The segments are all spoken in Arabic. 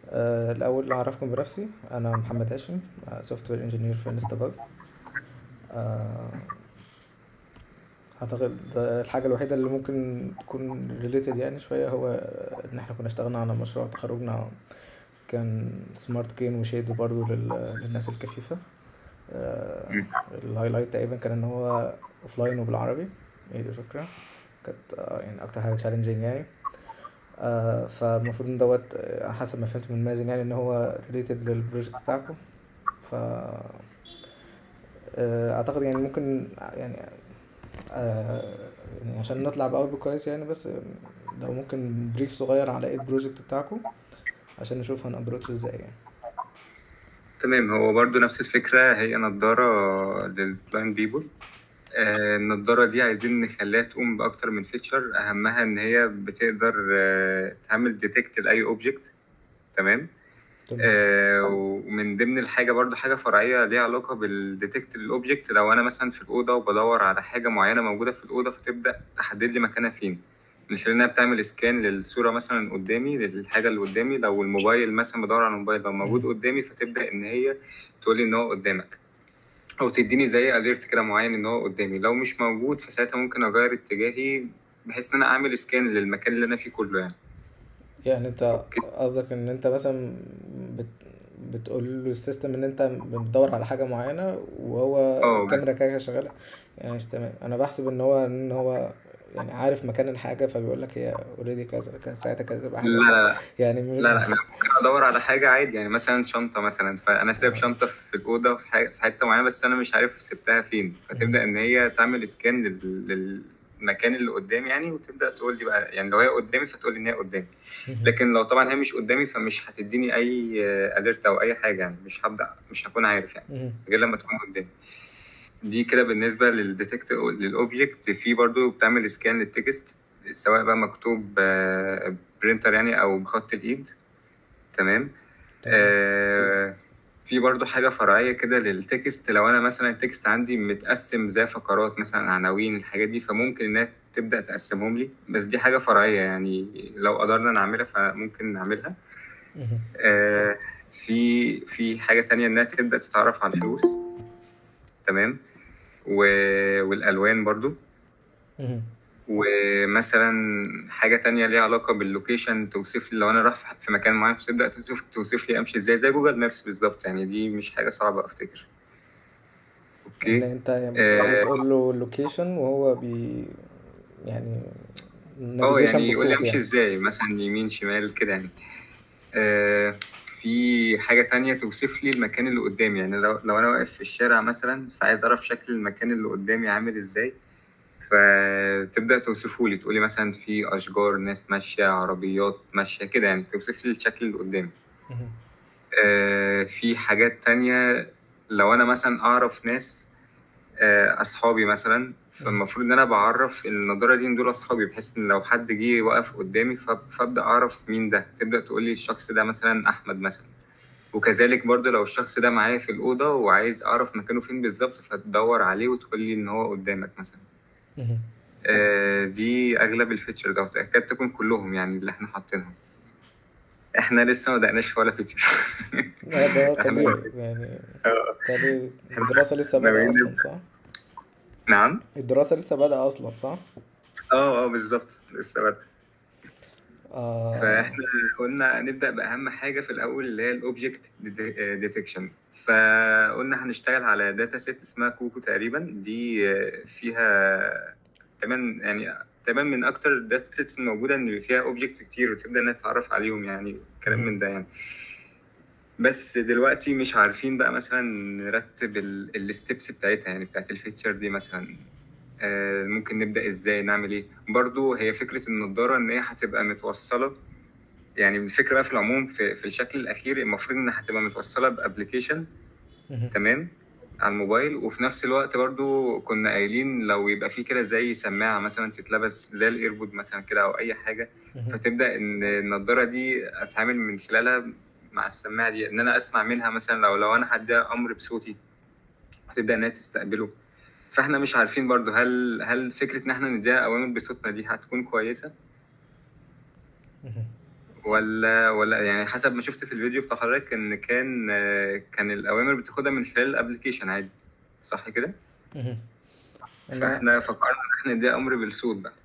الأول أعرفكم بنفسي، أنا محمد هاشم، سوفت وير انجينير في انستا. آه، أعتقد الحاجة الوحيدة اللي ممكن تكون ريليتد يعني شوية هو إن احنا كنا اشتغلنا على مشروع تخرجنا، كان سمارت كين وشيدز برضو للناس الكفيفة. مم. الهايلايت تقريبا كان إن هو أوفلاين وبالعربي. هي دي الفكرة، كانت يعني أكتر حاجة تشالنجينج يعني. فالمفروض ان دوت حسب ما فهمت من مازن يعني ان هو ريليتد للبروجكت بتاعكم. ف اعتقد يعني ممكن يعني يعني عشان نطلع بأوت كويس يعني، بس لو ممكن بريف صغير على ايه البروجكت بتاعكم عشان نشوف هنابروتش ازاي يعني. تمام، هو برضو نفس الفكرة، هي نظارة للبلايند بيبول. النضارة دي عايزين نخليها تقوم بأكتر من فيتشر، أهمها إن هي بتقدر تعمل ديتكت لأي أوبجكت. تمام. تمام. ومن ضمن الحاجة برضو حاجة فرعية ليها علاقة بالديتكت للأوبجكت. لو أنا مثلا في الأوضة وبدور على حاجة معينة موجودة في الأوضة، فتبدأ تحدد لي مكانها فين، من خلال إنها بتعمل سكان للصورة مثلا قدامي، للحاجة اللي قدامي. لو الموبايل مثلا بدور على الموبايل لو موجود مهم. قدامي، فتبدأ إن هي تقول لي إن هو قدامك، او تديني زي اليرت كده معين ان هو قدامي. لو مش موجود فساعتها ممكن اغير اتجاهي، بحيث ان انا اعمل سكان للمكان اللي انا فيه كله يعني. يعني انت اوكي. قصدك ان انت مثلا بت بتقول له السيستم ان انت بتدور على حاجة معينة وهو اه الكاميرا بس. كده شغالة. يعني مش تمام، انا بحسب ان هو يعني عارف مكان الحاجة فبيقول لك هي اوريدي كذا، كان ساعتها كانت تبقى لا حاجة وحشة لا لا يعني لا انا ممكن ادور على حاجه عادي، يعني مثلا شنطه مثلا، فانا سايب اه. شنطه في الاوضه في في حته معينه، بس انا مش عارف سبتها فين، مهم. فتبدا ان هي تعمل سكان للمكان اللي قدامي يعني، وتبدا تقول لي بقى يعني لو هي قدامي فتقول لي ان هي قدامي. مهم. لكن لو طبعا هي مش قدامي فمش هتديني اي اليرت او اي حاجه يعني، مش هكون عارف يعني مهم. غير لما تكون قدامي. دي كده بالنسبه للديتكت للاوبجكت. في برضو بتعمل سكان للتكست، سواء بقى مكتوب برينتر يعني او بخط الايد. تمام. تمام. في برضو حاجة فرعية كده للتكست. لو أنا مثلا التكست عندي متقسم زي فقرات، مثلا عناوين الحاجات دي، فممكن إنها تبدأ تقسمهم لي، بس دي حاجة فرعية يعني، لو قدرنا نعملها فممكن نعملها. مهم. آه، في حاجة تانية إنها تبدأ تتعرف على الفلوس. تمام. والألوان برضو. مهم. ومثلا حاجة تانية ليها علاقة باللوكيشن، توصف لي لو أنا رايح في مكان معين، فتبدأ توصف لي أمشي إزاي، زي جوجل مابس بالظبط يعني. دي مش حاجة صعبة أفتكر. ان أوكي. انت يعني آه بتقول له اللوكيشن وهو يعني نافيجيشن يعني يقول لي بالصوت أمشي يعني. إزاي، مثلا يمين شمال كده يعني. آه في حاجة تانية توصف لي المكان اللي قدامي، يعني لو أنا واقف في الشارع مثلا، فعايز أعرف شكل المكان اللي قدامي عامل إزاي، فتبدأ توصفه لي، تقولي مثلا في أشجار، ناس ماشية، عربيات ماشية كده يعني، توصف لي الشكل اللي قدامي. مهم. في حاجات تانية، لو أنا مثلا أعرف ناس أصحابي مثلا، مهم. فالمفروض إن أنا بعرف النضارة دي إن دول أصحابي، بحيث إن لو حد جه وقف قدامي فأبدأ أعرف مين ده، تبدأ تقول لي الشخص ده مثلا أحمد مثلا. وكذلك برضو لو الشخص ده معايا في الأوضة وعايز أعرف مكانه فين بالظبط، فتدور عليه وتقول لي إن هو قدامك مثلا. مهم. دي اغلب الفيتشرز، او تكاد تكون كلهم يعني اللي احنا حاطينهم. احنا لسه ما بدأناش في ولا فيتشر. ده احنا طبيعي يعني. آه، تالي احنا الدراسة لسه بادئة ناويين أصلا صح؟ نعم. الدراسة لسه بادئة أصلا صح؟ اه بالظبط لسه بدأ. آه. فاحنا قلنا نبدأ بأهم حاجة في الأول، اللي هي الأوبجكت ديتكشن. فقلنا هنشتغل على داتا سيت اسمها كوكو تقريبا. دي فيها تمام يعني، تمام من أكتر الداتا سيتس الموجودة، إن فيها أوبجكتس كتير وتبدأ إنها تتعرف عليهم يعني، كلام مهم. من ده يعني. بس دلوقتي مش عارفين بقى مثلا نرتب الستبس بتاعتها يعني، بتاعت الفيتشر دي مثلا. ممكن نبدأ ازاي، نعمل ايه. برضو هي فكرة النضارة ان هي هتبقى متوصلة، يعني الفكرة بقى في العموم في الشكل الأخير المفروض إنها هتبقى متوصلة بأبليكيشن. مهم. تمام. على الموبايل. وفي نفس الوقت برضو كنا قايلين لو يبقى في كده زي سماعة مثلا تتلبس زي الإيربود مثلا كده، أو أي حاجة، مهم. فتبدأ إن النضارة دي أتعامل من خلالها مع السماعة دي، إن أنا أسمع منها مثلا لو أنا هديها أمر بصوتي، هتبدأ إنها تستقبله. فإحنا مش عارفين برضو هل فكرة إن إحنا نديها أوامر بصوتنا دي هتكون كويسة، مهم. ولا يعني حسب ما شفت في الفيديو بتاع حضرتك ان كان الاوامر بتاخدها من خلال الابلكيشن عادي، صح كده؟ مهم. انا فاحنا فكرنا ان احنا ندي امر بالصوت بقى.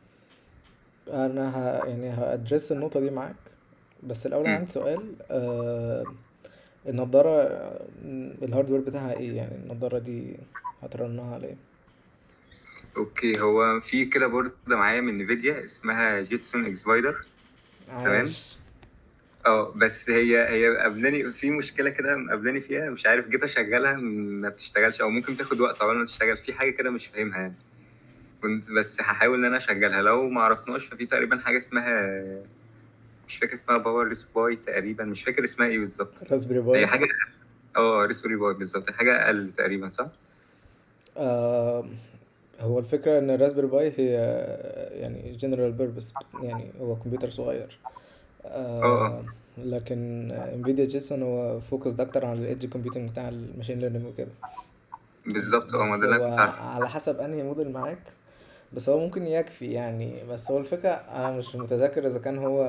يعني هادرس النقطة دي معاك، بس الاول أنا مم. عندي سؤال. النضارة، الهاردوير بتاعها ايه؟ يعني النضارة دي هترنها على ايه؟ اوكي، هو في كده بوردة معايا من نفيديا اسمها جيتسون اكسبايدر. تمام. عاش. بس هي قابلاني في مشكله كده، قابلاني فيها مش عارف، جيت اشغلها ما بتشتغلش، او ممكن تاخد وقت اول ما تشتغل، في حاجه كده مش فاهمها يعني. كنت بس هحاول ان انا اشغلها، لو ما عرفناش ففي تقريبا حاجه اسمها، مش فاكر اسمها، باور سباي تقريبا، مش فاكر اسمها ايه بالظبط. راسبيري هي باي. حاجه، ريسبوري باي بالظبط، حاجه اقل تقريبا، صح؟ آه هو الفكرة ان الراسبيري باي هي يعني جنرال بيربس، يعني هو كمبيوتر صغير. اه اه لكن انفيديا جيتسون هو فوكس اكتر على الايدج كومبيوتنج بتاع الماشين ليرنينج وكده. بالظبط، ما بس ده اللي أنا هو كنت عارفه. على حسب انهي موديل معاك، بس هو ممكن يكفي يعني. بس هو الفكرة انا مش متذكر اذا كان هو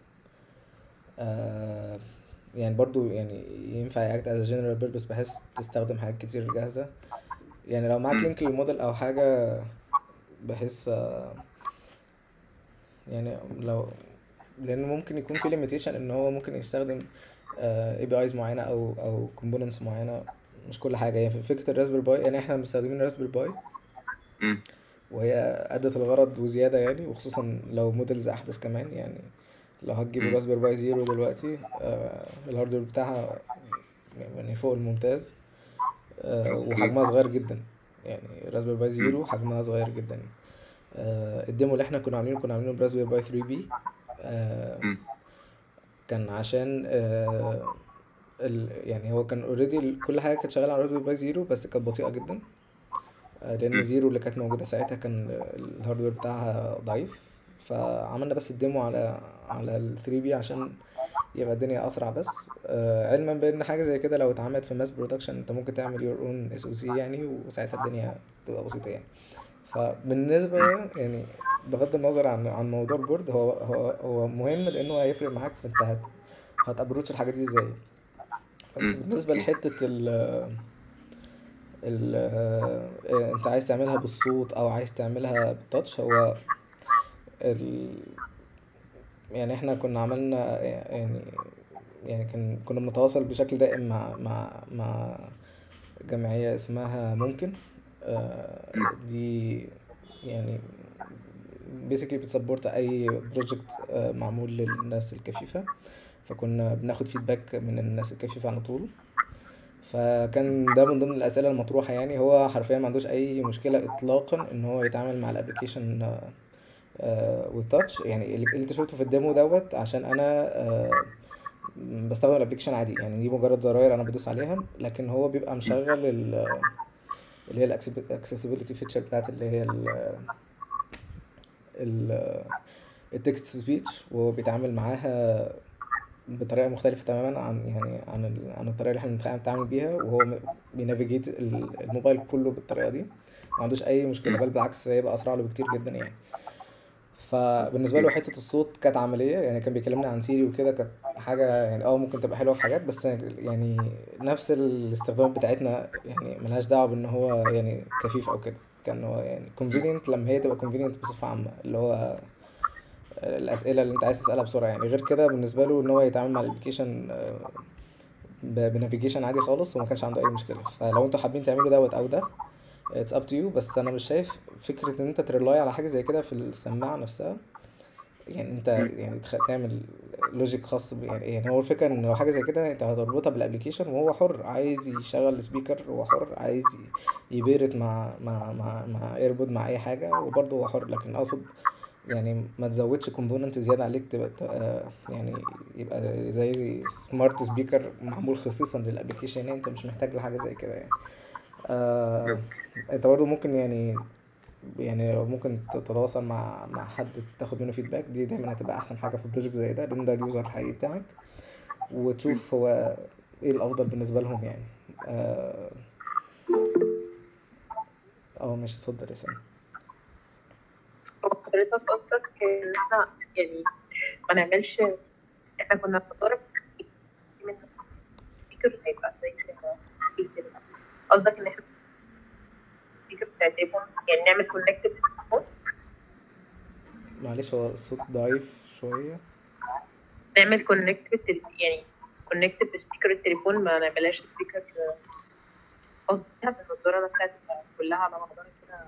آه يعني برضو يعني ينفع ياكت از جنرال بيربس بحيث تستخدم حاجات كتير جاهزة. يعني لو معاك امم لينك للموديل او حاجة، بحيث يعني لو، لان ممكن يكون في ليميتيشن ان هو ممكن يستخدم اي بي ايز معينه او كومبوننتس معينه، مش كل حاجه. يعني في فكره الراسبير باي، يعني احنا مستخدمين الراسبير باي امم وهي ادت الغرض وزياده يعني، وخصوصا لو موديلز احدث كمان. يعني لو هتجيب امم الراسبير باي زيرو دلوقتي، الهاردوير بتاعها يعني فوق الممتاز، اوكي. وحجمها صغير جدا. يعني الراسبير باي امم زيرو حجمها صغير جدا. الديمو اللي احنا كنا عاملينه براسبير باي 3 بي. امم كان عشان يعني هو كان اوريدي كل حاجه كانت شغاله على راسبيري باي زيرو، بس كانت بطيئه جدا. لان زيرو اللي كانت موجوده ساعتها كان الهاردوير بتاعها ضعيف. فعملنا بس الديمو على ال 3 بي عشان يبقى الدنيا اسرع. بس علما بان حاجه زي كده لو اتعملت في ماس برودكشن انت ممكن تعمل يور اون اس او سي يعني، وساعتها الدنيا تبقى بسيطه يعني. فبالنسبه يعني، بغض النظر عن موضوع البورد، هو مهم لانه هيفرق معاك في انت هتابروتش الحاجات دي ازاي. بس بالنسبة اوكي. لحتة ال انت عايز تعملها بالصوت او عايز تعملها بالتاتش، هو ال يعني احنا كنا عملنا يعني كنا بنتواصل بشكل دائم مع جمعية اسمها ممكن. دي يعني basically بتسبورت اي بروجكت معمول للناس الكفيفة. فكنا بناخد فيدباك من الناس الكفيفة على طول. فكان ده من ضمن الأسئلة المطروحة. يعني هو حرفيا ما عندوش أي مشكلة إطلاقا إن هو يتعامل مع الأبليكيشن والتاتش. يعني اللي انت شفته في الديمو دوت عشان أنا بستخدم الأبليكيشن عادي. يعني دي مجرد زراير أنا بدوس عليها، لكن هو بيبقى مشغل اللي هي الاكسسبيلتي فيتشر بتاعت اللي هي التكست سبيتش، وهو بيتعامل معاها بطريقه مختلفه تماما عن الطريقه اللي احنا بنتعامل بيها. وهو بينافيجيت الموبايل كله بالطريقه دي، ما عندوش اي مشكله، بل بالعكس هيبقى اسرع له بكتير جدا يعني. فبالنسبه له حته الصوت كانت عمليه. يعني كان بيكلمنا عن سيري وكده، كانت حاجه يعني ممكن تبقى حلوه في حاجات، بس يعني نفس الاستخدامات بتاعتنا يعني ملهاش دعوه بان هو يعني كفيف او كده. كان هو يعني convenient لما هي تبقى convenient بصفه عامه، اللي هو الاسئله اللي انت عايز تسالها بسرعه. يعني غير كده بالنسبه له ان هو يتعامل مع الابلكيشن بنافيجيشن عادي خالص، وما كانش عنده اي مشكله. فلو انتوا حابين تعملوا دوت او ده، اتس اب تو يو. بس انا مش شايف فكره ان انت تريلاي على حاجه زي كده في السماعه نفسها. يعني انت يعني تعمل لوجيك خاص يعني هو الفكره ان لو حاجه زي كده انت هتربطها بالابلكيشن، وهو حر عايز يشغل سبيكر، هو حر عايز يبيرت مع ايربود مع اي حاجه، وبرضه هو حر. لكن اقصد يعني ما تزودش كومبوننت زياده عليك تبقى يعني يبقى زي سمارت سبيكر معمول خصيصا للابلكيشن. يعني انت مش محتاج لحاجه زي كده يعني. آه انت برضه ممكن يعني لو ممكن تتواصل مع حد تاخد منه فيدباك، دي دايما هتبقى احسن حاجه في البروجكت زي ده، لان ده اليوزر الحقيقي بتاعك، وتشوف هو ايه الافضل بالنسبه لهم يعني. اه مش اتفضل يا سامي. هو حضرتك قصدك ان احنا يعني ما نعملش احنا كنا بنضرب من سبيكر هيبقى زي كده. قصدك ان احنا سبيكر بتاع تليفون يعني نعمل كونكت بالتليفون؟ معلش هو الصوت ضعيف شوية. نعمل كونكت يعني كونكت بسبيكر التليفون، ما نعملهاش سبيكر. قصدي النضاره نفسها تبقى كلها على بعضها كده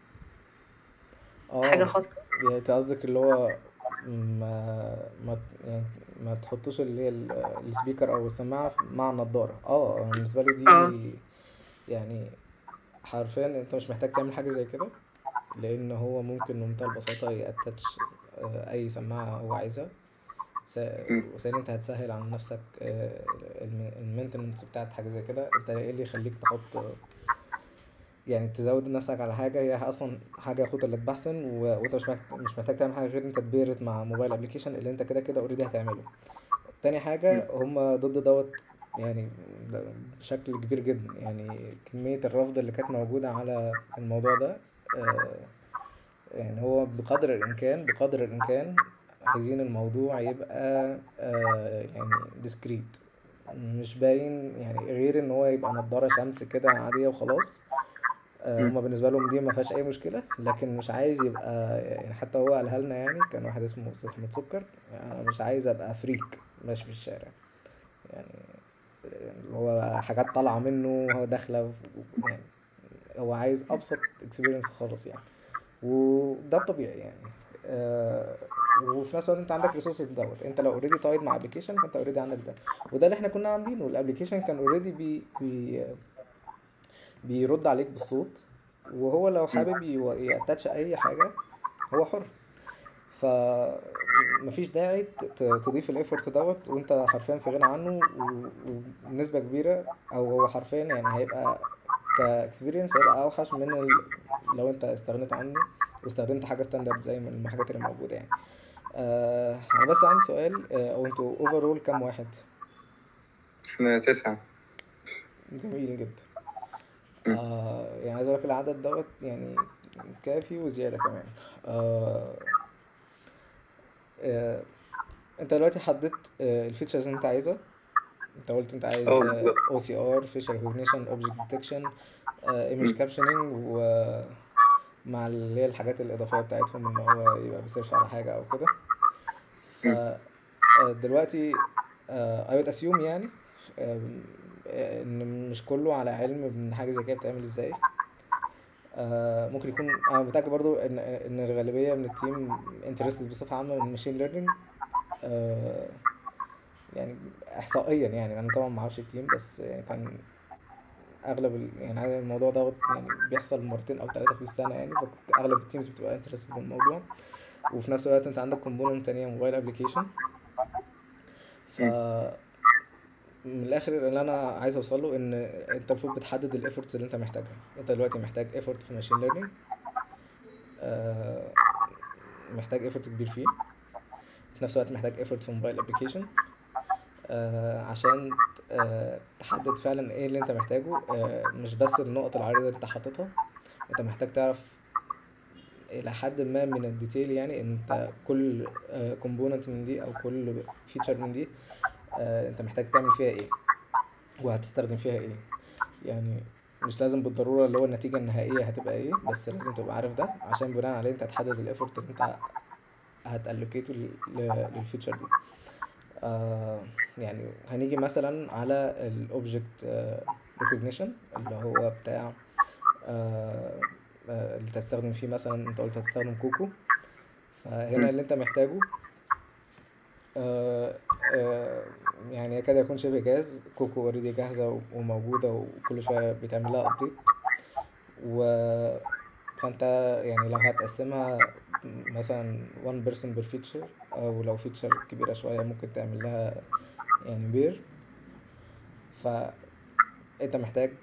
حاجه اه خاصه. يعني انت قصدك اللي هو ما يعني ما تحطوش اللي هي السبيكر او السماعة مع النضارة. أنا بالنسبة لي اه دي يعني حرفيا انت مش محتاج تعمل حاجة زي كده، لان هو ممكن بمنتهى البساطة يأتاتش اي سماعة هو عايزها. مم. وثانيا انت هتسهل على نفسك المينتننس بتاعت حاجة زي كده. انت ايه اللي يخليك تحط يعني تزود نفسك على حاجة هي اصلا حاجة خطوة اللي تحسن، وانت مش محتاج تعمل حاجة غير انت تبيرت مع موبايل ابلكيشن اللي انت كده كده اوريدي هتعمله. تاني مم. حاجة هم ضد دوت يعني بشكل كبير جدا. يعني كمية الرفض اللي كانت موجودة على الموضوع ده يعني هو بقدر الإمكان عايزين الموضوع يبقى يعني ديسكريت، مش باين يعني، غير ان هو يبقى نضارة شمس كده عادية وخلاص. مم. هما بالنسبة لهم دي ما فيهاش أي مشكلة، لكن مش عايز يبقى يعني، حتى هو قالها لنا يعني، كان واحد اسمه أستاذ أحمد سكر، يعني أنا مش عايز أبقى فريك ماشي في الشارع يعني، اللي هو حاجات طالعة منه وهو داخلة يعني هو عايز أبسط اكسبيرينس خالص يعني. وده الطبيعي يعني. وفي نفس الوقت انت عندك ريسورسز دوت، انت لو اوريدي تايد مع ابلكيشن فانت اوريدي عندك ده. وده اللي احنا كنا عاملينه. الابلكيشن كان اوريدي بيرد عليك بالصوت، وهو لو مم. حابب ياتاتش اي حاجه هو حر. ف مفيش داعي تضيف الايفورت دوت وانت حرفيا في غنى عنه، وبنسبه كبيره، او هو حرفيا يعني هيبقى كاكسبيرينس هيبقى اوحش من لو انت استغنيت عنه واستخدمت حاجه ستاندرد زي ما الحاجات اللي موجوده يعني. انا بس عندي سؤال. او انتوا اوفرول كام واحد؟ احنا 9. جميل جدا. مم. يعني عايز اقول لك العدد دوت يعني كافي وزياده كمان. آه آه انت دلوقتي حددت الفيتشرز اللي انت عايزها. انت قلت انت عايز بالظبط. OCR facial recognition object detection image مم. captioning، ومع اللي هي الحاجات الإضافية بتاعتهم ان هو يبقى بيسيرش على حاجة او كده. ف مم. دلوقتي I would assume يعني آم، ان مش كله على علم بان حاجة زي كده بتعمل ازاي. ممكن يكون انا متأكد برضو ان الغالبية من التيم interested بصفة عامة من الماشين ليرنينج. يعني احصائيا يعني انا طبعا ما اعرفش التيم، بس يعني كان اغلب يعني الموضوع ده يعني بيحصل مرتين او ثلاثه في السنه يعني، فكنت اغلب التيمز بتبقى انترستد بالموضوع. وفي نفس الوقت انت عندك كومبوننت تانية موبايل ابلكيشن. ف مم. من الاخر اللي انا عايز اوصل له ان انت المفروض بتحدد الايفورتس اللي انت محتاجها. انت دلوقتي محتاج ايفورت في ماشين ليرنينج، محتاج ايفورت كبير فيه. في نفس الوقت محتاج ايفورت في موبايل ابلكيشن عشان تحدد فعلا ايه اللي انت محتاجه. مش بس النقط العريضة اللي انت حاططها، انت محتاج تعرف الى حد ما من الديتيل، يعني انت كل كومبوننت من دي او كل فيتشر من دي انت محتاج تعمل فيها ايه وهتستخدم فيها ايه. يعني مش لازم بالضرورة اللي هو النتيجة النهائية هتبقى ايه، بس لازم تبقى عارف ده عشان بناء عليه انت هتحدد الايفورت اللي انت هتالوكيته للفيتشر دي. يعني هنيجي مثلا على الاوبجكت ريكوجنيشن اللي هو بتاع اللي تستخدم فيه. مثلا انت قلت هتستخدم كوكو، فهنا مم. اللي انت محتاجه آه، آه، يعني يكاد يكون شبه جاهز. كوكو اوريدي جاهزة وموجودة وكل شوية بيتعمل لها ابديت. و فانت يعني لو هتقسمها مثلا one person per feature، او لو فيتشر كبيرة شوية ممكن تعمل لها يعني بير. فانت محتاج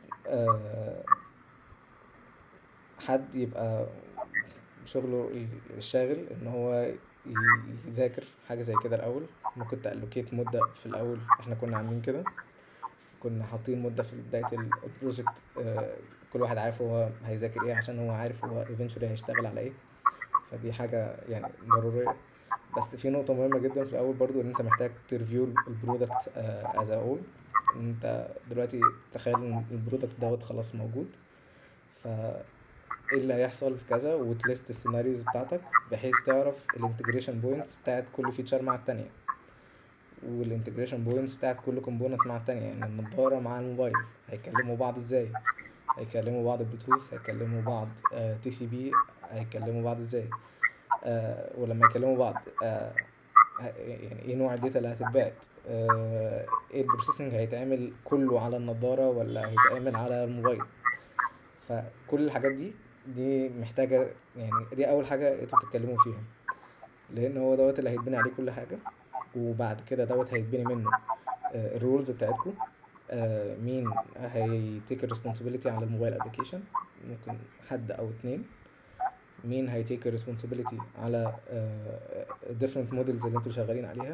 حد يبقى شغله الشاغل ان هو يذاكر حاجة زي كده الاول. ممكن تألوكيت مدة في الاول، احنا كنا عاملين كده، كنا حاطين مدة في بداية البروجكت. كل واحد عارف هو هيذاكر ايه عشان هو عارف هو eventually هيشتغل على ايه. فدي حاجة يعني ضرورية. بس في نقطة مهمة جدا في الأول برضو، إن أنت محتاج تريفيو البرودكت as a whole. إن أنت دلوقتي تخيل إن البرودكت دوت خلاص موجود، فا ايه اللي هيحصل في كذا، وتليست السيناريوز بتاعتك بحيث تعرف الانتجريشن بوينتس بتاعت كل فيتشر مع التانية، والانتجريشن بوينتس بتاعت كل كومبوننت مع التانية. يعني النضارة مع الموبايل هيكلموا بعض ازاي، هيكلموا بعض بلوتوث، هيكلموا بعض تي سي بي، هيكلموا بعض ازاي، ولما يكلموا بعض يعني ايه نوع الداتا اللي هتتبعت، ايه البروسيسنج هيتعمل كله على النضارة ولا هيتعمل على الموبايل. فكل الحاجات دي محتاجة، يعني دي أول حاجة انتوا بتتكلموا فيها، لأن هو دوت اللي هيتبني عليه كل حاجة. وبعد كده دوت هيتبني منه الرولز بتاعتكم، مين هيتيك responsibility على الموبايل ابلكيشن، ممكن حد أو اتنين. مين هيتيك responsibility على different models اللي انتوا شغالين عليها،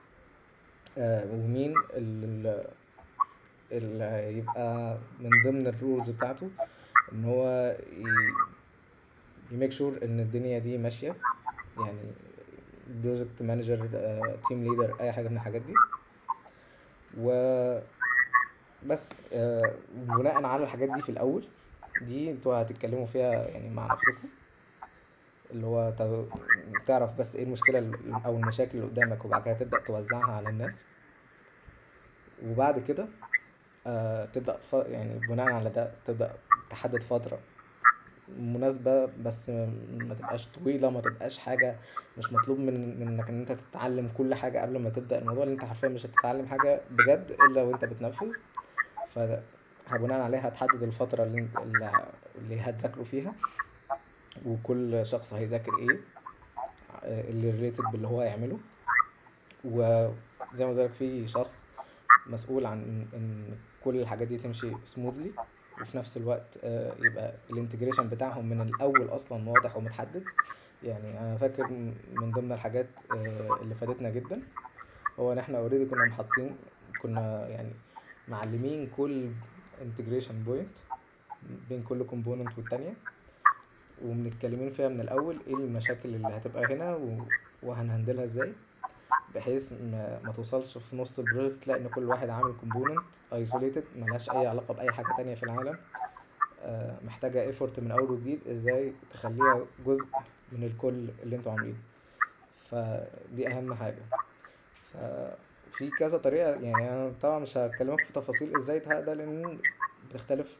ومين اللي هيبقى من ضمن الرولز بتاعته ان هو يميك شور ان الدنيا دي ماشيه، يعني بروجكت مانجر، تيم ليدر، اي حاجه من الحاجات دي. وبس بناء على الحاجات دي في الاول، دي انتوا هتتكلموا فيها يعني مع نفسكم، اللي هو تعرف بس ايه المشكله او المشاكل اللي قدامك، وبعد كده تبدا توزعها على الناس. وبعد كده تبدا يعني بناء على ده تبدا تحدد فتره مناسبة، بس ما تبقاش طويلة، ما تبقاش حاجة مش مطلوب منك ان انت تتعلم كل حاجة قبل ما تبدأ الموضوع، اللي انت حرفيا مش هتتعلم حاجة بجد الا وانت بتنفذ. فبناء عليها هتحدد الفترة اللي هتذاكروا فيها، وكل شخص هيذاكر ايه اللي ريليتد باللي هو يعمله. وزي ما قلت لك في شخص مسؤول عن ان كل الحاجات دي تمشي سموذلي، وفي نفس الوقت يبقى الانتجريشن بتاعهم من الاول اصلا واضح ومتحدد. يعني انا فاكر من ضمن الحاجات اللي فادتنا جدا هو ان احنا اوريدي كنا يعني معلمين كل انتجريشن بوينت بين كل كومبوننت والتانية، ومتكلمين فيها من الاول ايه المشاكل اللي هتبقى هنا وهنهندلها ازاي، بحيث ما توصلش في نص البروجكت تلاقي ان كل واحد عامل كومبوننت ايزوليتد ملهاش اي علاقه باي حاجه تانية في العالم، محتاجه ايفورت من اول وجديد ازاي تخليها جزء من الكل اللي انتوا عاملينه. فدي اهم حاجه. ففي كذا طريقه، يعني انا طبعا مش هكلمك في تفاصيل ازاي ده، لان بتختلف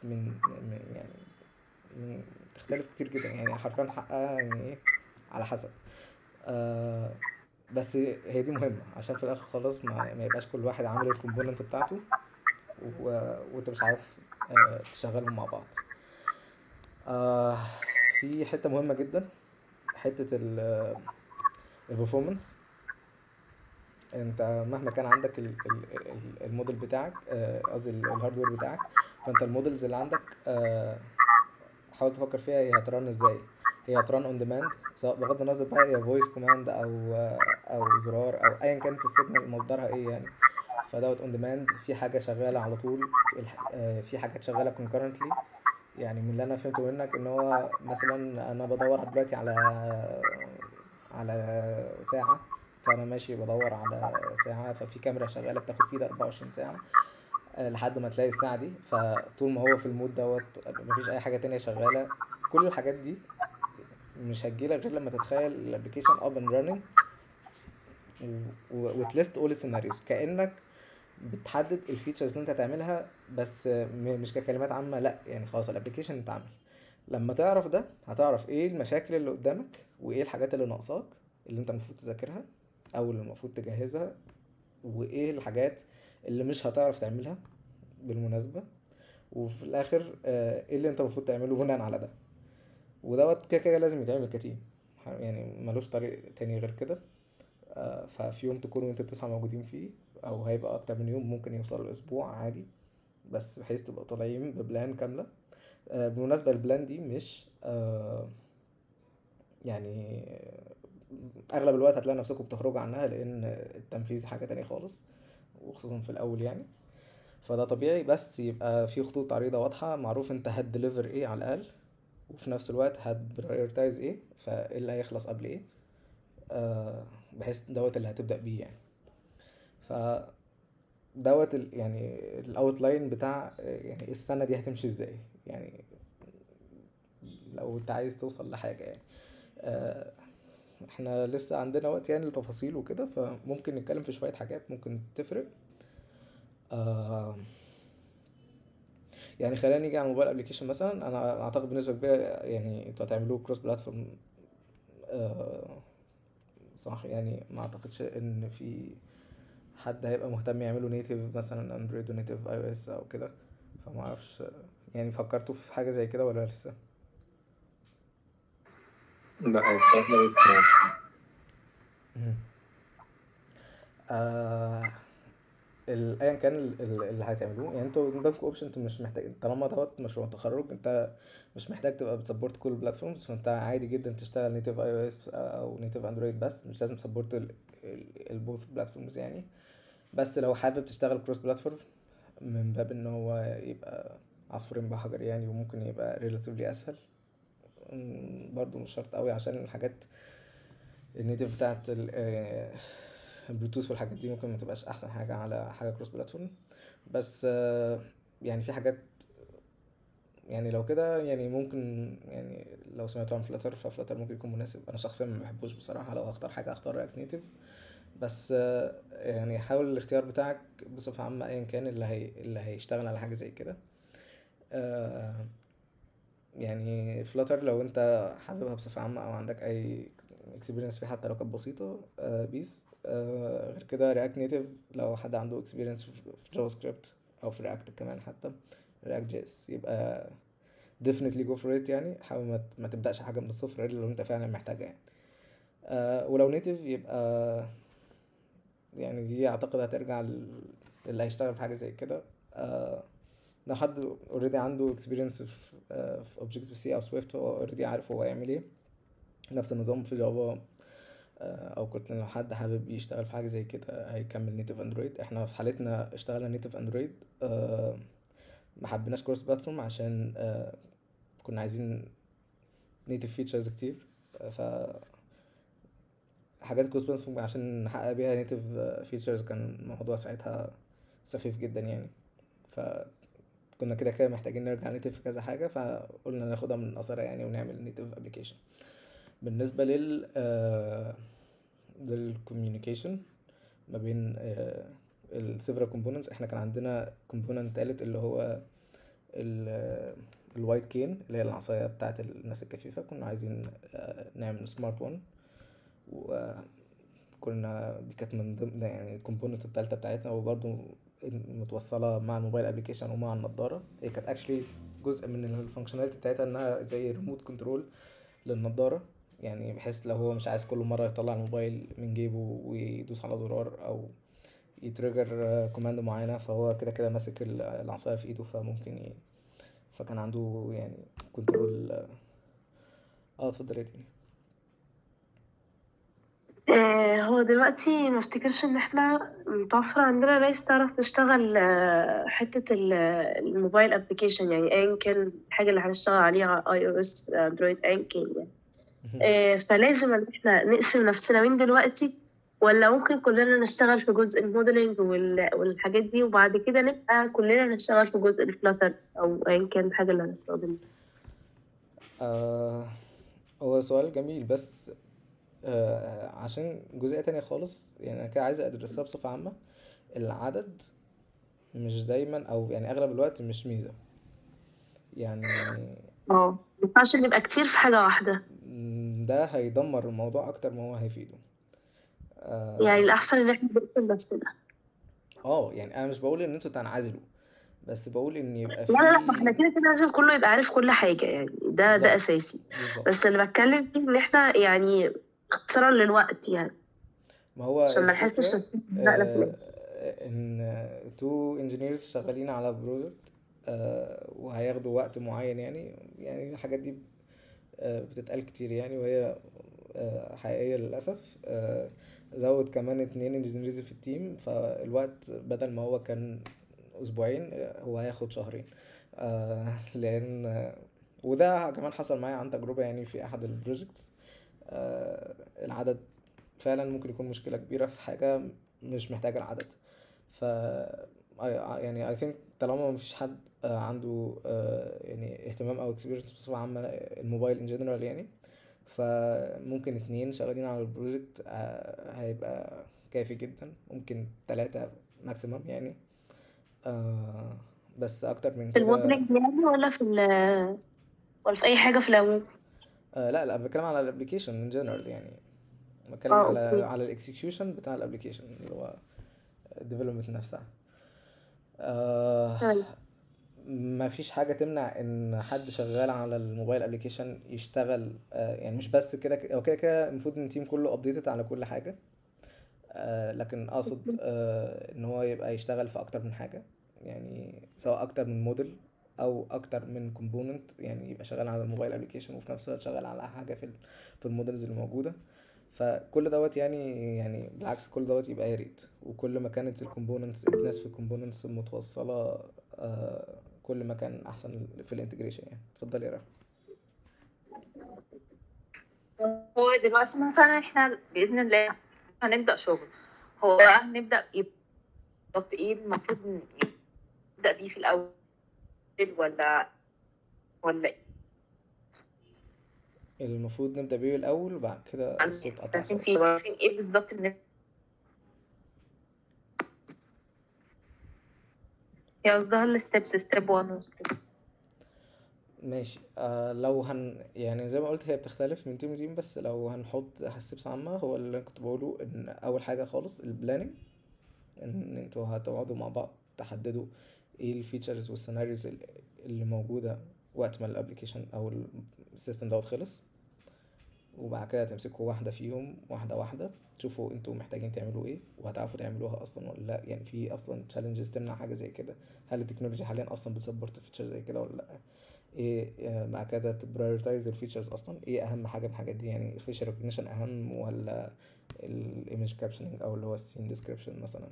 بتختلف كتير جدا، يعني حرفيا حقها يعني ايه على حسب. بس هي دي مهمة عشان في الاخر خلاص ما يبقاش كل واحد عامل الكومبوننت بتاعته وانت مش عارف تشغلهم مع بعض. في حتة مهمة جدا، حتة البرفورمانس. انت مهما كان عندك الموديل بتاعك، قصدي الهاردوير بتاعك، فانت المودلز اللي عندك حاول تفكر فيها هي هترن ازاي. هي هترن اون ديماند، سواء بغض النظر بقى هي فويس كوماند او زرار او ايا كانت السيجنال مصدرها ايه يعني. فدوت اون ديماند، في حاجه شغاله على طول، في حاجات شغاله concurrently. يعني من اللي انا فهمته منك ان هو مثلا انا بدور دلوقتي على ساعه، فانا ماشي بدور على ساعه، ففي كاميرا شغاله بتاخد فيد 24 ساعه لحد ما تلاقي الساعه دي. فطول ما هو في المود دوت مفيش اي حاجه تانية شغاله. كل الحاجات دي مش هتجيلك غير لما تتخيل الابلكيشن اب اند راننج وتليست اول السيناريوز، كانك بتحدد الفيتشرز اللي انت هتعملها، بس مش ككلمات عامه، لا يعني خلاص الابلكيشن اتعمل. لما تعرف ده هتعرف ايه المشاكل اللي قدامك، وايه الحاجات اللي ناقصاك اللي انت المفروض تذاكرها او اللي المفروض تجهزها، وايه الحاجات اللي مش هتعرف تعملها بالمناسبه. وفي الاخر ايه اللي انت المفروض تعمله بناء على ده. ودوت كده كده لازم يتعمل كتيم، يعني ملوش طريق تاني غير كده. ففي يوم تكونوا انتوا التسعة موجودين فيه، او هيبقى اكتر من يوم، ممكن يوصل الاسبوع عادي، بس بحيث تبقى طالعين ببلان كاملة. بالمناسبة البلان دي مش يعني اغلب الوقت هتلاقي نفسكم بتخرجوا عنها، لان التنفيذ حاجة تانية خالص، وخصوصا في الاول يعني. فده طبيعي، بس يبقى في خطوط عريضة واضحة، معروف انت هتديليفر ايه على الاقل، وفي نفس الوقت هتبرايورتايز ايه، فايه اللي هيخلص قبل ايه. بحيث دوت اللي هتبدأ بيه يعني. ف دوت يعني الاوتلاين بتاع يعني السنة دي هتمشي ازاي يعني، لو انت عايز توصل لحاجة يعني. آه، احنا لسه عندنا وقت يعني لتفاصيل وكده، فممكن نتكلم في شوية حاجات ممكن تفرق. آه، يعني خلينا نيجي على الموبايل ابلكيشن مثلا. انا اعتقد بنسبة كبيرة يعني انتوا هتعملوه كروس بلاتفورم، صح؟ يعني ما اعتقدش ان في حد هيبقى مهتم يعمله نيتيف مثلا اندرويد ونيتيف اي او اس او كده. فما اعرفش يعني فكرتوا في حاجة زي كده ولا لسه؟ لا بصراحة لسه. مهم. آه ايا كان اللي هتعملوه يعني، انتوا قدامكم اوبشن. انتوا مش محتاج، طالما دوت مشروع تخرج، انت مش محتاج تبقى بتسبورت كل البلاتفورمز. فانت عادي جدا تشتغل نيتيف اي او اس او نيتيف اندرويد، بس مش لازم تسبورت البوث بلاتفورمز يعني. بس لو حابب تشتغل كروس بلاتفورم من باب ان هو يبقى عصفورين بحجر يعني، وممكن يبقى ريلاتيفلي اسهل. برضو مش شرط قوي، عشان الحاجات النيتيف بتاعت البلوتوث والحاجات دي ممكن ما تبقاش احسن حاجه على حاجه كروس بلاتفورم. بس يعني في حاجات يعني لو كده يعني ممكن يعني لو سمعتوا عن فلاتر، ففلاتر ممكن يكون مناسب. انا شخصيا ما بحبوش بصراحه، لو هختار حاجه هختار رياكت نيتيف. بس يعني حاول الاختيار بتاعك بصفه عامه ايا كان اللي هيشتغل على حاجه زي كده. آه، يعني فلاتر لو انت حاببها بصفة عامة او عندك اي اكسبيرينس فيه حتى لو كانت بسيطة، بيس. غير كده رياكت نيتيف لو حد عنده اكسبيرينس في جافا سكريبت او في رياكت كمان، حتى رياكت جي اس، يبقى definitely go for it يعني. حاول ما تبدأش حاجة من الصفر الا لو انت فعلا محتاجها يعني. ولو نيتيف يبقى يعني دي اعتقد هترجع اللي هيشتغل في حاجة زي كده. لو حد اوريدي عنده اكسبيرينس في اوبجكتيف سي او سويفت، هو اوريدي عارف هو يعمل ايه. نفس النظام في جافا او كوتلين. لو حد حابب يشتغل في حاجه زي كده هيكمل نيتيف اندرويد. احنا في حالتنا اشتغلنا نيتيف اندرويد. ما حبيناش كروس بلاتفورم عشان كنا عايزين نيتيف فيتشرز كتير. ف حاجات كروس بلاتفورم عشان نحقق بيها نيتيف فيتشرز كان الموضوع ساعتها سخيف جدا يعني. فكنا كده كده محتاجين نرجع نيتيف في كذا حاجه، فقلنا ناخدها من قصرها يعني ونعمل نيتيف ابلكيشن. بالنسبه للكوميونيكيشن ما بين السيفرال كومبوننتس، احنا كان عندنا كومبوننت تالت اللي هو الوايت كين، اللي هي العصاية بتاعت الناس الكفيفة. كنا عايزين نعمل سمارت وان، وكنا دي كانت من ضمن يعني الكومبوننت التالتة بتاعتنا. وبرضو متوصلة مع الموبايل ابليكيشن ومع النضارة. هي كانت اكشلي جزء من الفانكشناليتي بتاعتها انها زي ريموت كنترول للنضارة يعني، بحيث لو هو مش عايز كل مرة يطلع الموبايل من جيبه ويدوس على زرار او يتريجر كوماند معينة، فهو كده كده ماسك العصاية في ايده، فكان عنده يعني كنترول. اتفضل يا ديني. هو دلوقتي ما افتكرش ان احنا متوفر عندنا ناس تعرف تشتغل حتة الموبايل ابلكيشن يعني، ايا كان الحاجة اللي هنشتغل عليها اي او اس اندرويد ايا كان يعني. فلازم ان احنا نقسم نفسنا من دلوقتي، ولا ممكن كلنا نشتغل في جزء الموديلنج والحاجات دي، وبعد كده نبقى كلنا نشتغل في جزء الفلاتر او ايا كان الحاجة اللي هنستخدمها. هو سؤال جميل، بس عشان جزئية تانية خالص يعني. انا كده عايز ادرسها بصفة عامة. العدد مش دايما، او يعني اغلب الوقت مش ميزة يعني. ما ينفعش نبقى كتير في حاجة واحدة ده هيدمر الموضوع اكتر ما هو هيفيده. يعني. الأحسن إن احنا نقسم نفسنا. يعني انا مش بقول ان انتوا تنعزلوا، بس بقول ان يبقى لا لا لا، ما احنا في. كده كده لازم كله يبقى عارف كل حاجة يعني، ده بالظبط أساسي. بالظبط. بس اللي بتكلم فيه إن احنا يعني اختصارا للوقت يعني، ما هو عشان ما نحسش الفكرة إن نقلة في الآخر. ان تو انجينيرز شغالين على بروجكت، وهياخدوا وقت معين يعني الحاجات دي بتتقال كتير يعني، وهي حقيقية للأسف. زود كمان 2 انجينيرز في التيم، فالوقت بدل ما هو كان أسبوعين هو هياخد شهرين. لأن وده كمان حصل معايا عن تجربة يعني في أحد البروجكتس. العدد فعلا ممكن يكون مشكلة كبيرة في حاجة مش محتاجة العدد. ف يعني I think طالما مفيش حد عنده يعني اهتمام او experience بصفة عامة الموبايل in general يعني، فممكن 2 شغالين على البروجكت هيبقى كافي جدا، ممكن 3 ماكسيمم يعني. بس اكتر من في كده الموديلنج يعني ولا في اي حاجة في العموم؟ لا بتكلم على الابلكيشن in general يعني، بتكلم اه على اوكي. الاكسكيوشن بتاع الابلكيشن اللي هو الديفلوبمنت نفسها. آه طيب. ما فيش حاجة تمنع ان حد شغال على الموبايل ابلكيشن يشتغل يعني مش بس كده او كده المفروض ان التيم كله ابديتد على كل حاجة. لكن اقصد ان هو يبقى يشتغل في اكتر من حاجة، يعني سواء اكتر من موديل او اكتر من كومبوننت، يعني يبقى شغال على الموبايل ابلكيشن وفي نفس الوقت شغال على حاجة في المودلز اللي موجودة. فكل دوت يعني بالعكس كل دوت يبقى يا ريت، وكل ما كانت الكومبوننتس الناس في الكومبوننتس متوصلة كل ما كان احسن في الانتجريشن يعني. اتفضل يا رب. هو دلوقتي مثلا احنا بإذن الله هنبدأ شغل، هو بقى هنبدأ بالظبط ايه المفروض نبدأ بيه في الأول ولا ايه؟ المفروض نبدأ بيه الاول وبعد كده الصوت قطع عارفين فيه خالص. عارفين ايه بالظبط هي قصدها الستبس ستيب 1 وستيب. ماشي. لو يعني زي ما قلت هي بتختلف من تيم لتيم، بس لو هنحط ستيبس عامة هو اللي أنا كنت بقوله ان اول حاجة خالص البلاننج، ان انتوا هتقعدوا مع بعض تحددوا ايه الفيتشرز والسيناريوز اللي موجودة وقت ما الابليكيشن او السيستم دوت خلص، وبعد كده تمسكوا واحدة فيهم واحدة واحدة تشوفوا انتوا محتاجين تعملوا ايه وهتعرفوا تعملوها اصلا ولا لا. يعني في اصلا challenges تمنع حاجة زي كده؟ هل التكنولوجيا حاليا اصلا بتسبورت فيتشر زي كده ولا لا؟ ايه مع كده تبرايورتايز الفيتشرز اصلا، ايه اهم حاجة من الحاجات دي؟ يعني الفيشر ريكوجنيشن اهم ولا الايمج كابشننج او اللي هو السين ديسكريبشن مثلا؟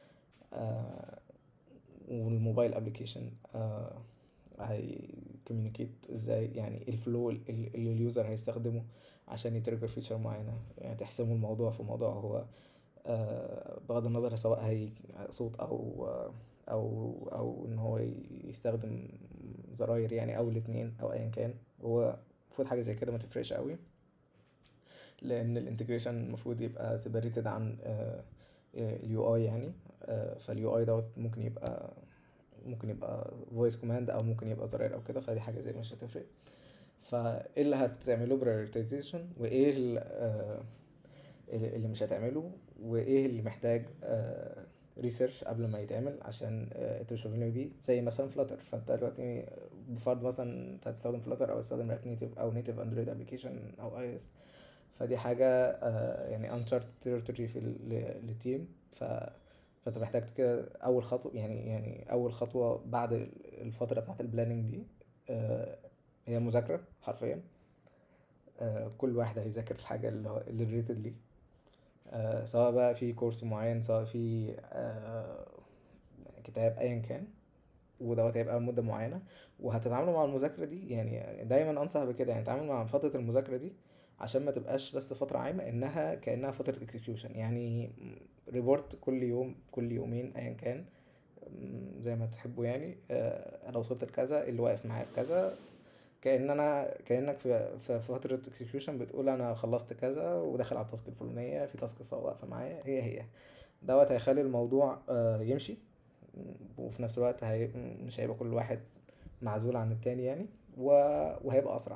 والموبايل ابلكيشن هي كوميونيكيت ازاي؟ يعني الفلو اللي اليوزر هيستخدمه عشان يتريجر فيتشر معينة. يعني تحسموا الموضوع في موضوع هو بغض النظر سواء هي صوت او ان هو يستخدم زراير يعني او الاتنين او ايا كان. هو المفروض حاجة زي كده ما تفرقش قوي، لان الانتجريشن المفروض يبقى سيبريتد عن اليو اي يعني. فاليو اي دوت ممكن يبقى voice command او ممكن يبقى زراير او كده، فدي حاجة زي مش هتفرق. فايه اللي هتعمله prioritization وايه اللي مش هتعمله، وايه اللي محتاج ريسيرش قبل ما يتعمل عشان انت مش فاهمين بيه. زي مثلا فلاتر، فانت دلوقتي بفرض مثلا انت هتستخدم فلاتر او تستخدم رياكت نيتيف او نيتيف اندرويد ابلكيشن او اي اس، فدي حاجة يعني uncharted territory في التيم. فانت محتاج كده اول خطوة، يعني اول خطوة بعد الفترة بتاعت البلاننج دي هي مذاكرة حرفيا. كل واحد هيذاكر الحاجة اللي هو اللي ريليتد ليه، سواء بقى في كورس معين سواء في كتاب ايا كان، ودوت هيبقى مدة معينة. وهتتعاملوا مع المذاكرة دي، يعني دايما انصح بكده، يعني تعامل مع فترة المذاكرة دي عشان ما تبقاش بس فترة عايمة، انها كأنها فترة اكسكيوشن. يعني ريبورت كل يوم كل يومين ايا كان زي ما تحبوا يعني. انا وصلت لكذا، اللي واقف معايا في كذا، كأنك في فترة اكسكيوشن بتقول انا خلصت كذا وداخل على التاسك الفلانية، في تاسك واقفة معايا هي دوت هيخلي الموضوع يمشي. وفي نفس الوقت مش هيبقى كل واحد معزول عن التاني يعني، وهيبقى اسرع.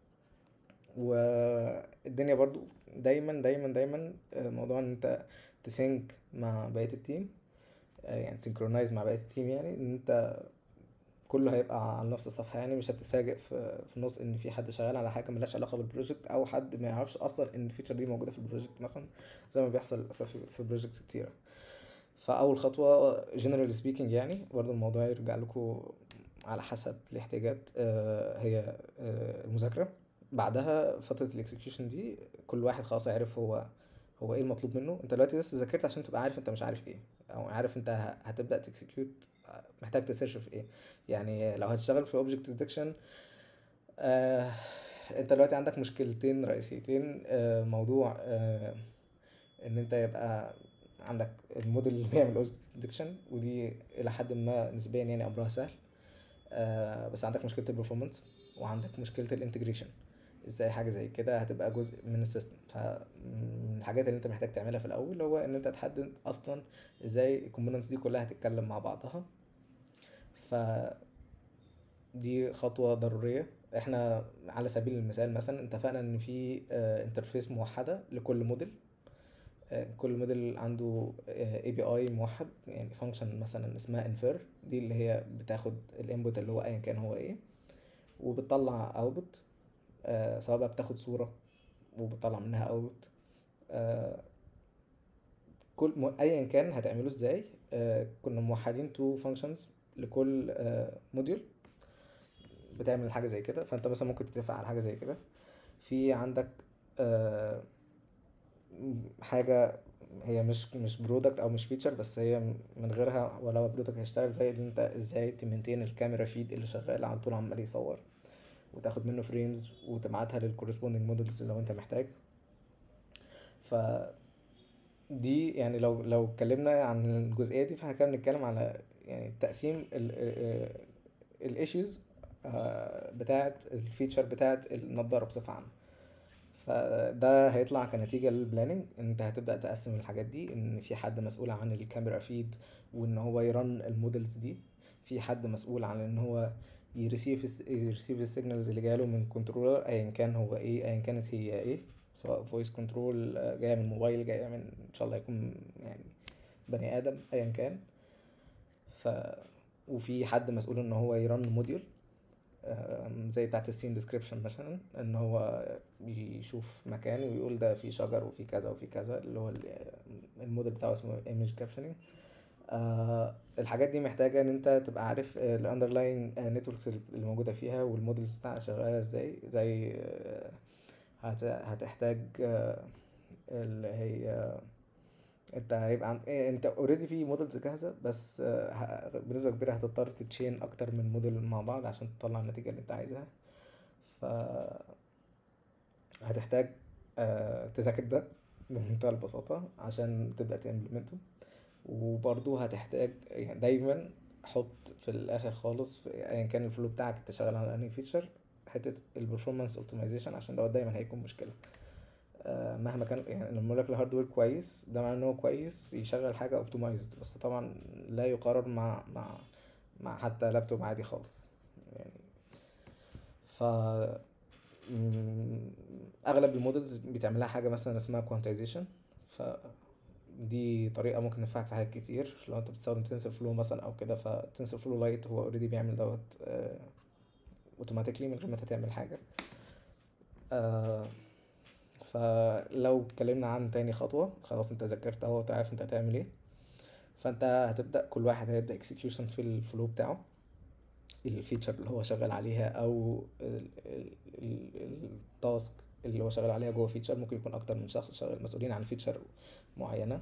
والدنيا برضو دايما دايما دايما موضوع ان انت تسync مع بقية التيم، يعني سينكرونايز مع بقية التيم، يعني ان انت كله هيبقى على نفس الصفحة. يعني مش هتتفاجئ في النص ان في حد شغال على حاجة ملهاش علاقة بالبروجكت، او حد ما يعرفش اصلا ان الفيتشر دي موجودة في البروجكت مثلا، زي ما بيحصل للاسف في بروجكتس كتيرة. فاول خطوة generally speaking يعني برضو الموضوع يرجع لكم على حسب الاحتياجات، هي المذاكرة. بعدها فترة الاكسكيوشن دي كل واحد خلاص عارف هو ايه المطلوب منه. انت دلوقتي لسه ذاكرت عشان تبقى عارف انت مش عارف ايه، او عارف انت هتبدأ تكسكيوت محتاج تسيرش في ايه. يعني لو هتشتغل في object detection انت دلوقتي عندك مشكلتين رئيسيتين. موضوع ان انت يبقى عندك الموديل اللي بيعمل اوبجكت ديتكشن، ودي الى حد ما نسبيا يعني امرها سهل. بس عندك مشكله البرفورمانس، وعندك مشكله الانتجريشن، ازاي حاجه زي كده هتبقى جزء من السيستم. فمن الحاجات اللي انت محتاج تعملها في الاول هو ان انت تحدد اصلا ازاي الكومبوننتس دي كلها هتتكلم مع بعضها. دي خطوه ضروريه. احنا على سبيل المثال مثلا اتفقنا ان في انترفيس موحده لكل موديل. كل موديل عنده اي بي اي موحد، يعني فانكشن مثلا اسمها انفير، دي اللي هي بتاخد الانبوت اللي هو ايا كان هو ايه، وبتطلع اوتبوت. سواء بقى بتاخد صورة وبتطلع منها اوتبوت. ايا كان هتعمله ازاي. كنا موحدين تو فانكشنز لكل موديول بتعمل حاجة زي كده. فانت مثلا ممكن تتفق على حاجة زي كده. في عندك حاجة هي مش برودكت او مش فيتشر، بس هي من غيرها ولا برودكت هيشتغل، زي اللي انت ازاي تمنتين الكاميرا فيد اللي شغال على طول عمال يصور، وتاخد منه فريمز وتبعتها للكورسبوندينج مودلز لو انت محتاج. ف دي يعني لو اتكلمنا عن الجزئية دي، فاحنا كده بنتكلم على يعني تقسيم الايشوز بتاعت الفيتشر بتاعت النضارة بصفة عامة. فده هيطلع كنتيجة للبلاننج، انت هتبدأ تقسم الحاجات دي، ان في حد مسؤول عن الكاميرا فيد وان هو يرن المودلز دي، في حد مسؤول عن ان هو يريسيف السيجنالز اللي جاله من كنترولر ايا كان هو ايه، ايا كانت هي ايه، سواء فويس كنترول جايه من موبايل، جايه من ان شاء الله يكون يعني بني ادم ايا كان. وفي حد مسؤول ان هو يرن موديول زي بتاعت السين ديسكريبشن مثلا، ان هو يشوف مكان ويقول ده في شجر وفي كذا وفي كذا، اللي هو الموديل بتاعه اسمه ايمج كابشننج. الحاجات دي محتاجة ان انت تبقى عارف الاندرلاين نتوركس اللي موجودة فيها والمودلز بتاعها شغالة ازاي. زي هتحتاج اللي هي انت هيبقى انت اوريدي في مودلز جاهزة، بس بنسبة كبيرة هتضطر تتشين اكتر من موديل مع بعض عشان تطلع النتيجة اللي انت عايزها. ف هتحتاج تذاكر ده بمنتهى البساطة عشان تبدأ تimplementه. وبرضه هتحتاج يعني دايما حط في الاخر خالص في ايا كان الفلو بتاعك انت شغال على انهي فيتشر، حته البرفورمانس اوبتمايزيشن، عشان دوت دايما هيكون مشكله. مهما كان يعني لما اقول لك الهاردوير كويس، ده معناه ان هو كويس يشغل حاجه اوبتمايزد، بس طبعا لا يقارن مع حتى لابتوب عادي خالص يعني. ف اغلب المودلز بتعملها حاجه مثلا اسمها كوانتايزيشن. دي طريقة ممكن تنفعك في حاجات كتير. لو انت بتستخدم تنسر فلو مثلا او كده، فتنسر فلو لايت هو اوريدي بيعمل دوت اوتوماتيكلي من غير ما انت تعمل حاجة. فلو اتكلمنا عن تاني خطوة، خلاص انت ذاكرت اهو وتعرف انت هتعمل ايه. فانت هتبدأ كل واحد هيبدأ اكسكيوشن في الفلو بتاعه، الفيتشر اللي هو شغال عليها او التاسك اللي هو شغال عليها جوه فيتشر. ممكن يكون اكتر من شخص شغال مسؤولين عن فيتشر معينة.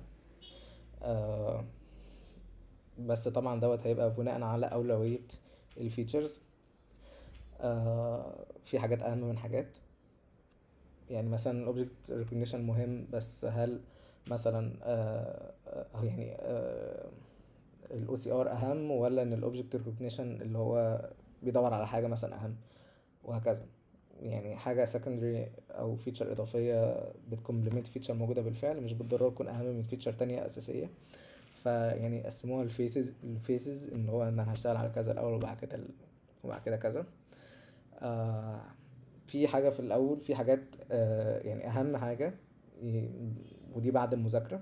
بس طبعا دوت هيبقى بناء على أولوية الفيتشرز. في حاجات أهم من حاجات، يعني مثلا الأوبجكت ريكوجنيشن مهم، بس هل مثلا يعني ال OCR أهم، ولا إن الأوبجكت ريكوجنيشن اللي هو بيدور على حاجة مثلا أهم، وهكذا. يعني حاجة secondary أو فيتشر إضافية بتكمبلمنت فيتشر موجودة بالفعل، مش بالضرورة تكون أهم من فيتشر تانية أساسية. فيعني قسموها الفيسز ان هو ان انا هشتغل على كذا الاول وبعد كده كذا. في حاجه في الاول، في حاجات يعني اهم حاجه ودي بعد المذاكره،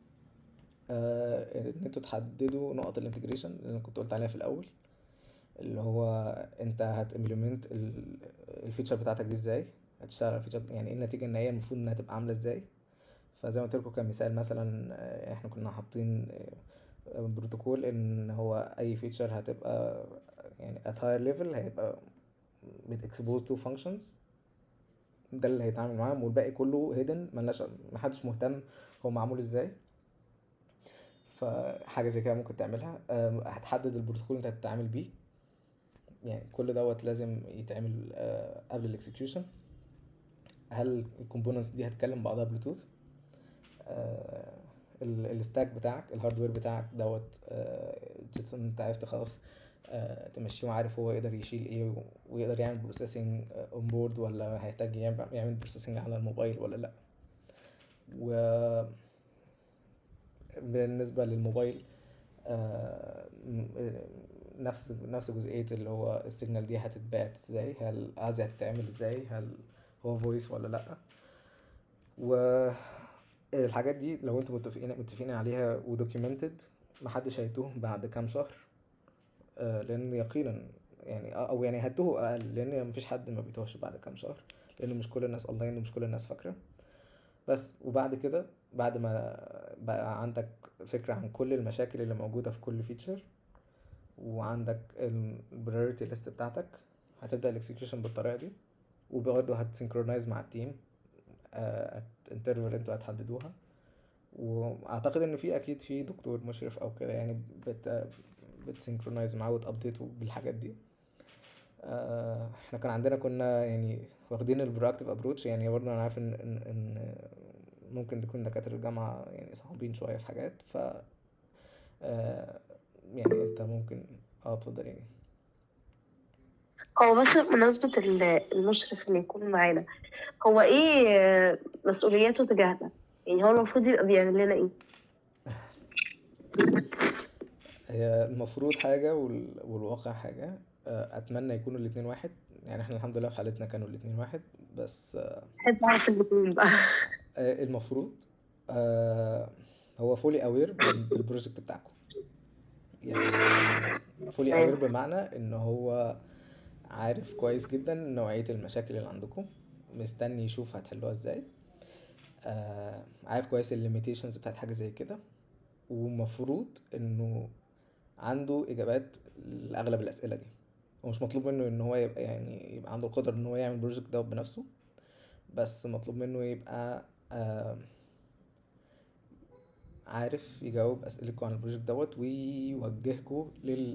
ان انتوا تحددوا نقط الانتجريشن اللي انا كنت قلت عليها في الاول، اللي هو انت هتimplement الفيتشر بتاعتك دي ازاي، هتشتغل على الفيتشر يعني ايه النتيجه النهائيه المفروض انها تبقى عامله ازاي. فزي ما قلت لكم كمثال مثلا، احنا كنا حاطين بروتوكول ان هو اي فيتشر هتبقى يعني at higher level هيبقى بتexpose to functions، ده اللي هيتعامل معاهم، والباقي كله hidden محدش مهتم هو معمول ازاي. فحاجة زي كده ممكن تعملها. هتحدد البروتوكول انت هتتعامل بيه، يعني كل دوت لازم يتعمل قبل الاكسكيوشن. هل الكومبوننتس دي هتكلم بعضها بلوتوث؟ الستاك بتاعك، الهاردوير بتاعك دوت جيتس انت عرفت خلاص تمشيه وعارف هو يقدر يشيل ايه ويقدر يعمل بروسيسنج اون بورد ولا هيحتاج يعمل بروسيسنج على الموبايل ولا لا. وبالنسبة للموبايل نفس جزئية اللي هو السيجنال دي هتتبعت ازاي، هل عايزة هتتعمل ازاي، هل هو فويس ولا لأ. والحاجات دي لو انتوا متفقين عليها ودوكيومنتد محدش هيتوه بعد كام شهر، لان يقينا يعني او يعني هتوه اقل، لان مفيش حد ما بيتوهش بعد كام شهر، لان مش كل الناس اونلاين ومش كل الناس فاكرة. بس وبعد كده بعد ما بقى عندك فكرة عن كل المشاكل اللي موجودة في كل فيتشر وعندك البريوريتي ليست بتاعتك، هتبدأ الاكسكيوشن بالطريقة دي. وبرضه هتسينكرونايز مع التيم انترفال انتوا هتحددوها. واعتقد ان في اكيد في دكتور مشرف او كده يعني بتسينكرونايز معاه وتابديته بالحاجات دي. احنا كان عندنا كنا يعني واخدين البروactive ابروتش، يعني برضه انا عارف ان ممكن تكون دكاترة الجامعة يعني صعبين شوية في حاجات، ف يعني انت ممكن اتفضل يعني. هو بس بمناسبة المشرف اللي يكون معانا، هو ايه مسؤولياته تجاهنا؟ يعني هو المفروض يبقى بيعمل لنا ايه؟ هي المفروض حاجة والواقع حاجة. اتمنى يكونوا الاتنين واحد، يعني احنا الحمد لله في حالتنا كانوا الاتنين واحد، بس احب اعرف الاتنين بقى. المفروض هو فولي اوير بالبروجكت بتاعكم. يعني فولي اوير بمعنى ان هو عارف كويس جدا نوعية المشاكل اللي عندكم، مستني يشوف هتحلوها ازاي، عارف كويس الليميتيشنز بتاعت حاجة زي كده، ومفروض انه عنده اجابات لاغلب الاسئلة دي. ومش مطلوب منه ان هو يبقى عنده القدرة ان هو يعمل بروجكت ده بنفسه، بس مطلوب منه يبقى عارف يجاوب اسئلتكم عن البروجكت دوت ويوجهكم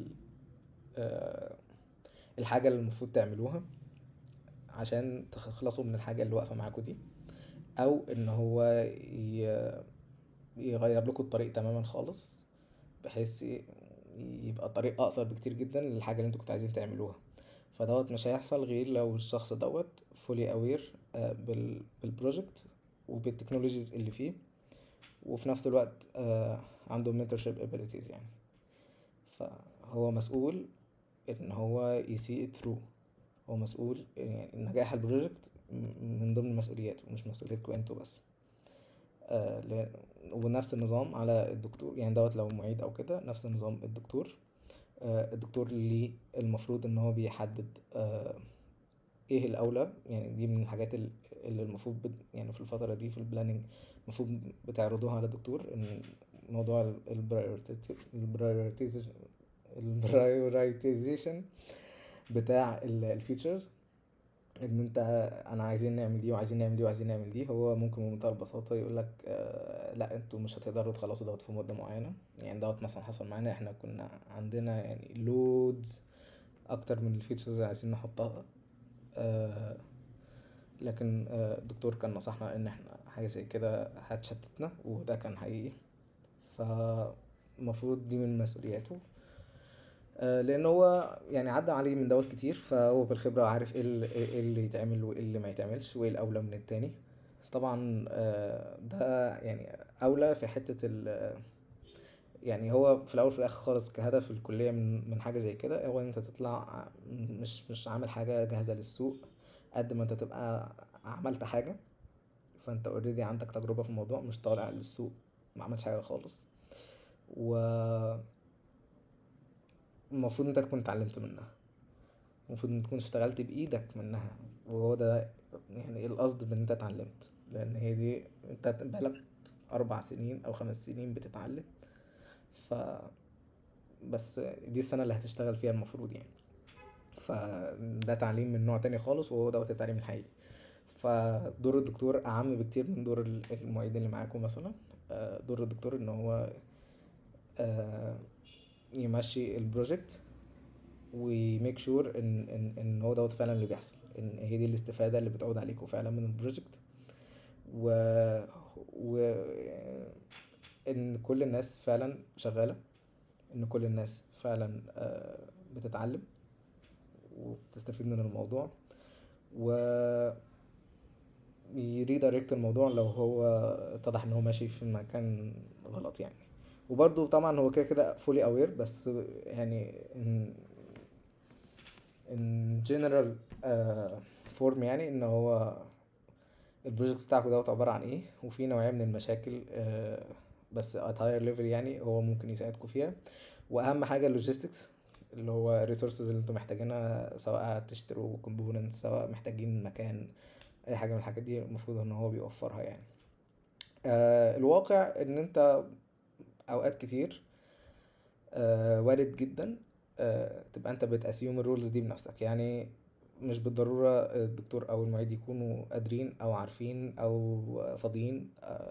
الحاجة اللي المفروض تعملوها عشان تخلصوا من الحاجة اللي واقفة معاكم دي، او ان هو يغير لكم الطريق تماما خالص، بحيث يبقى الطريق اقصر بكتير جدا للحاجة اللي انتوا كنتوا عايزين تعملوها. فدوت مش هيحصل غير لو الشخص دوت فولي اوير بالبروجكت وبالتكنولوجيز اللي فيه، وفي نفس الوقت عنده mentorship abilities يعني. فهو مسؤول ان هو يسي it through، هو مسؤول يعني نجاح البروجكت من ضمن مسؤولياته، مش مسؤوليتكم انتوا بس. ونفس النظام على الدكتور، يعني دوت لو معيد او كده نفس النظام الدكتور. الدكتور اللي المفروض ان هو بيحدد ايه الاولى، يعني دي من الحاجات اللي المفروض يعني في الفترة دي في البلاننج المفروض بتعرضوها على الدكتور، ان موضوع البرايورتيزيشن بتاع الفيتشرز، ان انت انا عايزين نعمل دي وعايزين نعمل دي وعايزين نعمل دي. هو ممكن بمنتهى البساطه يقول لك لا انتوا مش هتقدروا تخلصوا دوت في مده معينه. يعني دوت مثلا حصل معانا، احنا كنا عندنا يعني لودز اكتر من الفيتشرز اللي عايزين نحطها، لكن الدكتور كان نصحنا ان احنا حاجه زي كده هتشتتنا، وده كان حقيقي. فالمفروض دي من مسؤولياته، لان هو يعني عدى عليه من دوت كتير، فهو بالخبرة عارف ايه اللي يتعمل وايه اللي ما يتعملش وايه الاولى من التاني. طبعا ده يعني اولى في حتة يعني هو في الاول في الاخر خالص كهدف الكلية من حاجة زي كده، هو انت تطلع مش عامل حاجة جاهزة للسوق، قد ما انت تبقى عملت حاجة فانت اوريدي عندك تجربة في الموضوع، مش طالع للسوق ما عملتش حاجة خالص، المفروض انت تكون اتعلمت منها، المفروض ان تكون اشتغلت بايدك منها. وهو ده يعني القصد بان انت اتعلمت، لان هي دي انت بقالك 4 سنين او 5 سنين بتتعلم، بس دي السنة اللي هتشتغل فيها المفروض يعني. فده تعليم من نوع تاني خالص، وهو دوت التعليم الحقيقي. فدور الدكتور اعم بكتير من دور المعيد اللي معاكم مثلا. دور الدكتور ان هو يمشي البروجكت وميك شور ان هو دوت فعلا اللي بيحصل، ان هي دي الاستفادة اللي بتعود عليكم فعلا من البروجكت. ان كل الناس فعلا شغالة، ان كل الناس فعلا بتتعلم وبتستفيد من الموضوع، و يريدايركت الموضوع لو هو اتضح ان هو ماشي في مكان غلط يعني. وبرضو طبعا هو كده كده fully aware، بس يعني in general form، يعني ان هو البروجكت بتاعك دوت عبارة عن ايه، وفي نوعية من المشاكل بس at higher level يعني هو ممكن يساعدكم فيها. واهم حاجة اللوجيستكس، اللي هو الريسورسز اللي انتم محتاجينها، سواء تشتروا components، سواء محتاجين مكان، اي حاجة من الحاجات دي المفروض ان هو بيوفرها يعني. الواقع ان انت اوقات كتير وارد جدا تبقى انت بتأسيوم الرولز دي بنفسك. يعني مش بالضرورة الدكتور او المعيد يكونوا قادرين او عارفين او فاضيين،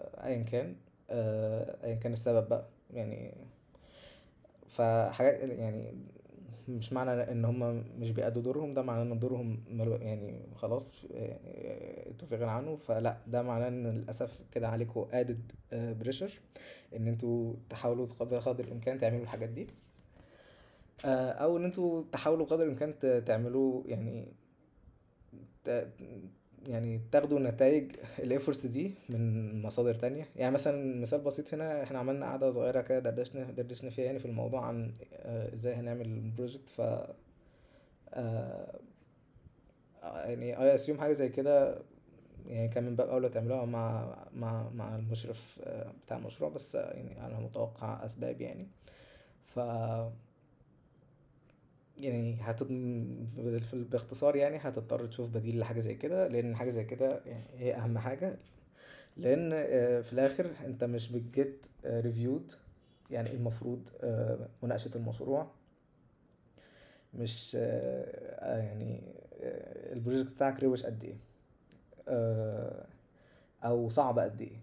ايا كان السبب بقى يعني. فحاجات يعني مش معنى ان هم مش بيأدوا دورهم ده معناه ان دورهم يعني خلاص يعني انتوا في غنى عنه. فلا، ده معناه ان للاسف كده عليكم added pressure ان انتوا تحاولوا قدر الامكان تعملوا الحاجات دي، او ان انتوا تحاولوا قدر الامكان تعملوا ت- يعني تاخدوا نتائج الافورتس دي من مصادر تانية. يعني مثلا مثال بسيط، هنا احنا عملنا قعدة صغيرة كده دردشنا فيها يعني في الموضوع عن ازاي هنعمل البروجكت. ف يعني اي اسيوم حاجة زي كده يعني كان من باب اولى تعملوها مع المشرف بتاع المشروع، بس يعني انا متوقع اسباب يعني. ف يعني باختصار يعني هتضطر تشوف بديل لحاجة زي كده، لان حاجة زي كده يعني هي اهم حاجة. لان في الاخر انت مش بتجيت ريفيود. يعني المفروض مناقشة المشروع مش يعني البروجكت بتاعك روش قد ايه، او صعب قد ايه.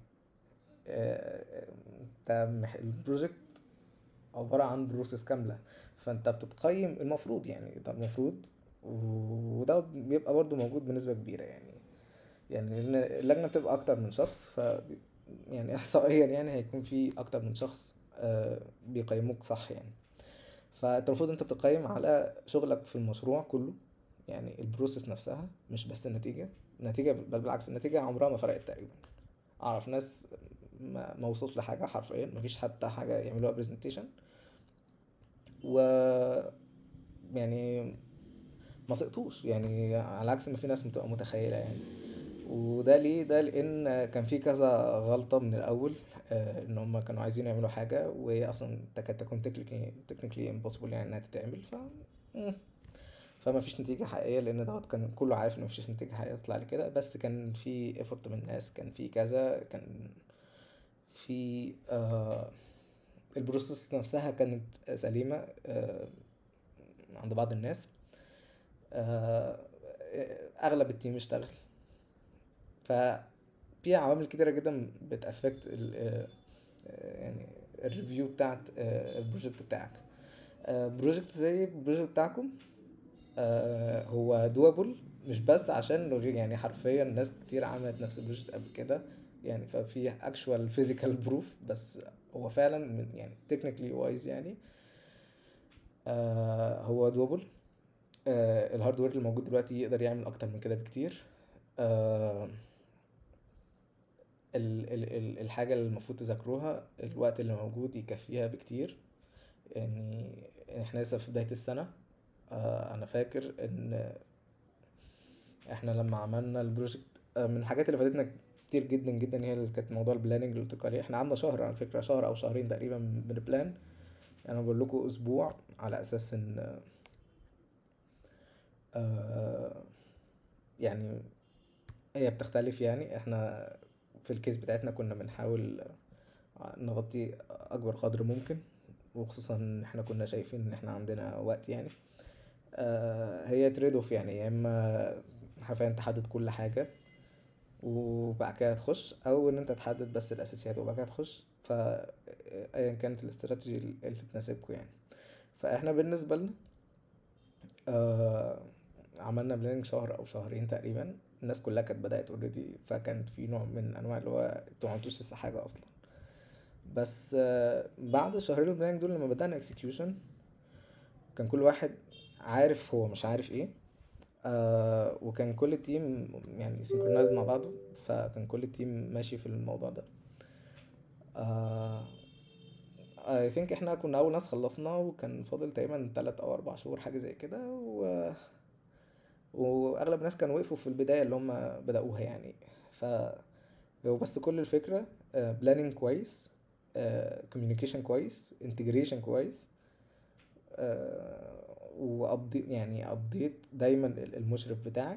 البروجكت عبارة عن بروسيس كاملة، فانت بتتقيم المفروض يعني ده المفروض، وده بيبقى برضو موجود بنسبة كبيرة يعني لأن اللجنة بتبقى أكتر من شخص. يعني إحصائيا يعني هيكون في أكتر من شخص بيقيموك صح يعني. فأنت المفروض أنت بتقيم على شغلك في المشروع كله، يعني البروسيس نفسها، مش بس النتيجة بل بالعكس، النتيجة عمرها ما فرقت تقريبا. أعرف ناس ما وصلت لحاجة حرفيا، مفيش حتى حاجة يعملوها برزنتيشن، و يعني ما سقطوش يعني، على عكس ما في ناس بتبقى متخيلة يعني. وده ليه؟ ده لان كان في كذا غلطة من الاول، ان هم كانوا عايزين يعملوا حاجة وهي اصلا تكاد تكون technically impossible يعني انها تتعمل. مم. فما فيش نتيجة حقيقية، لان دوت كان كله عارف ان مفيش نتيجة حقيقية تطلع لكده. بس كان في effort من الناس، كان في كذا، كان في البروسيس نفسها كانت سليمة عند بعض الناس. اغلب التيم اشتغل. ففي عوامل كتيرة جدا بتأفكت يعني الريفيو بتاعت البروجكت بتاعك. بروجكت زي البروجكت بتاعكم هو دوابل، مش بس عشان يعني حرفيا ناس كتير عملت نفس البروجكت قبل كده يعني، ففي actual physical proof. بس هو فعلا من يعني technically wise يعني هو دوابل. الهاردوير اللي موجود دلوقتي يقدر يعمل اكتر من كده بكتير. الحاجة اللي المفروض تذاكروها الوقت اللي موجود يكفيها بكتير يعني. احنا لسه في بداية السنة. انا فاكر ان احنا لما عملنا البروجكت من الحاجات اللي فادتنا كتير جدا جدا هي اللي كانت موضوع البلاننج اللي قلت لكم عليه. احنا قعدنا شهر على فكرة، شهر او شهرين تقريبا بنبلان. انا بقول لكم اسبوع على اساس ان يعني هي بتختلف يعني. احنا في الكيس بتاعتنا كنا بنحاول نغطي اكبر قدر ممكن، وخصوصا ان احنا كنا شايفين ان احنا عندنا وقت يعني. هي تريد اوف يعني، يا اما حرفيا تحدد كل حاجة وبعد كده تخش، او ان انت تحدد بس الاساسيات وبعد كده تخش. ايا كانت الاستراتيجي اللي تناسبكم يعني. فاحنا بالنسبة لنا عملنا بلاننج شهر او شهرين تقريبا. الناس كلها كانت بدأت اوريدي، فكان في نوع من انواع اللي هو انتوا ما عملتوش لسه حاجة اصلا. بس بعد شهرين البلاننج دول لما بدأنا اكسكيوشن كان كل واحد عارف هو مش عارف ايه. وكان كل التيم يعني سينكرونايز مع بعضه، فكان كل التيم ماشي في الموضوع ده. I think احنا كنا اول ناس خلصنا، وكان فاضل تقريبا 3 أو 4 شهور حاجة زي كده، واغلب الناس كانوا وقفوا في البداية اللي هم بدأوها يعني. هو بس كل الفكرة بلاننج كويس، كوميونيكيشن كويس، انتجريشن كويس، وابديت يعني ابديت دايما المشرف بتاعك.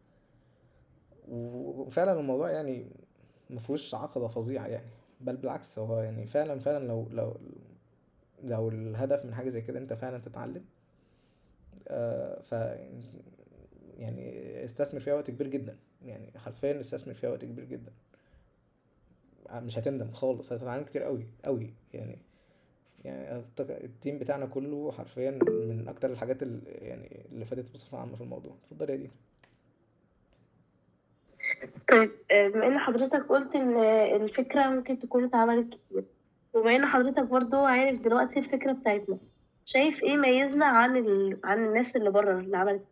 وفعلا الموضوع يعني مفهوش عقبة فظيعة يعني، بل بالعكس هو يعني فعلا لو الهدف من حاجة زي كده انت فعلا تتعلم، ف يعني استثمر فيها وقت كبير جدا، يعني حرفيا استثمر فيها وقت كبير جدا، مش هتندم خالص، هتتعلم كتير قوي قوي يعني. التيم بتاعنا كله حرفيا من اكتر الحاجات يعني اللي فادت بصفة عامة في الموضوع. اتفضل يا دي. طيب بما ان حضرتك قلت ان الفكرة ممكن تكون اتعملت كتير، وبما ان حضرتك برضو عارف دلوقتي الفكرة بتاعتنا، شايف ايه ميزنا عن الناس اللي بره اللي عملت؟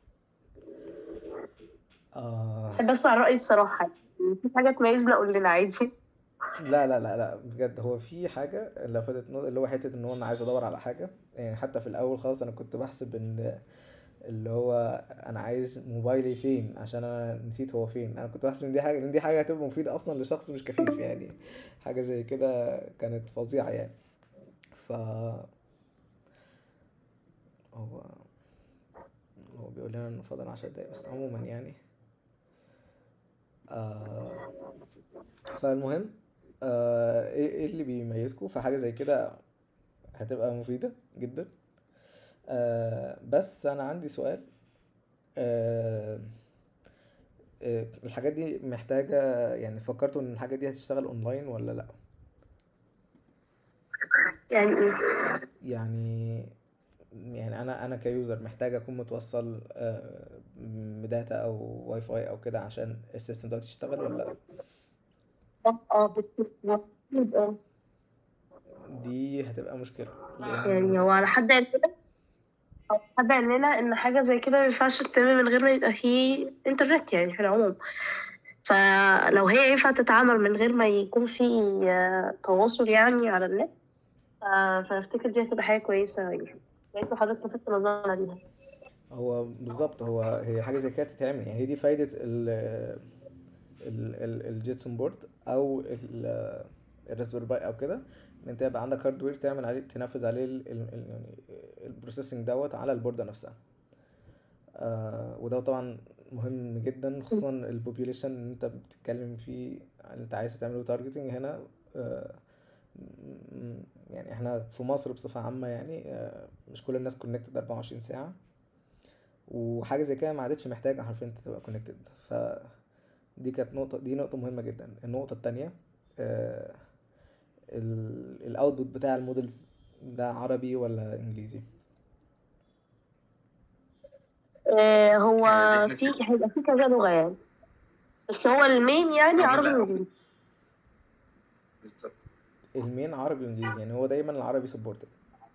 بحب اسمع الرأي بصراحة، يعني في حاجة تميزنا قول لنا عادي. لا لا لا لا بجد، هو في حاجة لفتت نظري، اللي هو حتة ان هو انا عايز ادور على حاجة. يعني حتى في الاول خالص انا كنت بحسب ان اللي هو انا عايز موبايلي فين، عشان انا نسيت هو فين. انا كنت بحسب ان دي حاجة هتبقى مفيدة اصلا لشخص مش كفيف يعني. حاجة زي كده كانت فظيعة يعني. ف هو هو بيقول لنا انه فاضل 10 دقايق بس عموما يعني. آه فالمهم ايه اللي بيميزكوا في حاجة زي كده هتبقى مفيدة جدا. بس انا عندي سؤال. آه الحاجات دي محتاجة، يعني فكرتوا ان الحاجة دي هتشتغل اونلاين ولا لا؟ يعني ايه؟ يعني انا كيوزر محتاج اكون متوصل بداتا او واي فاي او كده عشان السيستم ده يشتغل ولا لا؟ بالتأكيد. دي هتبقى مشكلة لان يعني هو على حد علمنا ان حاجة زي كده مينفعش تتم من غير ما يبقى فيه انترنت يعني في العموم. فلو هي ينفع تتعامل من غير ما يكون في تواصل يعني على النت، فافتكر دي هتبقى حاجة كويسة يعني. كويس حضرتك لفتت نظرنا ليها. هو بالظبط هي حاجة زي كده تتعمل، يعني هي دي فايدة الجيتسون بورد او الراسبيري باي او كده، ان انت يبقى عندك هاردوير تعمل عليه تنفذ عليه يعني البروسيسنج دوت على البوردة نفسها. وده طبعا مهم جدا، خصوصا البوبيوليشن اللي انت بتتكلم فيه، انت عايز تعمله تارجتنج هنا. يعني احنا في مصر بصفة عامة يعني مش كل الناس كونكتد 24 ساعة، وحاجة زي كده ما عادتش محتاجة حرفيا انت تبقى كونكتد. دي كانت نقطة مهمة جدا. النقطة التانية الاوتبوت بتاع المودلز ده عربي ولا انجليزي؟ هو اللي احنا هيبقى في كذا لغة يعني، بس هو المين يعني عربي لا وانجليزي. بالظبط. المين عربي وانجليزي، يعني هو دايما العربي سبورتد.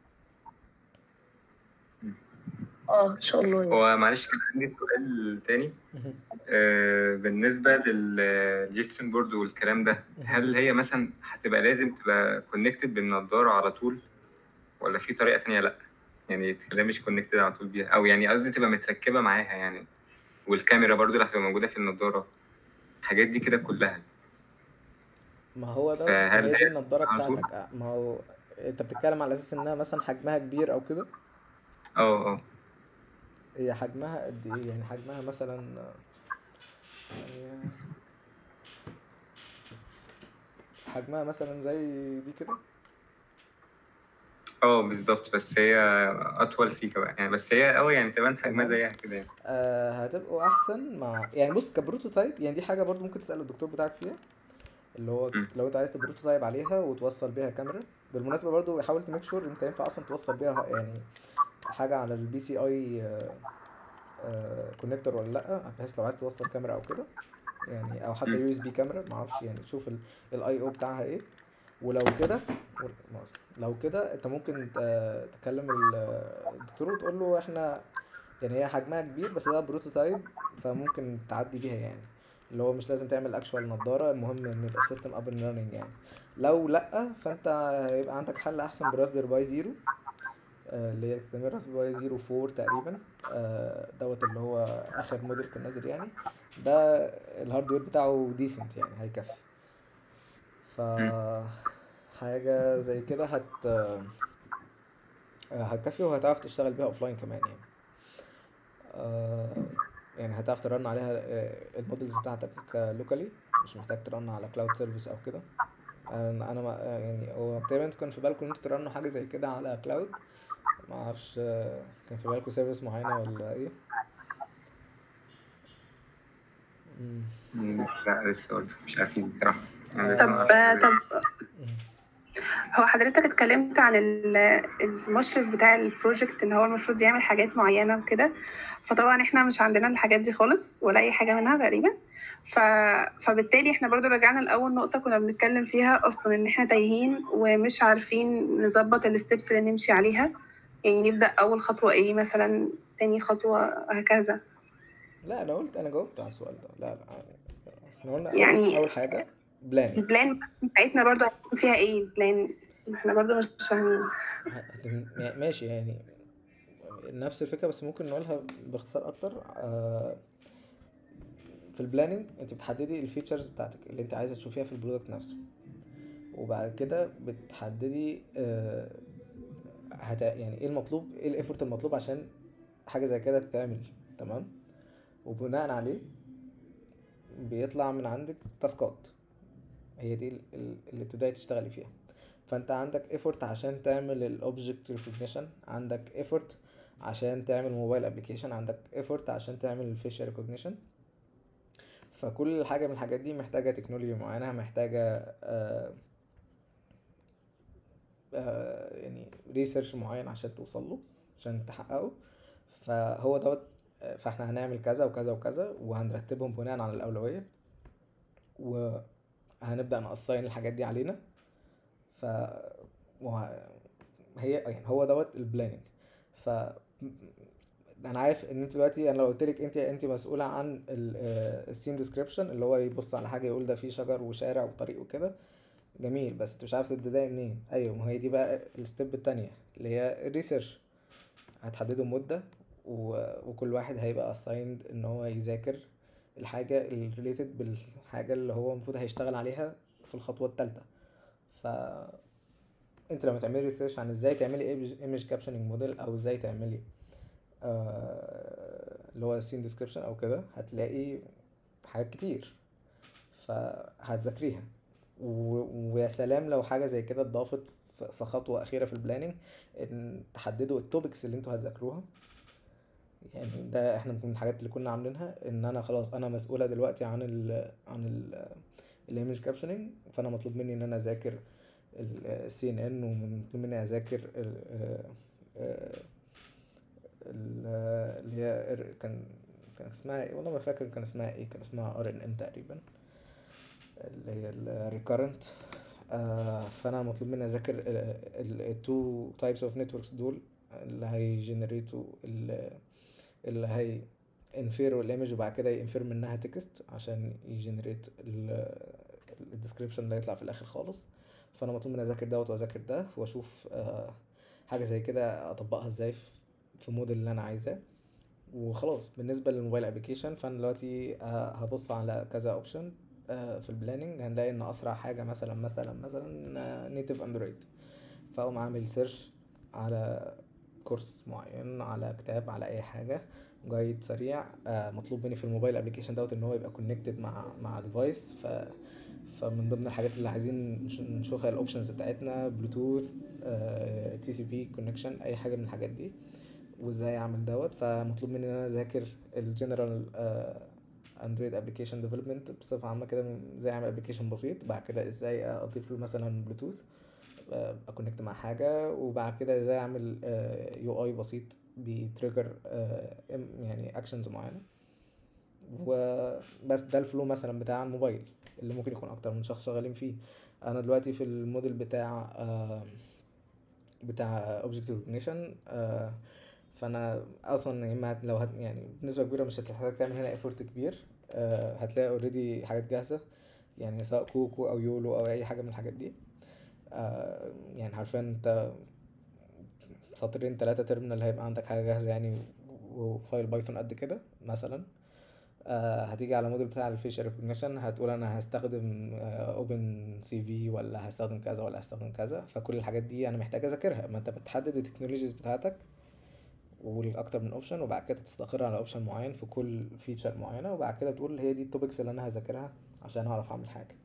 ان شاء الله يعني. هو معلش كان عندي سؤال تاني. بالنسبة للجيتسون بورد والكلام ده، هل هي مثلا هتبقى لازم تبقى كونكتد بالنضارة على طول، ولا في طريقة تانية لأ؟ يعني تبقى مش كونكتد على طول بيها، أو يعني قصدي تبقى متركبة معاها يعني، والكاميرا برضو اللي هتبقى موجودة في النضارة، الحاجات دي كده كلها. ما هو ده، فهل هي دي هي النضارة على طول؟ بتاعتك. ما هو انت بتتكلم على اساس انها مثلا حجمها كبير او كده. اه هي حجمها قد ايه؟ يعني حجمها مثلا يعني حجمها مثلا زي دي كده. بالظبط، بس هي أطول سيكة بقى يعني، بس هي يعني تبان حجمها تمام. زيها كده يعني. هتبقوا احسن مع، يعني بص كبروتوتايب، يعني دي حاجة برضو ممكن تسأل الدكتور بتاعك فيها، اللي هو م. لو انت عايز تبروتوتايب عليها وتوصل بيها كاميرا. بالمناسبة برضو حاول تميك شور انت ينفع اصلا توصل بيها يعني حاجة على البي سي اي كونكتور ولا لا، بحيث لو عايز توصل كاميرا او كده يعني، او حتى يو اس بي كاميرا معرفش يعني، تشوف الاي او بتاعها ايه. ولو كده لو كده انت ممكن تكلم الدكتور وتقول له احنا يعني هي حجمها كبير بس ده بروتوتايب، فممكن تعدي بيها يعني، اللي هو مش لازم تعمل اكشوال نضاره، المهم ان يبقى السيستم اب اند راننج يعني. لو لا فانت هيبقى عندك حل احسن براسبير باي زيرو، اللي هي تستمر راسبير باي زيرو 4 تقريبا، دوت اللي هو اخر موديل كان نازل يعني. ده الهاردوير بتاعه ديسنت يعني، هيكفي. ف حاجه زي كده هتكفي، وهتعرف تشتغل بيها اوفلاين كمان يعني. يعني هتعرف ترن عليها المودلز بتاعتك لوكالي، مش محتاج ترن على كلاود سيرفيس او كده. انا يعني هو تقريبا انتوا كان في بالكم ان انتوا ترنوا حاجه زي كده على كلاود، ما اعرفش كان في بالكم سيرفيس معينه ولا ايه؟ لا لسه برضه مش عارفين بصراحة. طب هو حضرتك اتكلمت عن المشرف بتاع البروجكت ان هو المفروض يعمل حاجات معينة وكده، فطبعا احنا مش عندنا الحاجات دي خالص ولا اي حاجة منها تقريبا. فبالتالي احنا برضو رجعنا لأول نقطة كنا بنتكلم فيها اصلا، ان احنا تايهين ومش عارفين نظبط الستبس اللي نمشي عليها. يعني نبدأ اول خطوة ايه مثلا، تاني خطوة هكذا. لا انا جاوبت على السؤال ده. لا احنا قلنا يعني اول حاجه بلاننج. البلان بتاعتنا برضو هيكون فيها ايه البلان؟ احنا برضو مش فاهمين. ماشي يعني نفس الفكره، بس ممكن نقولها باختصار اكتر. في البلاننج انت بتحددي الفيتشرز بتاعتك اللي انت عايزه تشوفيها في البرودكت نفسه، وبعد كده بتحددي يعني ايه المطلوب، ايه الايفورت المطلوب عشان حاجه زي كده تتعمل. تمام. وبناء عليه بيطلع من عندك تاسكات، هي دي اللي بتبداي تشتغلي فيها. فانت عندك ايفورت عشان تعمل الاوبجكت ريكوجنيشن، عندك ايفورت عشان تعمل موبايل ابلكيشن، عندك ايفورت عشان تعمل الفيشل ريكوجنيشن. فكل حاجه من الحاجات دي محتاجه تكنولوجيا معينه، محتاجه يعني ريسيرش معين عشان توصل له، عشان تحققه. فهو دوت. فاحنا هنعمل كذا وكذا وكذا، وهنرتبهم بناء على الاولويه، وهنبدا نقصين الحاجات دي علينا. ف هي يعني هو دوت البلاننج. ف انا عارف ان انت دلوقتي، انا لو قلت لك انت مسؤوله عن السين ديسكريبشن، اللي هو يبص على حاجه يقول ده فيه شجر وشارع وطريق وكده، جميل، بس انت مش عارف تبتدي منين. ايوه، ما هي دي بقى الستيب التانية اللي هي الريسيرش. هتحددوا مده وكل واحد هيبقى assigned ان هو يذاكر الحاجه الريليتد بالحاجه اللي هو المفروض هيشتغل عليها في الخطوه الثالثه. ف انت لما تعملي ريسيرش عن ازاي تعملي ايمج كابشننج موديل، او ازاي تعملي اللي هو سين ديسكريبشن او كده، هتلاقي حاجات كتير فهتذاكريها. ويا سلام لو حاجه زي كده اتضافت في خطوه اخيره في البلاننج، ان تحددوا التوبكس اللي انتوا هتذاكروها. يعني ده احنا من الحاجات اللي كنا عاملينها، ان انا خلاص انا مسؤوله دلوقتي عن الايمج كابشننج، فانا مطلوب مني ان انا اذاكر السي ان ان، ومطلوب مني اذاكر اللي هي كان اسمها ايه، والله ما فاكر كان اسمها ايه، كان اسمها ار ان ان تقريبا، اللي هي الريكارنت. فانا مطلوب مني اذاكر التو تايبس اوف نتوركس دول، اللي هيجنريتوا اللي هي انفيروا الايمج، وبعد كده ينفير منها تكست عشان يجنريت الديسكريبشن اللي هيطلع في الاخر خالص. فانا مطلوب مني اذاكر دوت واذاكر ده، واشوف حاجه زي كده اطبقها ازاي في موديل اللي انا عايزاه. وخلاص بالنسبه للموبايل ابلكيشن، فانا دلوقتي هبص على كذا اوبشن في البلاننج. هنلاقي ان اسرع حاجه مثلا نيتيف اندرويد، فاقوم عامل سيرش على كورس معين، على كتاب، على اي حاجه، جايد سريع مطلوب مني في الموبايل ابلكيشن دوت ان هو يبقى كونكتد مع ديفايس. فمن ضمن الحاجات اللي عايزين نشوفها الاوبشنز بتاعتنا، بلوتوث، تي سي بي كونكشن، اي حاجه من الحاجات دي، وازاي اعمل دوت. فمطلوب مني ان انا اذاكر الجنرال اندرويد ابلكيشن ديفلوبمنت بصفه عامه كده، ازاي اعمل ابلكيشن بسيط، بعد كده ازاي اضيف له مثلا بلوتوث، اكونكت مع حاجه، وبعد كده ازاي اعمل يو اي بسيط بيتريجر يعني اكشنز معينه. وبس ده الفلو مثلا بتاع الموبايل اللي ممكن يكون اكتر من شخص شغالين فيه. انا دلوقتي في الموديل بتاع object recognition، فانا اصلا يا اما لو يعني بنسبه كبيره مش هتحتاج تعمل هنا effort كبير. هتلاقي اوريدي حاجات جاهزه، يعني سواء كوكو او يولو او اي حاجه من الحاجات دي. يعني عارفين انت سطرين 3 تيرمينال هيبقى عندك حاجه جاهزه يعني، وفايل بايثون قد كده مثلا. هتيجي على الموديل بتاع الفيشر ريكوجنيشن هتقول انا هستخدم اوبن سي في ولا هستخدم كذا ولا هستخدم كذا. فكل الحاجات دي انا محتاج اذاكرها. ما انت بتحدد التكنولوجيز بتاعتك والاكتر من اوبشن، وبعد كده تستقر على اوبشن معين في كل فيتشر معينه، وبعد كده بتقول هي دي التوبكس اللي انا هذاكرها عشان اعرف اعمل حاجه.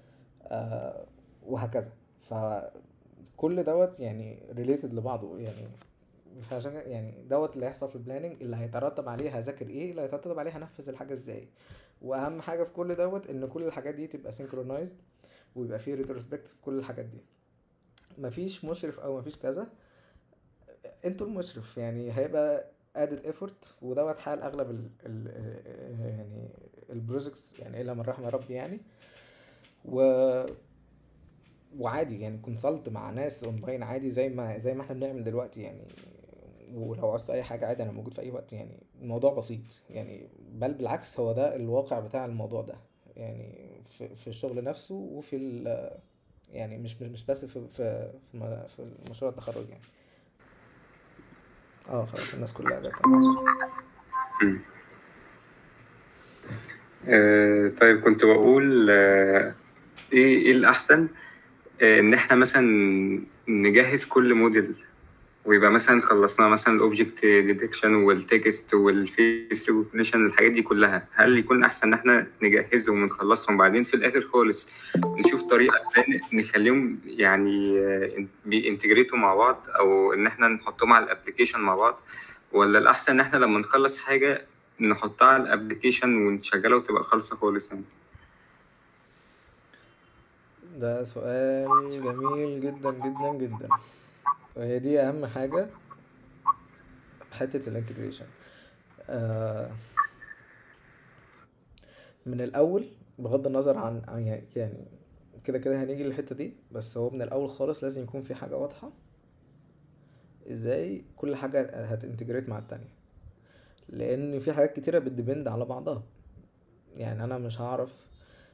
وهكذا. فكل دوت يعني ريليتد لبعضه يعني. عشان يعني دوت اللي هيحصل في البلاننج، اللي هيترتب عليه هذاكر ايه، اللي هيترتب عليه هنفذ الحاجه ازاي. واهم حاجه في كل دوت ان كل الحاجات دي تبقى سينكرونايزد، ويبقى فيه ريتروسبكت في كل الحاجات دي. مفيش مشرف او مفيش كذا، انتوا المشرف يعني. هيبقى added effort، ودوت حال اغلب يعني البروجكتس يعني، الا من رحم ربي يعني. وعادي يعني كونسلت مع ناس اونلاين عادي زي ما احنا بنعمل دلوقتي يعني. ولو عاوزت اي حاجه عادي انا موجود في اي وقت يعني. الموضوع بسيط يعني، بل بالعكس هو ده الواقع بتاع الموضوع ده يعني، في الشغل نفسه وفي يعني مش بس في مشروع التخرج يعني. خلاص الناس كلها جت. طيب كنت بقول ايه الاحسن، ان احنا مثلا نجهز كل موديل ويبقى مثلا خلصنا مثلا الاوبجكت ديتكشن والتكست والفيس ريكوجنيشن الحاجات دي كلها. هل يكون احسن ان احنا نجهزهم ونخلصهم بعدين في الاخر خالص نشوف طريقه ازاي نخليهم يعني بينتجريتوا مع بعض، او ان احنا نحطهم على الابلكيشن مع بعض؟ ولا الاحسن ان احنا لما نخلص حاجه نحطها على الابلكيشن ونشغلها وتبقى خالصه خالص يعني؟ ده سؤال جميل جدا جدا جدا. وهي دي اهم حاجه في حته الانتجريشن. من الاول بغض النظر عن يعني كده كده هنيجي للحته دي، بس هو من الاول خالص لازم يكون في حاجه واضحه ازاي كل حاجه هتنتجريت مع التانية. لان في حاجات كتيره بتديبند على بعضها. يعني انا مش هعرف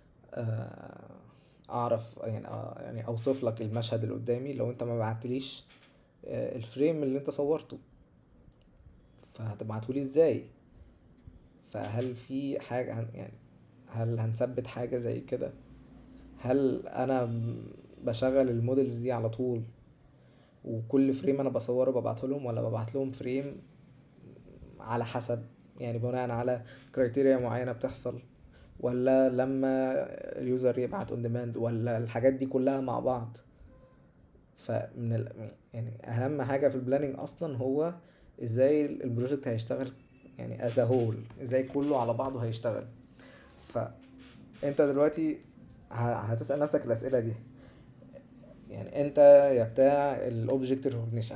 اعرف يعني اوصف لك المشهد اللي قدامي لو انت ما بعتليش الفريم اللي انت صورته. فهتبعتولي ازاي؟ فهل في حاجة يعني هل هنثبت حاجة زي كده؟ هل انا بشغل المودلز دي على طول وكل فريم انا بصوره ببعته لهم، ولا ببعت لهم فريم على حسب يعني بناء على كرايتيريا معينة بتحصل، ولا لما اليوزر يبعت اون ديماند، ولا الحاجات دي كلها مع بعض؟ فمن يعني اهم حاجة في البلاننج اصلا هو ازاي البروجكت هيشتغل يعني از هول، ازاي كله على بعضه هيشتغل. فانت دلوقتي هتسأل نفسك الاسئلة دي. يعني انت يا بتاع الاوبجكت ريكوجنيشن،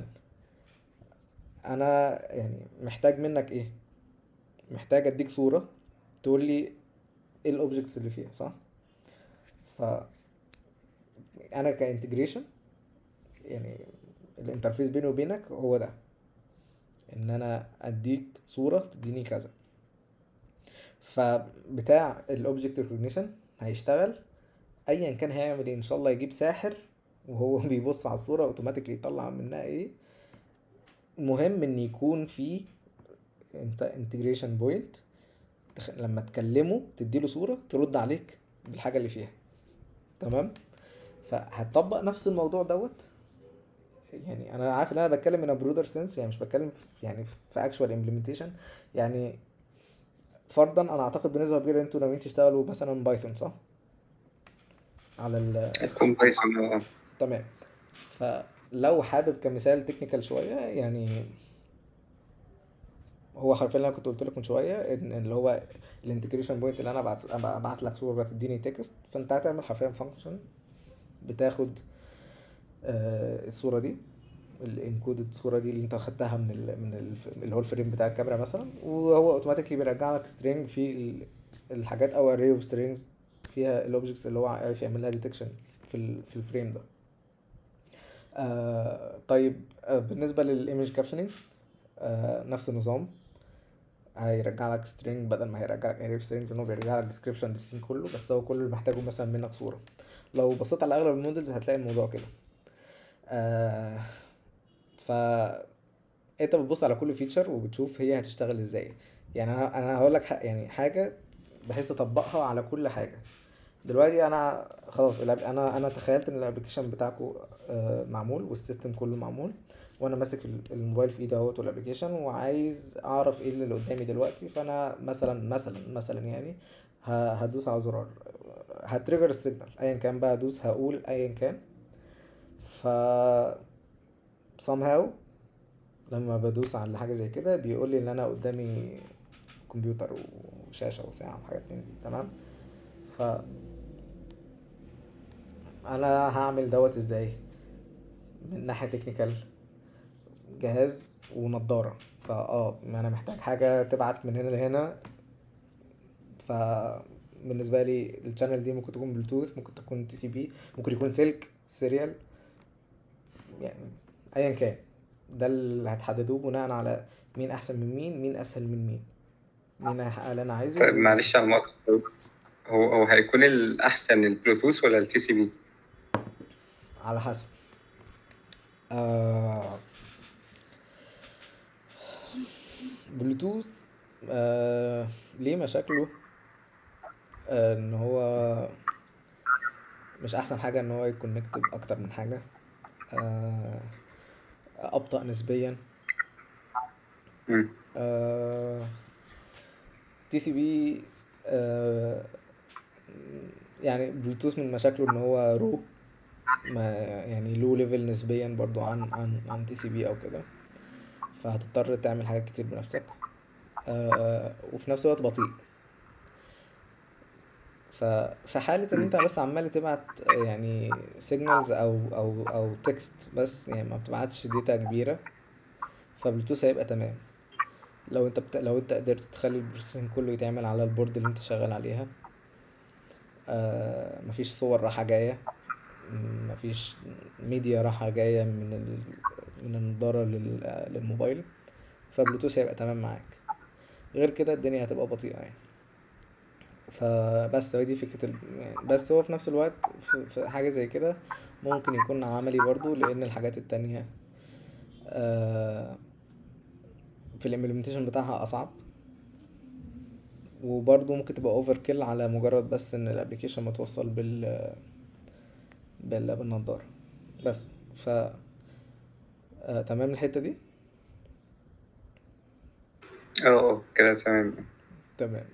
انا يعني محتاج منك ايه؟ محتاج اديك صورة تقول لي ايه الاوبجكتس اللي فيها، صح؟ انا كانتجريشن يعني الانترفيس بيني وبينك هو ده، ان انا اديك صورة تديني كذا. فبتاع الاوبجكت ريكوجنيشن هيشتغل ايا كان هيعمل ايه. ان شاء الله يجيب ساحر وهو بيبص على الصورة اوتوماتيكلي يطلع منها ايه. المهم ان يكون في انتجريشن بوينت لما تكلمه تديله صورة ترد عليك بالحاجة اللي فيها. تمام. فهتطبق نفس الموضوع دوت. يعني انا عارف ان انا بتكلم من برودر سنس، يعني مش بتكلم يعني في اكشوال امبلمنتيشن. يعني فرضا انا اعتقد بنسبه كبيره انتوا ناويين تشتغلوا مثلا بايثون، صح؟ على تكون بايثون. تمام. فلو حابب كمثال تكنيكال شويه يعني، هو حرفيا اللي انا كنت قلت لك من شويه ان اللي هو الانتجريشن بوينت اللي انا ابعت لك صوره تديني تكست. فانت هتعمل حرفيا فانكشن بتاخد الصورة دي الانكودد صورة دي اللي انت خدتها اللي هو الفريم بتاع الكاميرا مثلا، وهو اوتوماتيكلي بيرجع لك string في الحاجات او array of strings فيها الاوبجكتس اللي هو عارف يعمل لها detection في الفريم ده. طيب بالنسبة للايمج كابشننج نفس النظام، هيرجع لك string بدل ما هيرجع لك array of strings، لانه بيرجع لك description للسين كله، بس هو كل اللي محتاجه مثلا منك صورة. لو بصيت على اغلب المودلز هتلاقي الموضوع كده. ف انت بتبص على كل فيتشر وبتشوف هي هتشتغل ازاي. يعني انا هقول لك يعني حاجه بحيث تطبقها على كل حاجه. دلوقتي انا خلاص انا تخيلت ان الابلكيشن بتاعكم معمول والسيستم كله معمول، وانا ماسك الموبايل في ايدي اهوت والابلكيشن، وعايز اعرف ايه اللي قدامي دلوقتي. فانا مثلا يعني هدوس على زرار هتريجر السيجنال ايا كان بقى، هدوس هقول ايا كان. ف somehow لما بدوس على حاجه زي كده بيقول لي ان انا قدامي كمبيوتر وشاشه وساعه وحاجات من دي. تمام. ف انا هعمل دوت ازاي من ناحيه تكنيكال؟ جهاز ونضاره. ما انا محتاج حاجه تبعت من هنا لهنا. بالنسبه لي الشانل دي ممكن تكون بلوتوث، ممكن تكون تي سي بي، ممكن يكون سلك سيريال، يعني ايا كان. ده اللي هتحددوه بناء على مين احسن من مين اسهل من مين هيحقق اللي انا عايزه. طيب معلش على المقطع، هو هيكون الأحسن البلوتوث ولا التي سي بي؟ على حسب. بلوتوث ليه مشاكله، ان هو مش احسن حاجه ان هو يكونكت باكتر من حاجه، ابطأ نسبيا. تي سي بي يعني بلوتوث من مشاكله ان هو رو، ما يعني لو ليفل نسبيا برضو عن تي سي بي او كده، فهتضطر تعمل حاجات كتير بنفسك. وفي نفس الوقت بطيء. ففي حالة ان انت بس عمال تبعت يعني سيجنالز او تكست بس، يعني ما بتبعتش داتا كبيرة، فبلوتوث هيبقى تمام. لو انت قدرت تخلي البروسيسنج كله يتعمل على البورد اللي انت شغال عليها، مفيش صور راحة جاية، مفيش ميديا راحة جاية من النضارة للموبايل، فبلوتوث هيبقى تمام معاك. غير كده الدنيا هتبقى بطيئة يعني. فبس هي دي فكرة يعني بس هو في نفس الوقت في حاجة زي كده ممكن يكون عملي برضو، لأن الحاجات التانية في الامبلمنتيشن بتاعها أصعب، وبرضو ممكن تبقى اوفر كيل على مجرد بس ان الابليكيشن متوصل بالنضارة بس. تمام الحتة دي. كده تمام. تمام.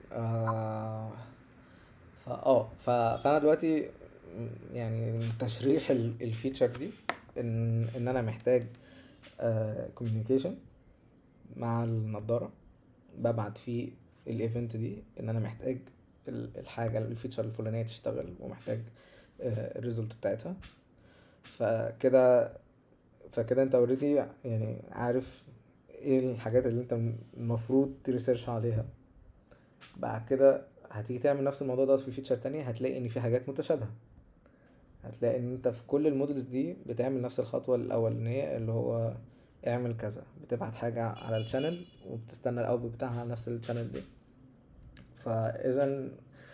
فانا دلوقتي يعني تشريح الفيتشر دي ان انا محتاج كوميونيكيشن مع النضارة، ببعت فيه الايفنت دي ان انا محتاج الحاجة الفيتشر الفلانية تشتغل، ومحتاج الريزلت بتاعتها. فكده انت اوريدي يعني عارف ايه الحاجات اللي انت المفروض تريسيرش عليها. بعد كده هتيجي تعمل نفس الموضوع ده في فيتشر تانية، هتلاقي ان في حاجات متشابهة. هتلاقي ان انت في كل المودلز دي بتعمل نفس الخطوة الاولانية، اللي هو اعمل كذا، بتبعت حاجة على الشانل وبتستنى الاوتبوت بتاعها على نفس الشانل دي. فاذا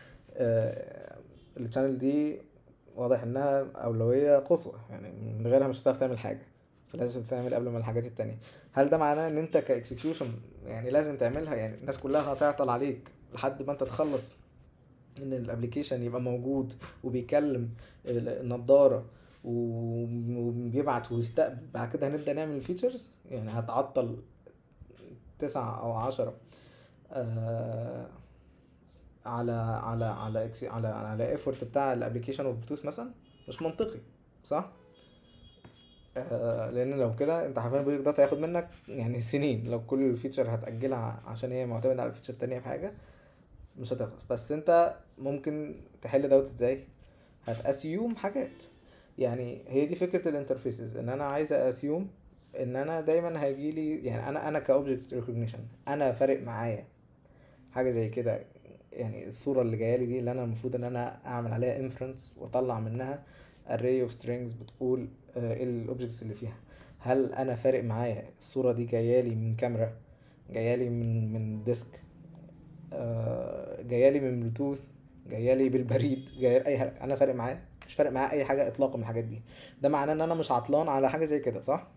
الشانل دي واضح انها اولوية قصوى، يعني من غيرها مش هتعرف تعمل حاجة، فلازم تعمل قبل ما الحاجات التانية. هل ده معناه ان انت كاكسكيوشن يعني لازم تعملها، يعني الناس كلها هتعطل عليك لحد ما انت تخلص ان الابليكيشن يبقى موجود وبيكلم النضارة وبيبعت ويستقبل، بعد كده هنبدأ نعمل الفيتشرز؟ يعني هتعطل 9 أو 10 على effort بتاع الابليكيشن والبلوتوث مثلا؟ مش منطقي، صح؟ لان لو كده انت حرفيا البروجكت ده هياخد منك يعني سنين. لو كل الفيتشر هتأجلها عشان هي معتمدة على الفيتشر التانية في حاجة مش هتخلص. بس انت ممكن تحل دوت ازاي؟ هتأسيوم حاجات، يعني هي دي فكرة الانترفيسز، ان انا عايز اسيوم ان انا دايما هيجيلي، يعني انا كاوبجكت ريكوجنيشن انا فارق معايا حاجة زي كده. يعني الصورة اللي جايالي دي اللي انا المفروض ان انا اعمل عليها انفرنس واطلع منها array of strings بتقول ايه الاوبجكتس اللي فيها. هل انا فارق معايا الصورة دي جايالي من كاميرا، جايالي من ديسك، جايالي من بلوتوث، جايالي بالبريد، جايالي اي حاجة، انا فارق معايا؟ مش فارق معايا اي حاجة اطلاقا من الحاجات دي. ده معناه ان انا مش عطلان على حاجة زي كده، صح؟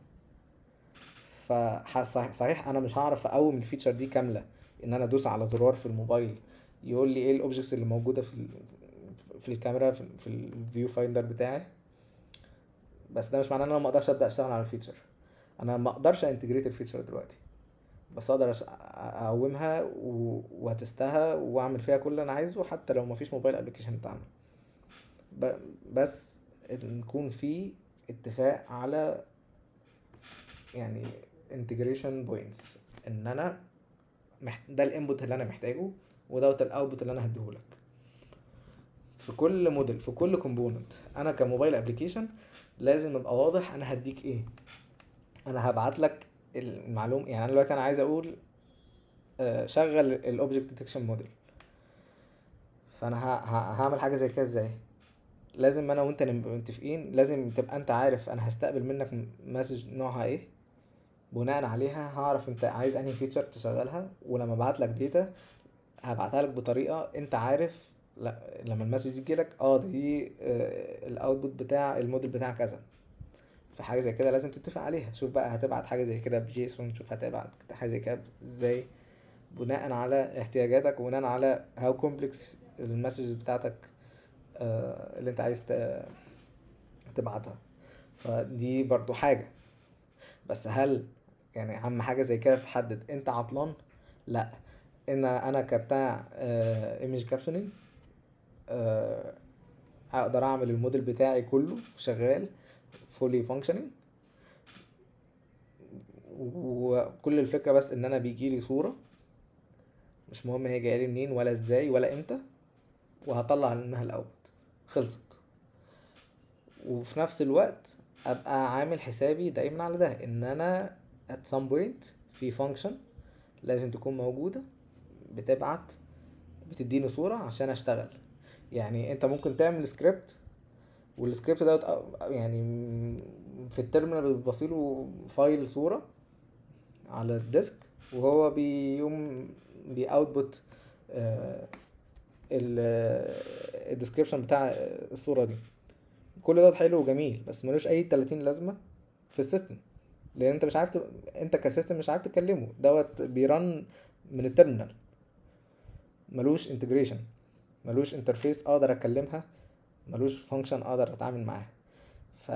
صحيح انا مش هعرف اقوم الفيتشر دي كامله، ان انا ادوس على زرار في الموبايل يقول لي ايه الاوبجكتس اللي موجوده في الكاميرا في الفيو فايندر بتاعي، بس ده مش معناه ان انا ما اقدرش ابدا اشتغل على الفيتشر. انا ما اقدرش انتجريت الفيتشر دلوقتي، بس اقدر اقومها واتستها واعمل فيها كل اللي انا عايزه حتى لو ما فيش موبايل ابلكيشن اتعمل. بس نكون في اتفاق على يعني integration points، ان انا ده الانبوت اللي انا محتاجه ودوت الاوتبوت اللي انا هديهولك في كل موديل، في كل كومبوننت. انا كموبايل ابلكيشن لازم ابقى واضح انا هديك ايه. انا هبعت لك المعلومه، يعني انا دلوقتي انا عايز اقول شغل الاوبجكت ديتكشن موديل، فانا هعمل حاجه زي كده ازاي؟ لازم انا وانت نبقى متفقين، لازم تبقى انت عارف انا هستقبل منك مسج نوعها ايه، بناء عليها هعرف انت عايز انهي فيتشر تشغلها، ولما ابعت لك داتا هبعتها لك بطريقه انت عارف لما المسج يجي لك دي الاوتبوت بتاع الموديل بتاع كذا. فحاجه زي كده لازم تتفق عليها. شوف بقى هتبعت حاجه زي كده بجيسون، شوف هتبعت حاجه زي كده ازاي، بناء على احتياجاتك وبناء على هاو كومبلكس المسج بتاعتك اللي انت عايز تبعتها. فدي برضو حاجه. بس هل يعني اهم حاجه زي كده تحدد انت عطلان؟ لا، انا كبتاع ايمج كابشننج اقدر اعمل الموديل بتاعي كله شغال فولي فانكشننج، وكل الفكره بس ان انا بيجيلي صوره، مش مهم هي جايه لي منين ولا ازاي ولا امتى، وهطلع منها الاوتبوت، خلصت. وفي نفس الوقت ابقى عامل حسابي دايما على ده، ان انا at some point في function لازم تكون موجودة بتديني صورة عشان اشتغل. يعني انت ممكن تعمل سكريبت، والسكريبت ده يعني في التيرمينال بيبصيله فايل صورة على الديسك، وهو بيقوم بيأوتبوت الديسكريبشن بتاع الصورة دي. كل ده حلو وجميل، بس ملوش اي 30 لازمة في السيستم، لان انت مش عارف انت كسيستم مش عارف تكلمه، دوت بيرن من التيرمينال، ملوش انتجريشن، ملوش انترفيس اقدر اكلمها، ملوش فانكشن اقدر اتعامل معاها. ف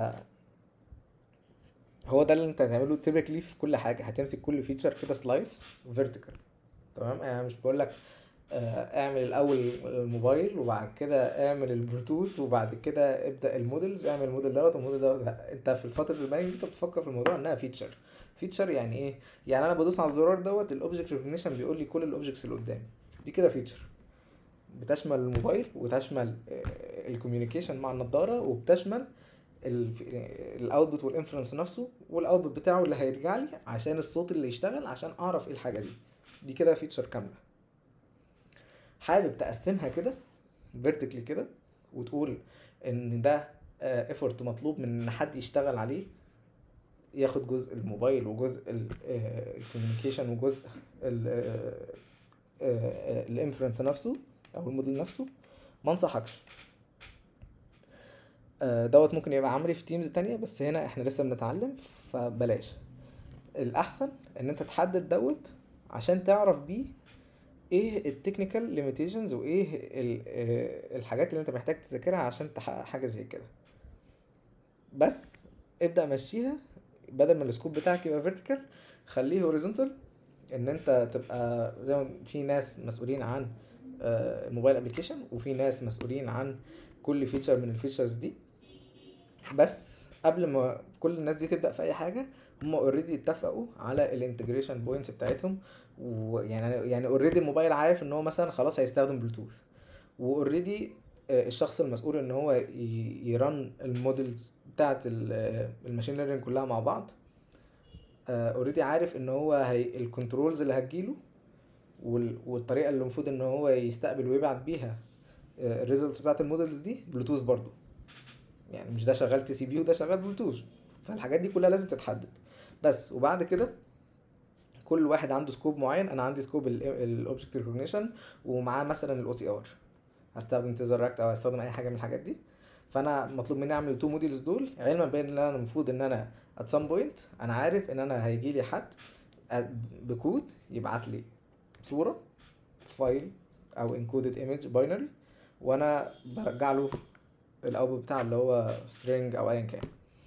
هو ده اللي انت هتعمله تيبيكلي في كل حاجه. هتمسك كل فيتشر كده سلايس فيرتيكال، تمام؟ انا مش بقول لك اعمل الاول الموبايل وبعد كده اعمل البلوتوث وبعد كده ابدا المودلز، اعمل الموديل دوت والموديل دوت. لا، انت في الفتره البدائيه انت بتفكر في الموضوع انها فيتشر يعني ايه؟ يعني انا بدوس على الزرار دوت الاوبجكت ريكوجنيشن بيقول لي كل الاوبجكتس اللي قدامي دي كده فيتشر، بتشمل الموبايل وتشمل الكوميونيكيشن مع النضاره، وبتشمل الاوتبوت والانفرنس نفسه والاوتبوت بتاعه اللي هيرجع لي عشان الصوت اللي يشتغل عشان اعرف ايه الحاجه دي كده فيتشر كامله. حابب تقسمها كده فيرتيكلي كده وتقول ان ده effort مطلوب من ان حد يشتغل عليه، ياخد جزء الموبايل وجزء الكوميونيكيشن وجزء الانفرنس نفسه او الموديل نفسه، ما انصحكش. دوت ممكن يبقى عملي في تيمز تانية، بس هنا احنا لسه بنتعلم فبلاش. الاحسن ان انت تحدد دوت عشان تعرف بيه ايه التكنيكال ليميتيشنز وايه الحاجات اللي انت محتاج تذاكرها عشان تحقق حاجه زي كده. بس ابدا مشيها، بدل ما السكوب بتاعك يبقى فيرتيكال خليه هوريزونتال، ان انت تبقى زي ما في ناس مسؤولين عن الموبايل ابلكيشن وفي ناس مسؤولين عن كل فيتشر من الفيتشرز دي. بس قبل ما كل الناس دي تبدا في اي حاجه هم اوريدي اتفقوا على الانتجريشن بوينتس بتاعتهم، ويعني اوريدي الموبايل عارف ان هو مثلا خلاص هيستخدم بلوتوث، واوريدي الشخص المسؤول ان هو يرن المودلز بتاعت الماشين ليرنينج كلها مع بعض اوريدي عارف ان هو الكنترولز اللي هتجيله والطريقه اللي المفروض ان هو يستقبل ويبعت بيها الريزلتس بتاعت المودلز دي بلوتوث برضو. يعني مش ده شغال تي سي بي وده شغال بلوتوث، فالحاجات دي كلها لازم تتحدد. بس وبعد كده كل واحد عنده سكوب معين. انا عندي سكوب الاوبجكت ريكوجنيشن ومعاه مثلا الاو سي ار، هستخدم تيزراكت او هستخدم اي حاجه من الحاجات دي. فانا مطلوب مني اعمل التو موديلز دول علما بان ان انا المفروض ان انا at some point انا عارف ان انا هيجي لي حد بكود يبعت لي صوره فايل او encoded image binary، وانا برجع له الاوتبوت بتاع اللي هو string او ايا كان.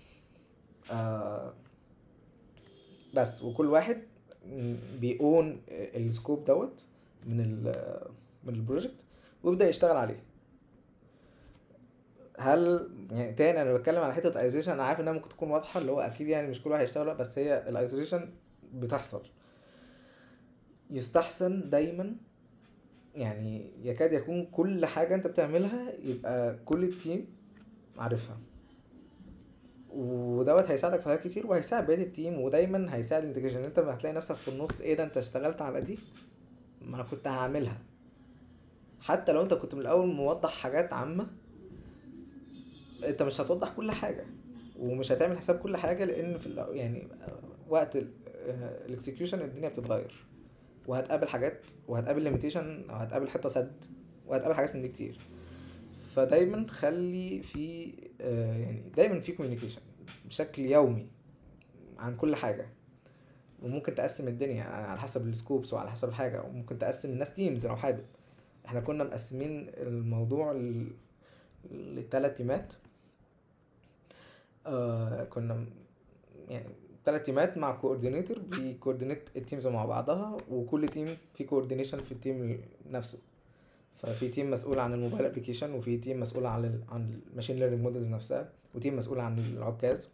بس وكل واحد بيقون السكوب دوت من البروجكت ويبدا يشتغل عليه. هل يعني تاني انا بتكلم على حته الايزوليشن، انا عارف انها ممكن تكون واضحه اللي هو اكيد يعني مش كل واحد هيشتغل، بس هي الايزوليشن بتحصل. يستحسن دايما يعني يكاد يكون كل حاجه انت بتعملها يبقى كل التيم عارفها، ودوت هيساعدك في حاجات كتير وهيساعد بقيه التيم، ودايما هيساعد الانتجريشن. انت هتلاقي نفسك في النص ايه ده انت اشتغلت على دي، ما انا كنت هعملها. حتى لو انت كنت من الاول موضح حاجات عامه انت مش هتوضح كل حاجه ومش هتعمل حساب كل حاجه، لان في يعني وقت الاكسكيوشن الدنيا بتتغير وهتقابل حاجات وهتقابل ليميتيشن او هتقابل حته سد وهتقابل حاجات من دي كتير. فدايما خلي في يعني دايما في كوميونيكيشن بشكل يومي عن كل حاجه. وممكن تقسم الدنيا على حسب السكوبس وعلى حسب الحاجه، وممكن تقسم الناس تيمز لو حابب. احنا كنا مقسمين الموضوع ل3 تيمات. كنا يعني 3 تيمات مع كوردينيتور بيكوردينيت التيمز مع بعضها، وكل تيم في كوردينيشن في التيم نفسه. ففي تيم مسؤول عن الموبايل ابلكيشن، وفي تيم مسؤول عن الماشين ليرنينج مودلز نفسها، وتيم مسؤول عن العكاز.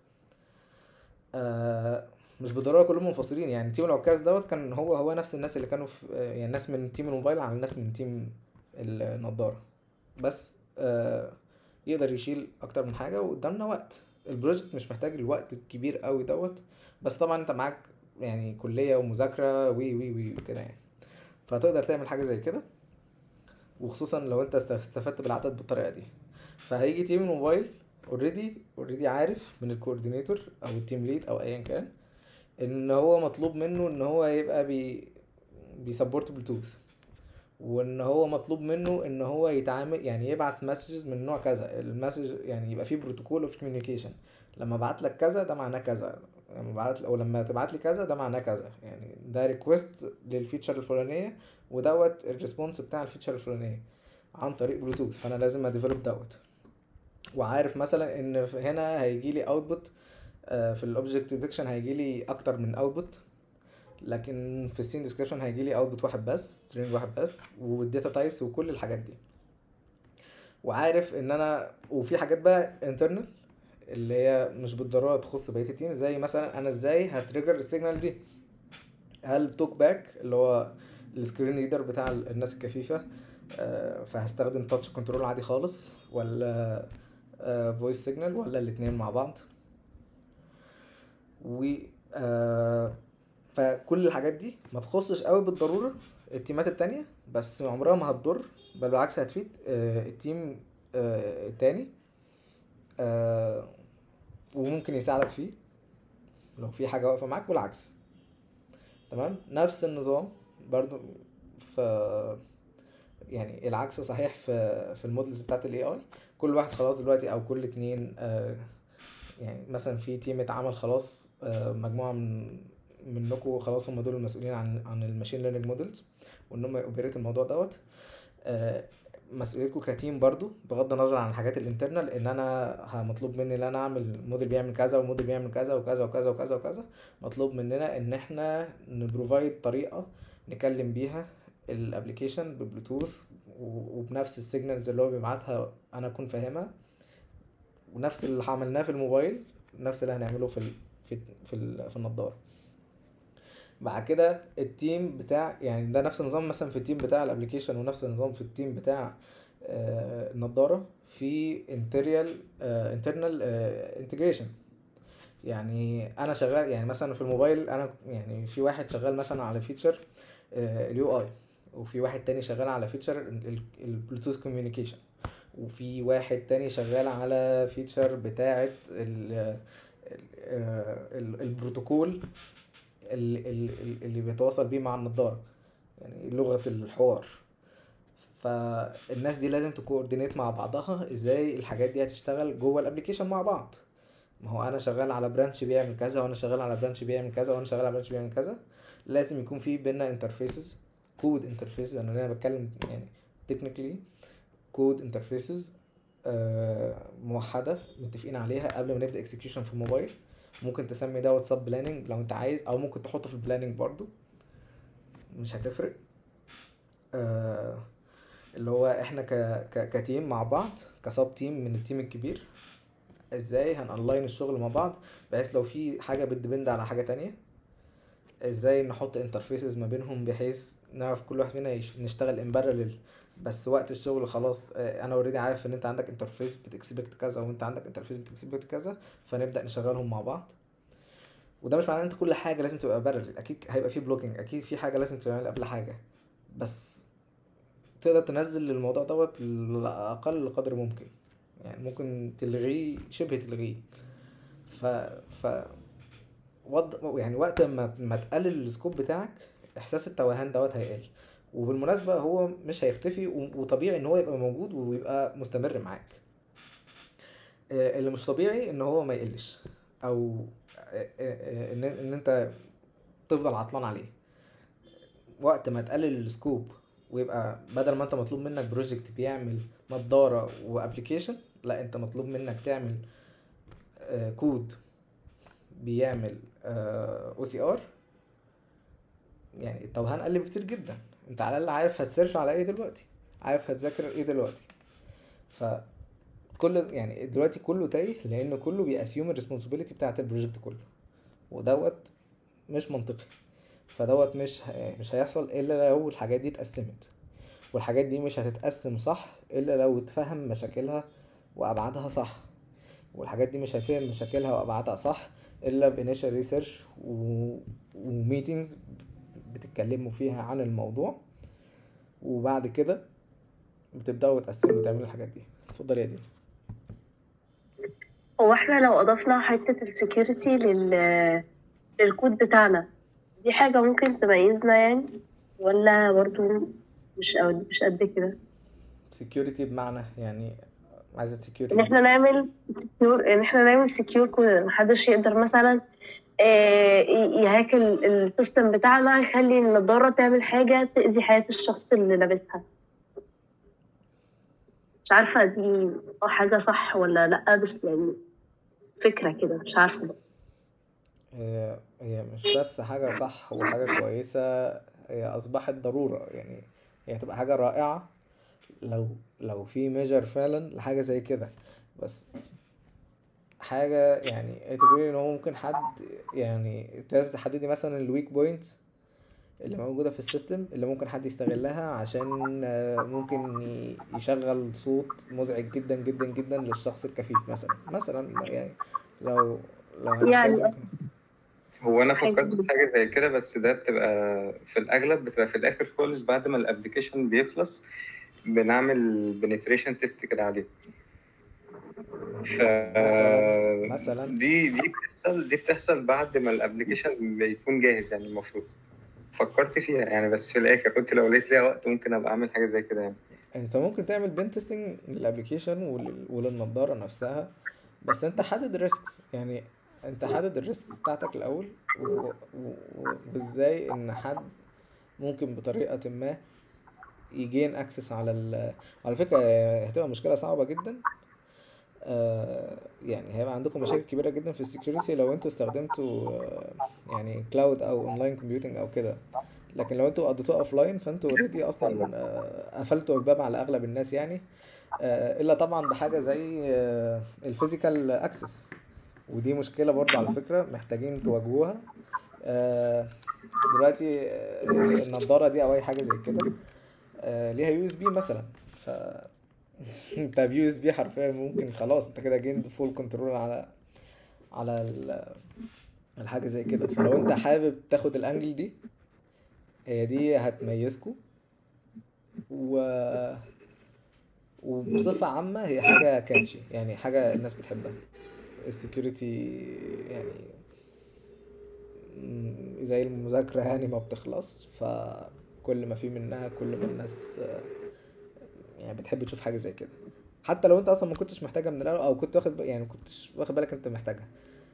مش بالضروره كلهم منفصلين، يعني تيم العكاز دوت كان هو نفس الناس اللي كانوا في يعني ناس من تيم الموبايل على ناس من تيم النضاره، بس يقدر يشيل اكتر من حاجه. وقدامنا وقت، البروجكت مش محتاج الوقت الكبير قوي دوت، بس طبعا انت معاك يعني كليه ومذاكره وي كده يعني، فتقدر تعمل حاجه زي كده، وخصوصا لو انت استفدت بالعدد بالطريقه دي. فهيجي تيم الموبايل اوريدي عارف من الكوردينيتور او التيم ليد او ايا كان ان هو مطلوب منه ان هو يبقى بيسبورت بلوتوث، وان هو مطلوب منه ان هو يتعامل يعني يبعت مسجز من نوع كذا. المسج يعني يبقى فيه بروتوكول اوف كوميونيكيشن، لما ابعت لك كذا ده معناه كذا، لما تبعت لي كذا ده معناه كذا. يعني ده ريكويست للفيتشر الفلانيه ودوت الريسبونس بتاع الفيتشر الفلانيه عن طريق بلوتوث، فانا لازم اديفلوب دوت. وعارف مثلا ان هنا هيجي لي اوتبوت في الاوبجكت ديتكشن هيجي لي اكتر من اوتبوت، لكن في السين ديسكريبشن هيجي لي اوتبوت واحد بس، سترينج واحد بس، والداتا تايبس وكل الحاجات دي. وعارف ان انا وفي حاجات بقى انترنال اللي هي مش بالضروره تخص بقيه التيم، زي مثلا انا ازاي هتريجر السيجنال دي. هل توك باك اللي هو السكرين ريدر بتاع الناس الكفيفه فهستخدم تاتش كنترول عادي خالص، ولا فويس سيجنال، ولا الاتنين مع بعض. و فكل الحاجات دي ما تخصش قوي بالضروره التيمات التانية، بس عمرها ما هتضر، بل بالعكس هتفيد التيم التاني، وممكن يساعدك فيه لو في حاجه واقفه معاك والعكس. تمام. نفس النظام برضو يعني العكس صحيح في المودلز بتاعت الاي اي. كل واحد خلاص دلوقتي او كل اتنين يعني مثلا في تيم اتعمل خلاص، مجموعه منكم خلاص هم دول المسؤولين عن الماشين ليرنينج مودلز، وان هم يوبريت الموضوع دوت. مسؤوليتكم كتيم برضو بغض النظر عن الحاجات الانترنال، ان انا مطلوب مني ان انا اعمل موديل بيعمل كذا وموديل بيعمل كذا وكذا وكذا وكذا وكذا. مطلوب مننا ان احنا نبروفايد طريقه نكلم بيها الابليكيشن ببلوتوث وبنفس السيجنالز اللي هو بيبعتها انا اكون فاهمها، ونفس اللي عملناه في الموبايل نفس اللي هنعمله في النضاره. بعد كده التيم بتاع يعني ده نفس النظام مثلا في التيم بتاع الابليكيشن، ونفس النظام في التيم بتاع النضاره في internal integration. يعني انا شغال يعني مثلا في الموبايل، انا يعني في واحد شغال مثلا على فيتشر اليو اي، وفي واحد تاني شغال على فيتشر البلوتوث كوميونيكيشن، وفي واحد تاني شغال على فيتشر بتاعه البروتوكول اللي بيتواصل بيه مع النضاره، يعني لغه الحوار. فالناس دي لازم تكوردينيت مع بعضها ازاي الحاجات دي هتشتغل جوه الابليكيشن مع بعض. ما هو انا شغال على برانش بيعمل كذا، وانا شغال على برانش بيعمل كذا، وانا شغال على برانش بيعمل كذا. لازم يكون في بينا انترفيسز، كود انترفيسز. انا بتكلم يعني تكنيكلي كود انترفيسز موحده متفقين عليها قبل ما نبدا اكسكيوشن في الموبايل. ممكن تسمي دوت سب بلاننج لو انت عايز، او ممكن تحطه في البلاننج برضو، مش هتفرق. اللي هو احنا كتيم مع بعض، كسب تيم من التيم الكبير، ازاي هنألاين الشغل مع بعض، بحيث لو في حاجه بتدبند على حاجه تانية ازاي نحط انترفيسز ما بينهم، بحيث نعرف كل واحد فينا نشتغل ان بارلل. بس وقت الشغل خلاص انا اوريدي عارف ان انت عندك انترفيس بتكسبكت كذا وانت عندك انترفيس بتكسبكت كذا، فنبدا نشغلهم مع بعض. وده مش معناه ان انت كل حاجه لازم تبقى بارلل، اكيد هيبقى في بلوكينج، اكيد في حاجه لازم تعمل قبل حاجه، بس تقدر تنزل الموضوع دوت لاقل قدر ممكن. يعني ممكن تلغيه، شبه تلغيه. ف يعني وقت ما تقلل السكوب بتاعك، احساس التوهان دوت هيقل. وبالمناسبة هو مش هيختفي، وطبيعي ان هو يبقى موجود ويبقى مستمر معاك. اللي مش طبيعي ان هو ما يقلش، او ان انت تفضل عطلان عليه. وقت ما تقلل السكوب ويبقى بدل ما انت مطلوب منك بروجكت بيعمل نظارة وابليكيشن، لا انت مطلوب منك تعمل كود بيعمل OCR، يعني التوهان قل بكتير جدا. انت على الاقل عارف هتسيرش على ايه دلوقتي، عارف هتذاكر ايه دلوقتي. فكل يعني دلوقتي كله تايه، لان كله بيأسيوم الريسبونسابيلتي بتاعت البروجكت كله، ودوت مش منطقي. فدوت مش هيحصل الا لو الحاجات دي اتقسمت، والحاجات دي مش هتتقسم صح الا لو اتفهم مشاكلها وابعادها صح، والحاجات دي مش هتفهم مشاكلها وابعادها صح الا بانيشال ريسيرش وميتينجز بتتكلموا فيها عن الموضوع، وبعد كده بتبداوا تقسموا تعملوا الحاجات دي. اتفضل يا دي. هو احنا لو اضفنا حتة السكيورتي للكود بتاعنا، دي حاجة ممكن تميزنا يعني، ولا برضو مش قد كده؟ سكيورتي بمعنى يعني عايزة ان سكيورتي احنا نعمل سكيور كود، محدش يقدر مثلا يهاكل السيستم بتاعنا، يخلي النظارة تعمل حاجة تأذي حياة الشخص اللي لابسها. مش عارفة دي حاجة صح ولا لأ، بس يعني فكرة كده، مش عارفة. هي مش بس حاجة صح وحاجة كويسة، هي أصبحت ضرورة. يعني هي هتبقى حاجة رائعة لو في ميجر فعلا لحاجة زي كده، بس حاجة يعني تقولي ان هو ممكن حد يعني لازم تحددي مثلا الويك بوينتس اللي موجودة في السيستم اللي ممكن حد يستغلها، عشان ممكن يشغل صوت مزعج جدا جدا جدا للشخص الكفيف مثلا يعني لو يعني هنتكلم هو انا حاجة فكرت في حاجه زي كده، بس ده بتبقى في الاغلب بتبقى في الاخر خالص بعد ما الابلكيشن بيخلص بنعمل بنتريشن تيست كده عليه. ف مثلا دي بتحصل بعد ما الابلكيشن بيكون جاهز يعني. المفروض فكرت فيها يعني، بس في الاخر قلت لو لقيت ليها وقت ممكن ابقى اعمل حاجه زي كده يعني. انت ممكن تعمل بين تيستنج للابلكيشن وللنضاره نفسها، بس انت حدد الريسكس. يعني انت حدد الريسكس بتاعتك الاول، وازاي ان حد ممكن بطريقه ما يجين اكسس على فكره هتبقى مشكله صعبه جدا. يعني هيبقى عندكم مشاكل كبيره جدا في السكيورتي لو انتوا استخدمتوا يعني كلاود او اونلاين كومبيوتنج او كده. لكن لو انتوا قضيتوها اوفلاين فانتوا اوريدي اصلا قفلتوا الباب على اغلب الناس يعني. الا طبعا بحاجه زي الفيزيكال اكسس، ودي مشكله برضو على فكره محتاجين تواجهوها. دلوقتي النضاره دي او اي حاجه زي كده ليها USB مثلا، انت بيو اس بي حرفيا ممكن خلاص انت كده جيند فول كنترول على الحاجه زي كده. فلو انت حابب تاخد الانجل دي، هي دي هتميزكوا. و وبصفة عامة هي حاجة كاتشي، يعني حاجة الناس بتحبها. السكيورتي يعني زي المذاكرة يعني ما بتخلص، فكل ما في منها كل ما الناس يعني بتحب تشوف حاجة زي كده، حتى لو انت اصلا ما كنتش محتاجها من الاول، او كنت واخد يعني كنتش واخد بالك انت محتاجها.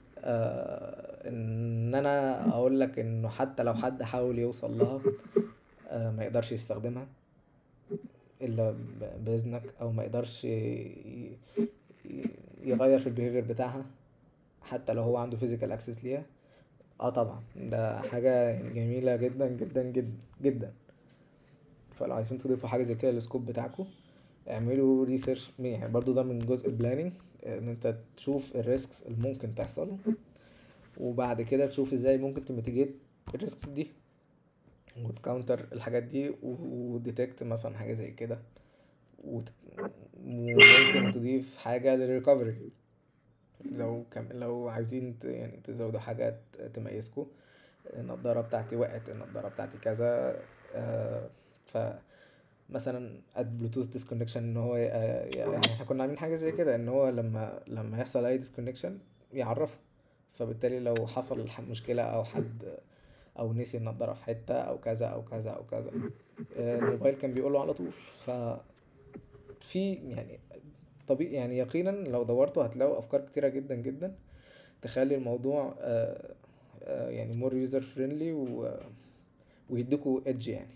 ان انا اقول لك انه حتى لو حد حاول يوصل لها ما يقدرش يستخدمها الا باذنك، او ما يقدرش يغير في البيهيفير بتاعها حتى لو هو عنده فيزيكال اكسس ليها. اه طبعا ده حاجه يعني جميله جدا جدا جدا جدا. فلو عايزين تضيفوا حاجه زي كده للسكوب بتاعكم، اعملوا ريسيرش، يعني برضو ده من جزء البلاننج، ان انت تشوف الريسكس اللي ممكن تحصل، وبعد كده تشوف ازاي ممكن تميتيجيت الريسكس دي وتكاونتر الحاجات دي وديتكت مثلا حاجه زي كده، وممكن تضيف حاجه للريكفري لو عايزين يعني تزودوا حاجات تميزكوا. النضاره بتاعتي وقعت، النضاره بتاعتي كذا. ف مثلا اد بلوتوث ديسكونكشن، ان هو يعني احنا كنا عاملين حاجه زي كده، ان هو لما يحصل اي ديسكونكشن يعرفه. فبالتالي لو حصل مشكله او حد او نسي النضاره في حته او كذا او كذا او كذا، الموبايل كان بيقوله على طول. في يعني طبيعي يعني يقينا لو دورتوا هتلاقوا افكار كتيره جدا جدا تخلي الموضوع يعني مور يوزر فريندلي ويديكوا ايدج يعني.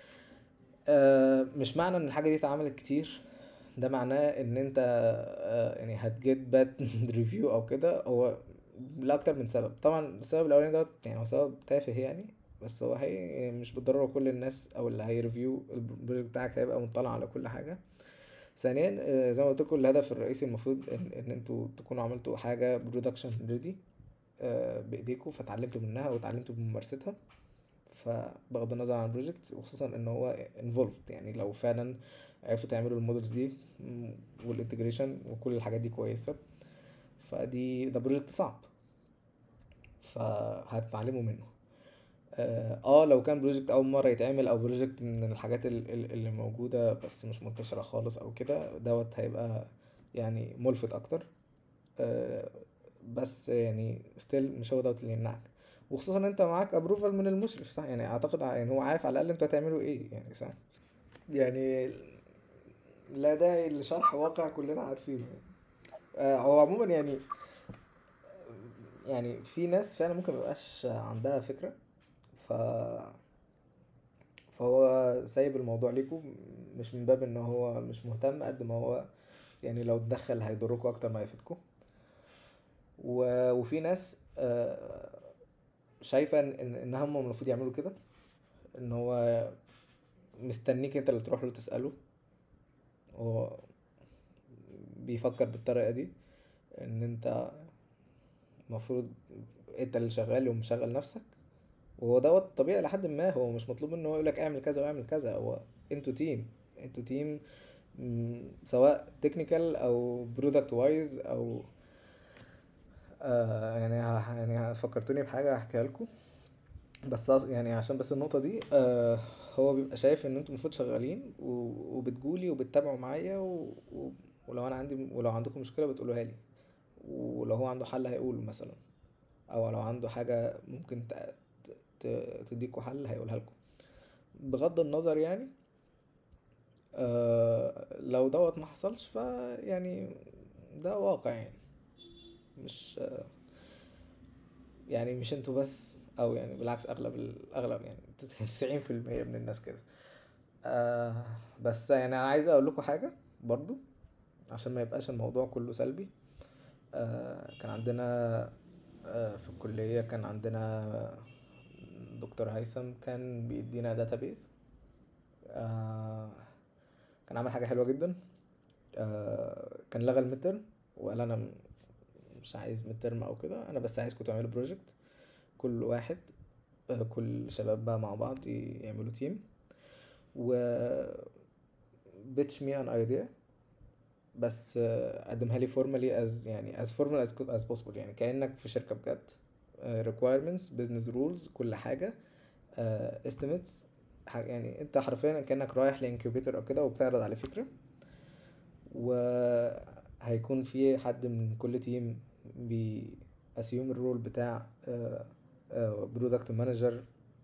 مش معنى ان الحاجه دي اتعملت كتير ده معناه ان انت يعني هتجيت باد ريفيو او كده. هو لاكتر من سبب طبعا. السبب الاولاني دوت يعني هو سبب تافه يعني، بس هو هي مش بالضروره كل الناس او اللي هيريفيو البروجكت بتاعك هيبقى مطلع على كل حاجه. ثانيا زي ما قلت لكم الهدف الرئيسي المفروض ان انتوا تكونوا عملتوا حاجه برودكشن ريدي بايديكم، فتعلمتوا منها وتعلمتوا بممارستها. فبغض النظر عن البروجكت، وخصوصا ان هو involved، يعني لو فعلا عرفتوا تعملوا المودلز دي والانتجريشن وكل الحاجات دي كويسه، ده بروجكت صعب فهتتعلموا منه. لو كان بروجكت اول مره يتعمل، او بروجكت من الحاجات اللي موجوده بس مش منتشره خالص او كده، دوت هيبقى يعني ملفت اكتر. بس يعني ستيل مش هو دوت اللي يمنعك، وخصوصا ان انت معاك ابروفال من المشرف، صح؟ يعني اعتقد يعني هو عارف على الاقل انتوا هتعملوا ايه يعني، صح؟ يعني لا داعي لشرح واقع كلنا عارفينه. هو عموما يعني في ناس فعلا ممكن ميبقاش عندها فكرة، ف فهو سايب الموضوع ليكم، مش من باب ان هو مش مهتم قد ما هو يعني لو اتدخل هيضركوا اكتر ما يفيدكم. وفي ناس شايفة ان هم المفروض يعملوا كده، ان هو مستنيك انت اللي تروح له تسأله. هو بيفكر بالطريقة دي، ان انت المفروض انت اللي شغال ومشغل نفسك. وهو دوت طبيعي لحد ما، هو مش مطلوب منه هو يقولك اعمل كذا واعمل كذا. هو انتوا تيم سواء تكنيكال او برودكت وايز او يعني فكرتوني بحاجة هحكيها لكم. بس يعني عشان بس النقطة دي هو بيبقى شايف ان انتوا المفروض شغالين وبتجولي وبتتابعوا معايا ولو عندكم مشكلة بتقولوها لي، ولو هو عنده حل هيقوله مثلا، او لو عنده حاجة ممكن تديكوا حل هيقولها لكم. بغض النظر يعني لو دوت ما حصلش فيعني ده واقع يعني، مش يعني مش انتوا بس، او يعني بالعكس الاغلب يعني 90% من الناس كده. بس يعني انا عايز اقول لكم حاجة برضو عشان ما يبقاش الموضوع كله سلبي. كان عندنا في الكلية كان عندنا دكتور هيثم كان بيدينا داتابيز. كان عامل حاجة حلوة جدا. كان لغى الميدترم وقال انا مش عايز ميدترم او كده، انا بس عايزكم تعملوا بروجكت كل واحد، كل شباب بقى مع بعض يعملوا تيم و pitch me an idea بس قدمها لي formally as يعني as formal as possible، يعني كأنك في شركة بجد. requirements business rules كل حاجة، estimates، يعني انت حرفيا كأنك رايح لانكيوبيتور او كده وبتعرض عليه فكرة، وهيكون في حد من كل تيم assume الرول بتاع برودكت مانجر،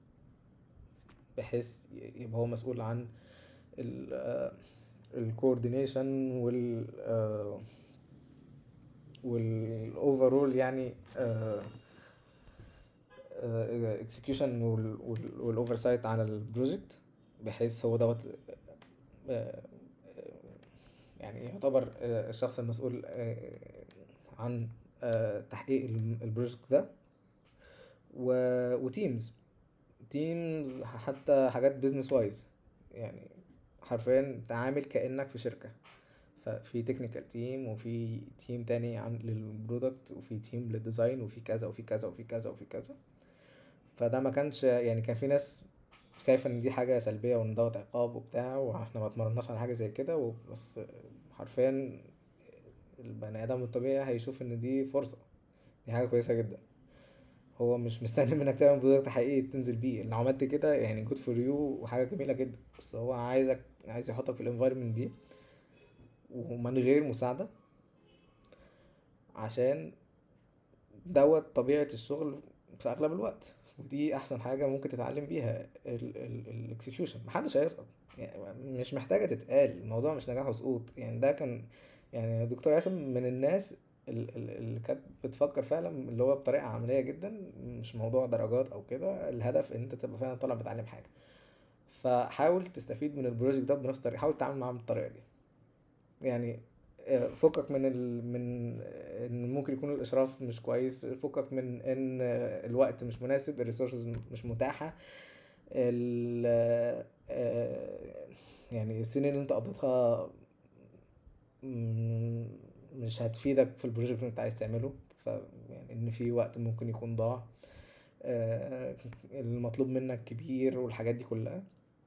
بحيث يبقى هو مسؤول عن الكوردينيشن والاوفرول يعني اكسكيوشن والاوفرسايت على البروجكت، بحيث هو دوت يعني يعتبر الشخص المسؤول عن تحقيق البروجكت ده. وتيمز حتى حاجات بيزنس وايز، يعني حرفيا تعامل كأنك في شركة، ففي تكنيكال تيم وفي تيم تاني عن للبرودكت وفي تيم للديزاين وفي كذا وفي كذا وفي كذا وفي كذا. فده ما كانش يعني، كان في ناس شايفه ان دي حاجه سلبيه وان دوت عقاب وبتاع، واحنا ما اتمرناش على حاجه زي كده بس حرفيا البني ادم الطبيعي هيشوف ان دي فرصه، دي حاجه كويسه جدا. هو مش مستني منك تعمل برودكت حقيقي تنزل بيه، لو عملت كده يعني جود فور يو وحاجه جميله جدا، بس هو عايز يحطك في الانفايرمنت دي ومن غير مساعده، عشان دوت طبيعه الشغل في اغلب الوقت. ودي احسن حاجه ممكن تتعلم بيها الاكسكيوشن، محدش هيسقط يعني، مش محتاجه تتقال، الموضوع مش نجاح وسقوط يعني. ده كان يعني دكتور عاصم من الناس اللي كانت بتفكر فعلا اللي هو بطريقه عمليه جدا، مش موضوع درجات او كده، الهدف ان انت تبقى فعلا طالع بتعلم حاجه. فحاول تستفيد من البروجكت ده بنفس الطريقه، حاول تتعامل معاه بالطريقه دي يعني. فكك من ان ممكن يكون الاشراف مش كويس، فكك من ان الوقت مش مناسب، الريسورسز مش متاحه، يعني السنين اللي انت قضيتها مش هتفيدك في البروجكت اللي انت عايز تعمله، يعني ان في وقت ممكن يكون ضاع، المطلوب منك كبير والحاجات دي كلها.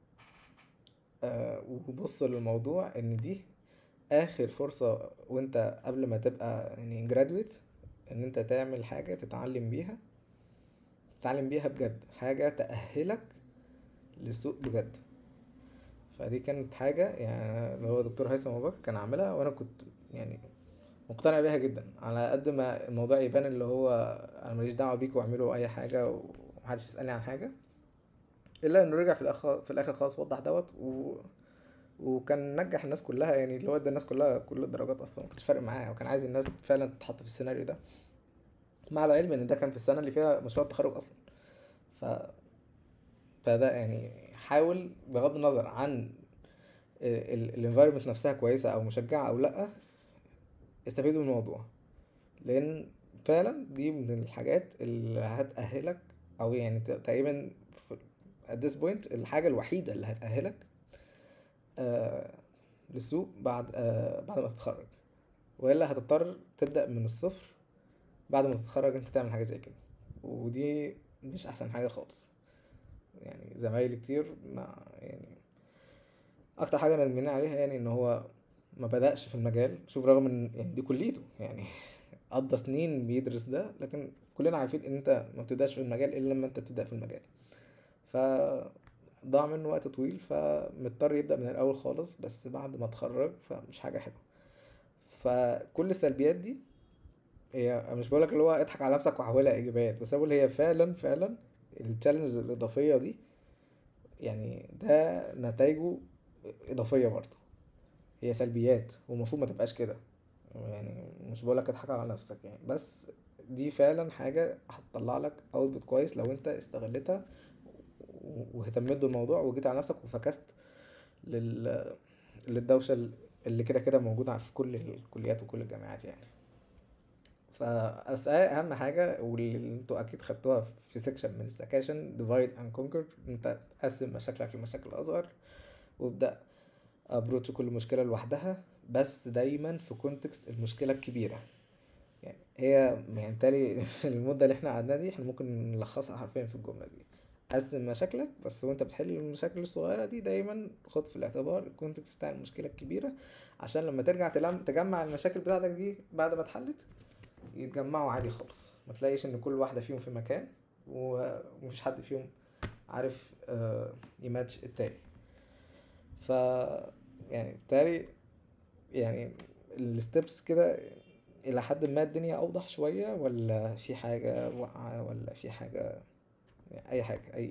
وبص للموضوع ان دي اخر فرصة وانت قبل ما تبقى يعني graduate، ان انت تعمل حاجة تتعلم بيها بجد، حاجة تأهلك للسوق بجد. فدي كانت حاجة يعني اللي هو دكتور هيثم أبو بكر كان عاملها، وانا كنت يعني مقتنع بيها جدا، على قد ما الموضوع يبان اللي هو انا ماليش دعوة بيكوا واعملوا اي حاجة ومحدش يسألني عن حاجة، الا انه رجع في الاخر خالص وضح دوت وكان نجح الناس كلها، يعني اللي هو ادى الناس كلها كل الدرجات، اصلا ما كانش فارق معاه، وكان عايز الناس فعلا تتحط في السيناريو ده، مع العلم ان ده كان في السنه اللي فيها مشروع التخرج اصلا. ف فده يعني حاول بغض النظر عن الانفايرمنت نفسها كويسه او مشجعه او لا، استفيدوا من الموضوع، لان فعلا دي من الحاجات اللي هتأهلك، او يعني تقريبا at this point الحاجه الوحيده اللي هتأهلك للسوق بعد ما تتخرج، والا هتضطر تبدأ من الصفر بعد ما تتخرج انت تعمل حاجه زي كده، ودي مش احسن حاجه خالص. يعني زمايلي كتير ما يعني اكتر حاجه ندمانين عليها يعني ان هو ما بدأش في المجال، شوف رغم ان يعني دي كليته يعني قضى سنين بيدرس ده، لكن كلنا عارفين ان انت ما بتبدأش في المجال الا لما انت تبدأ في المجال، فضاع منه وقت طويل، فمضطر يبدأ من الاول خالص بس بعد ما اتخرج، فمش حاجه حلوه. فكل السلبيات دي هي مش بقولك اللي هو اضحك على نفسك وحولها ايجابيات، بس اقول هي فعلا التشالنج الاضافيه دي يعني ده نتائجه اضافيه برضه، هي سلبيات ومفروض ما تبقاش كده، يعني مش بقولك اضحك على نفسك يعني، بس دي فعلا حاجه هتطلع لك اوتبوت كويس لو انت استغلتها واهتميت بالموضوع وجيت على نفسك وفكست للدوشه اللي كده كده موجوده في كل الكليات وكل الجامعات يعني. بس اهم حاجه واللي انتوا اكيد خدتوها في سيكشن من السكاشن، ديفايد اند كونكر، انت تقسم مشاكلك لمشاكل اصغر وابدا ابروتش كل مشكله لوحدها، بس دايما في كونتكست المشكله الكبيره. يعني هي يعني بالتالي المده اللي احنا قعدناها دي احنا ممكن نلخصها حرفيا في الجمله دي: قسم مشاكلك بس، وانت بتحل المشاكل الصغيرة دي دايما خد في الاعتبار الكونتكست بتاع المشكلة الكبيرة، عشان لما ترجع تجمع المشاكل بتاعتك دي بعد ما اتحلت يتجمعوا عادي خالص، ما تلاقيش ان كل واحدة فيهم في مكان ومفيش حد فيهم عارف يماتش التاني. ف يعني بالتالي يعني الستبس كده الى حد ما الدنيا اوضح شوية، ولا في حاجة واقعة، ولا في حاجة يعني اي حاجة اي؟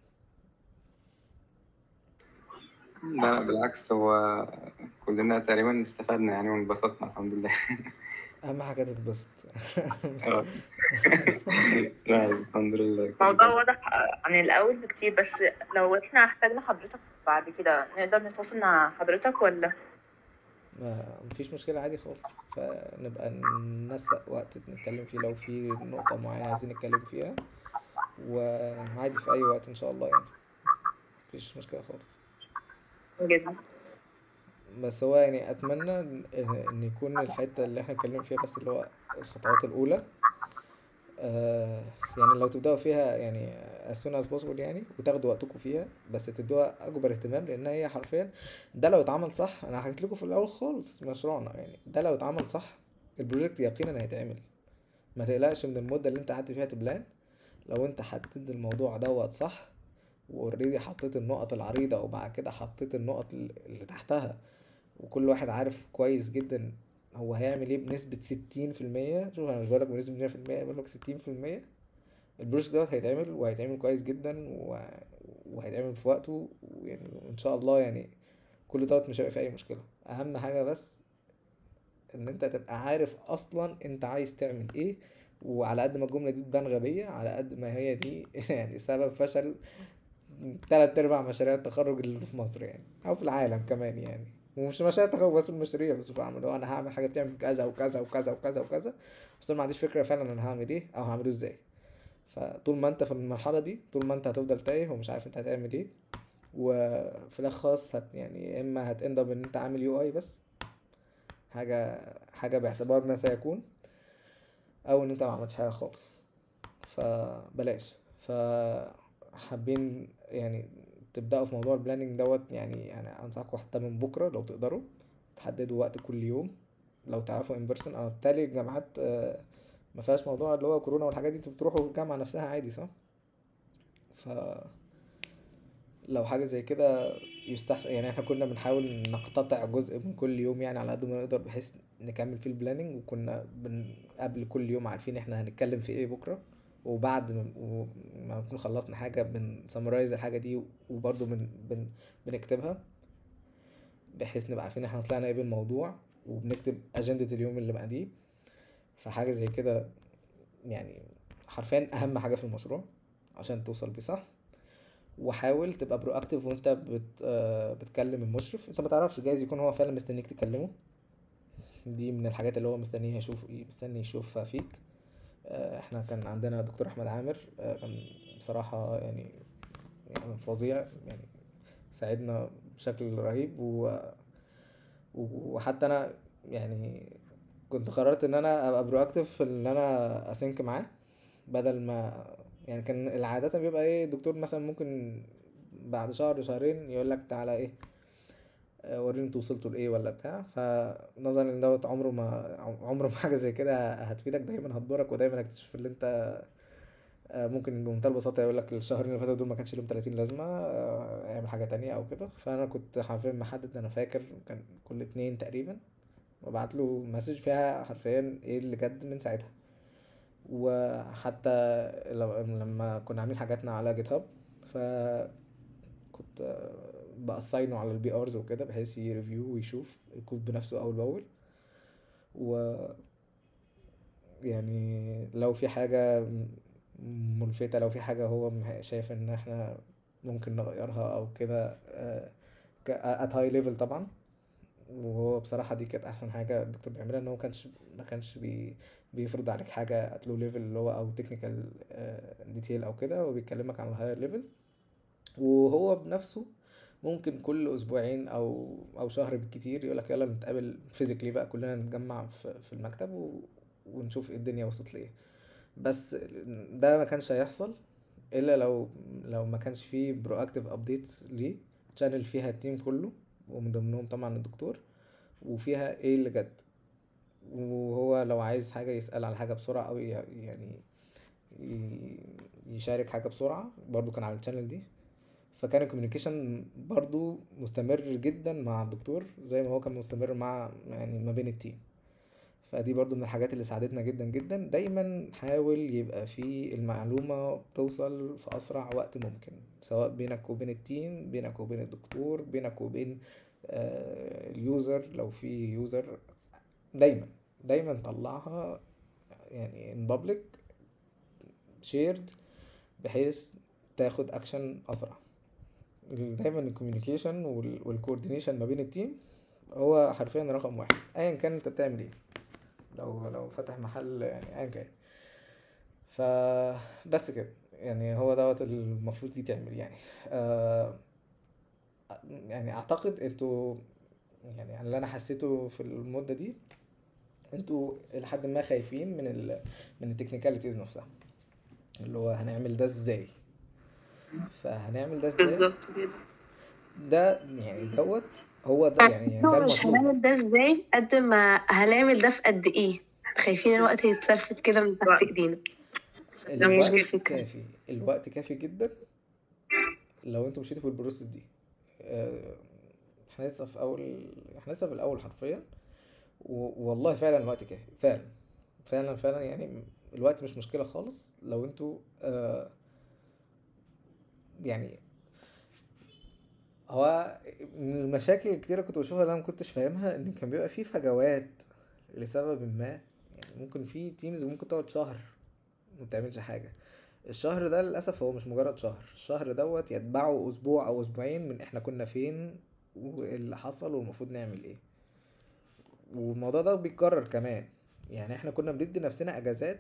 لا بالعكس، هو كلنا تقريبا استفدنا يعني وانبسطنا الحمد لله. اهم حاجة تتبسط. اه. لا الحمد لله كله الموضوع تمام. واضح عن الأول بكتير، بس لو احنا احتاجنا حضرتك بعد كده نقدر نتواصل مع حضرتك ولا؟ مفيش مشكلة عادي خالص، فنبقى ننسق وقت نتكلم فيه لو في نقطة معينة عايزين نتكلم فيها، وعادي في أي وقت إن شاء الله يعني، مفيش مشكلة خالص. جدا. بس هو يعني أتمنى إن يكون الحتة اللي احنا اتكلمنا فيها بس اللي هو الخطوات الأولى، يعني لو تبدأوا فيها يعني as soon as possible يعني، وتاخدوا وقتكم فيها بس تدوها أكبر اهتمام، لأن هي حرفيا ده لو اتعمل صح. أنا حكيت لكم في الأول خالص مشروعنا يعني، ده لو اتعمل صح البروجكت يقينا هيتعمل. ما تقلقش من المدة اللي انت قعدت فيها تبلان، لو انت حددت الموضوع دوت صح، واوريدي حطيت النقط العريضة وبعد كده حطيت النقط اللي تحتها، وكل واحد عارف كويس جدا هو هيعمل ايه بنسبة 60%. شوف انا مش بقولك بنسبة 100%، بقولك 60%. البروجكت دوت هيتعمل وهيتعمل كويس جدا وهيتعمل في وقته، ويعني ان شاء الله يعني كل دوت مش هيبقى فيه اي مشكلة. اهم حاجة بس ان انت تبقى عارف اصلا انت عايز تعمل ايه، وعلى قد ما الجملة دي تبان غبية على قد ما هي دي يعني سبب فشل 3/4 مشاريع التخرج اللي في مصر يعني، او في العالم كمان يعني. ومش مشاريع التخرج بس، المشاريع بس بعمل انا هعمل حاجة بتعمل كذا وكذا وكذا وكذا وكذا، بس انا ما عنديش فكرة فعلا انا هعمل ايه او هعمله ازاي. فطول ما انت في المرحلة دي، طول ما انت هتفضل تايه ومش عارف انت هتعمل ايه، وفي الاخر خالص يعني يا اما هتندم ان انت عامل يو اي بس، حاجة باعتبار ما سيكون، او ان انت ما عملتش حاجه خالص. فبلاش. فحابين يعني تبداوا في موضوع البلاننج دوت يعني انصحكم حتى من بكره لو تقدروا تحددوا وقت كل يوم، لو تعرفوا ان بيرسون او بالتالي الجامعات ما فيهاش موضوع اللي هو كورونا والحاجات دي، انتوا بتروحوا الجامعه نفسها عادي صح؟ فلو حاجه زي كده يستحسن يعني، احنا كنا بنحاول نقتطع جزء من كل يوم يعني على قد ما نقدر بحيث نكمل فيه البلاننج، وكنا قبل كل يوم عارفين احنا هنتكلم في ايه بكرة، وبعد ما نكون خلصنا حاجة بنسمرايز الحاجة دي، وبرضه بنكتبها بحيث نبقى عارفين احنا طلعنا ايه بالموضوع، وبنكتب اجندة اليوم اللي بعديه. فحاجة زي كده يعني حرفيا اهم حاجة في المشروع عشان توصل بيه صح. وحاول تبقى برو اكتيف وانت بتكلم المشرف، انت ما تعرفش جايز يكون هو فعلا مستنيك تكلمه، دي من الحاجات اللي هو مستني يشوفها فيك. احنا كان عندنا دكتور احمد عامر، كان بصراحة يعني فظيع يعني، ساعدنا بشكل رهيب وحتى انا يعني كنت قررت ان انا ابقى برو اكتيف في ان انا اسync معاه، بدل ما يعني كان العادة بيبقى ايه الدكتور مثلا ممكن بعد شهر شهرين يقول لك تعالى ايه وريني انتوا وصلتوا لايه ولا بتاع. فنظرا ان دوت عمره ما حاجه زي كده هتفيدك، دايما هتضرك، ودايما هتكتشف اللي انت ممكن بمنتهى البساطه يقول لك الشهرين اللي فاتوا دول ما كانش لهم 30 لازمه، اعمل حاجه تانية او كده. فانا كنت حرفيا محدد، انا فاكر كان كل اتنين تقريبا وبعت له مسج فيها حرفيا ايه اللي جد من ساعتها. وحتى لما كنا عاملين حاجاتنا على جيت هاب، كنت بأساينه على البي ارز وكده بحيث يريفيو ويشوف الكود بنفسه اول باول. و يعني لو في حاجة ملفتة، لو في حاجة هو شايف ان احنا ممكن نغيرها او كده at high level طبعا. وهو بصراحة دي كانت احسن حاجة الدكتور بيعملها، ان هو ما كانش بيفرض عليك حاجة at low level اللي هو او technical detail او كده، هو بيكلمك عن الهاير ليفل. وهو بنفسه ممكن كل اسبوعين او شهر بالكتير يقولك يلا نتقابل فيزيكلي بقى كلنا نتجمع في المكتب ونشوف ايه الدنيا وصلت لايه. بس ده ما كانش هيحصل الا لو ما كانش فيه برو اكتيف ابديتس ليه. تشانل فيها التيم كله ومن ضمنهم طبعا الدكتور، وفيها ايه اللي جد، وهو لو عايز حاجة يسأل على حاجة بسرعة او يعني يشارك حاجة بسرعة برضو كان على الشانل دي. فكان الكوميونيكيشن برضو مستمر جدا مع الدكتور زي ما هو كان مستمر مع يعني ما بين التيم. فدي برضو من الحاجات اللي ساعدتنا جدا جدا. دايما حاول يبقى في المعلومة توصل في أسرع وقت ممكن، سواء بينك وبين التيم، بينك وبين الدكتور، بينك وبين اليوزر لو في يوزر. دايما طلعها يعني in public shared بحيث تاخد اكشن اسرع. دايما الكوميونيكيشن والكوردينيشن ما بين التيم هو حرفيا رقم واحد ايا كان انت بتعمل ايه. لو فاتح محل يعني ايا كان. فبس كده يعني هو دوت المفروض تعمل يعني. يعني اعتقد انتوا يعني اللي انا حسيته في المدة دي انتوا لحد ما خايفين من التكنيكاليتيز نفسها، اللي هو هنعمل ده ازاي. فهنعمل ده ازاي بالظبط كده. ده يعني دوت هو ده يعني ده مش المطلوب. هنعمل ده ازاي قد ما هنعمل ده في قد ايه. خايفين الوقت يتسرسب كده من تحت ايدينا. الوقت كافي جدا لو انتوا مشيتوا بالبروسيس دي. احنا لسه في الاول حرفيا، والله فعلا الوقت كافي فعلا يعني الوقت مش مشكلة خالص لو انتوا يعني. هو من المشاكل الكتيرة كنت بشوفها اللي انا مكنتش فاهمها ان كان بيبقى فيه فجوات لسبب ما. يعني ممكن في تيمز ممكن تقعد شهر متعملش حاجة. الشهر ده للأسف هو مش مجرد شهر، الشهر دوت يتبعه أسبوع أو أسبوعين من إحنا كنا فين واللي حصل والمفروض نعمل إيه. والموضوع ده بيتكرر كمان. يعني إحنا كنا بندي نفسنا أجازات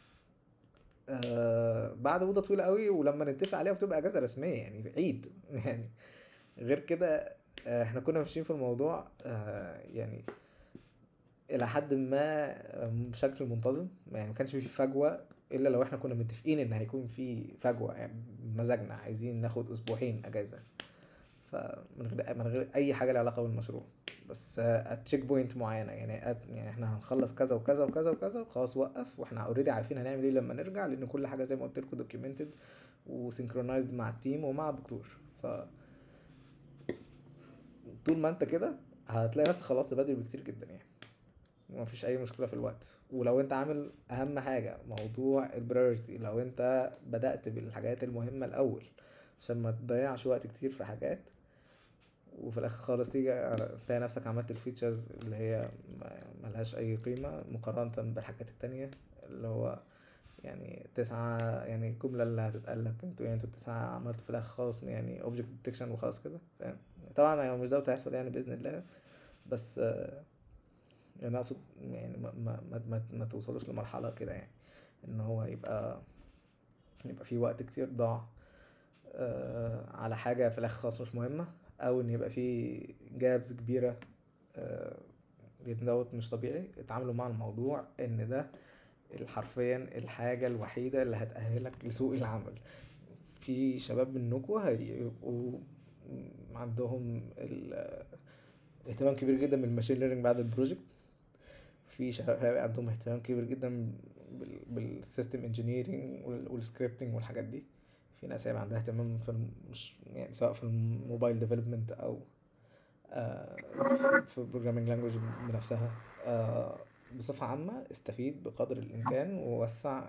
بعد مدة طويلة قوي، ولما نتفق عليها بتبقى أجازة رسمية يعني عيد يعني. غير كده إحنا كنا ماشيين في الموضوع يعني إلى حد ما بشكل منتظم. يعني ما كانش فيه فجوة الا لو احنا كنا متفقين ان هيكون في فجوة، يعني مزاجنا عايزين ناخد اسبوعين اجازة، من غير اي حاجة لها علاقة بالمشروع، بس تشيك بوينت معينة. يعني احنا هنخلص كذا وكذا وكذا وكذا خلاص وقف، واحنا اوريدي عارفين هنعمل ايه لما نرجع، لان كل حاجة زي ما قلت لكم دوكيومنتد وسينكرونايزد مع التيم ومع الدكتور. طول ما انت كده هتلاقي نفسك خلصت بدري بكتير جدا يعني، مفيش اي مشكله في الوقت. ولو انت عامل اهم حاجه موضوع البرايورتي، لو انت بدأت بالحاجات المهمه الاول عشان ما تضيعش وقت كتير في حاجات وفي الاخر خالص تلاقي نفسك عملت الفيتشرز اللي هي ملهاش اي قيمه مقارنه بالحاجات التانية. اللي هو يعني 9 يعني الجمله اللي هتتقال لك انتوا 9 عملتوا في الاخر خالص يعني اوبجكت ديتكشن وخلاص كده، فاهم؟ طبعا يعني مش ده هيحصل يعني باذن الله، بس يعني اقصد يعني ما توصلوش لمرحله كده يعني ان هو يبقى في وقت كتير ضاع على حاجه في الاخر خالص مش مهمه، او ان يبقى في جابز كبيره. دوت مش طبيعي. اتعاملوا مع الموضوع ان ده حرفيا الحاجه الوحيده اللي هتأهلك لسوق العمل. في شباب منكم هيبقوا عندهم اهتمام كبير جدا بالماشين ليرنينج بعد البروجكت، في شباب عندهم اهتمام كبير جدا بالسيستم انجينيرنج والسكريبتنج والحاجات دي، في ناس هيبقى عندها اهتمام في مش يعني سواء في الموبايل ديفلوبمنت او في البروجرامينج لانجويج بنفسها. بصفة عامة استفيد بقدر الامكان ووسع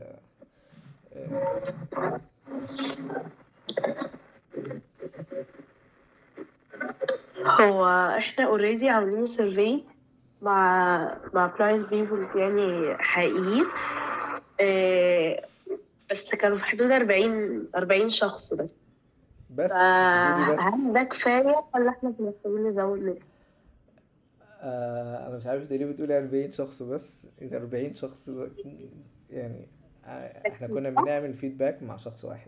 هو احنا اوريدي عاملين سيرفي مع كلاينت بيبلز يعني حقيقيين، بس كانوا في حدود 40 شخص بس هل ده كفاية ولا احنا محتاجين نزود ليه؟ انا مش عارف ليه بتقولي 40 شخص بس. 40 شخص يعني احنا كنا بنعمل فيدباك مع شخص واحد.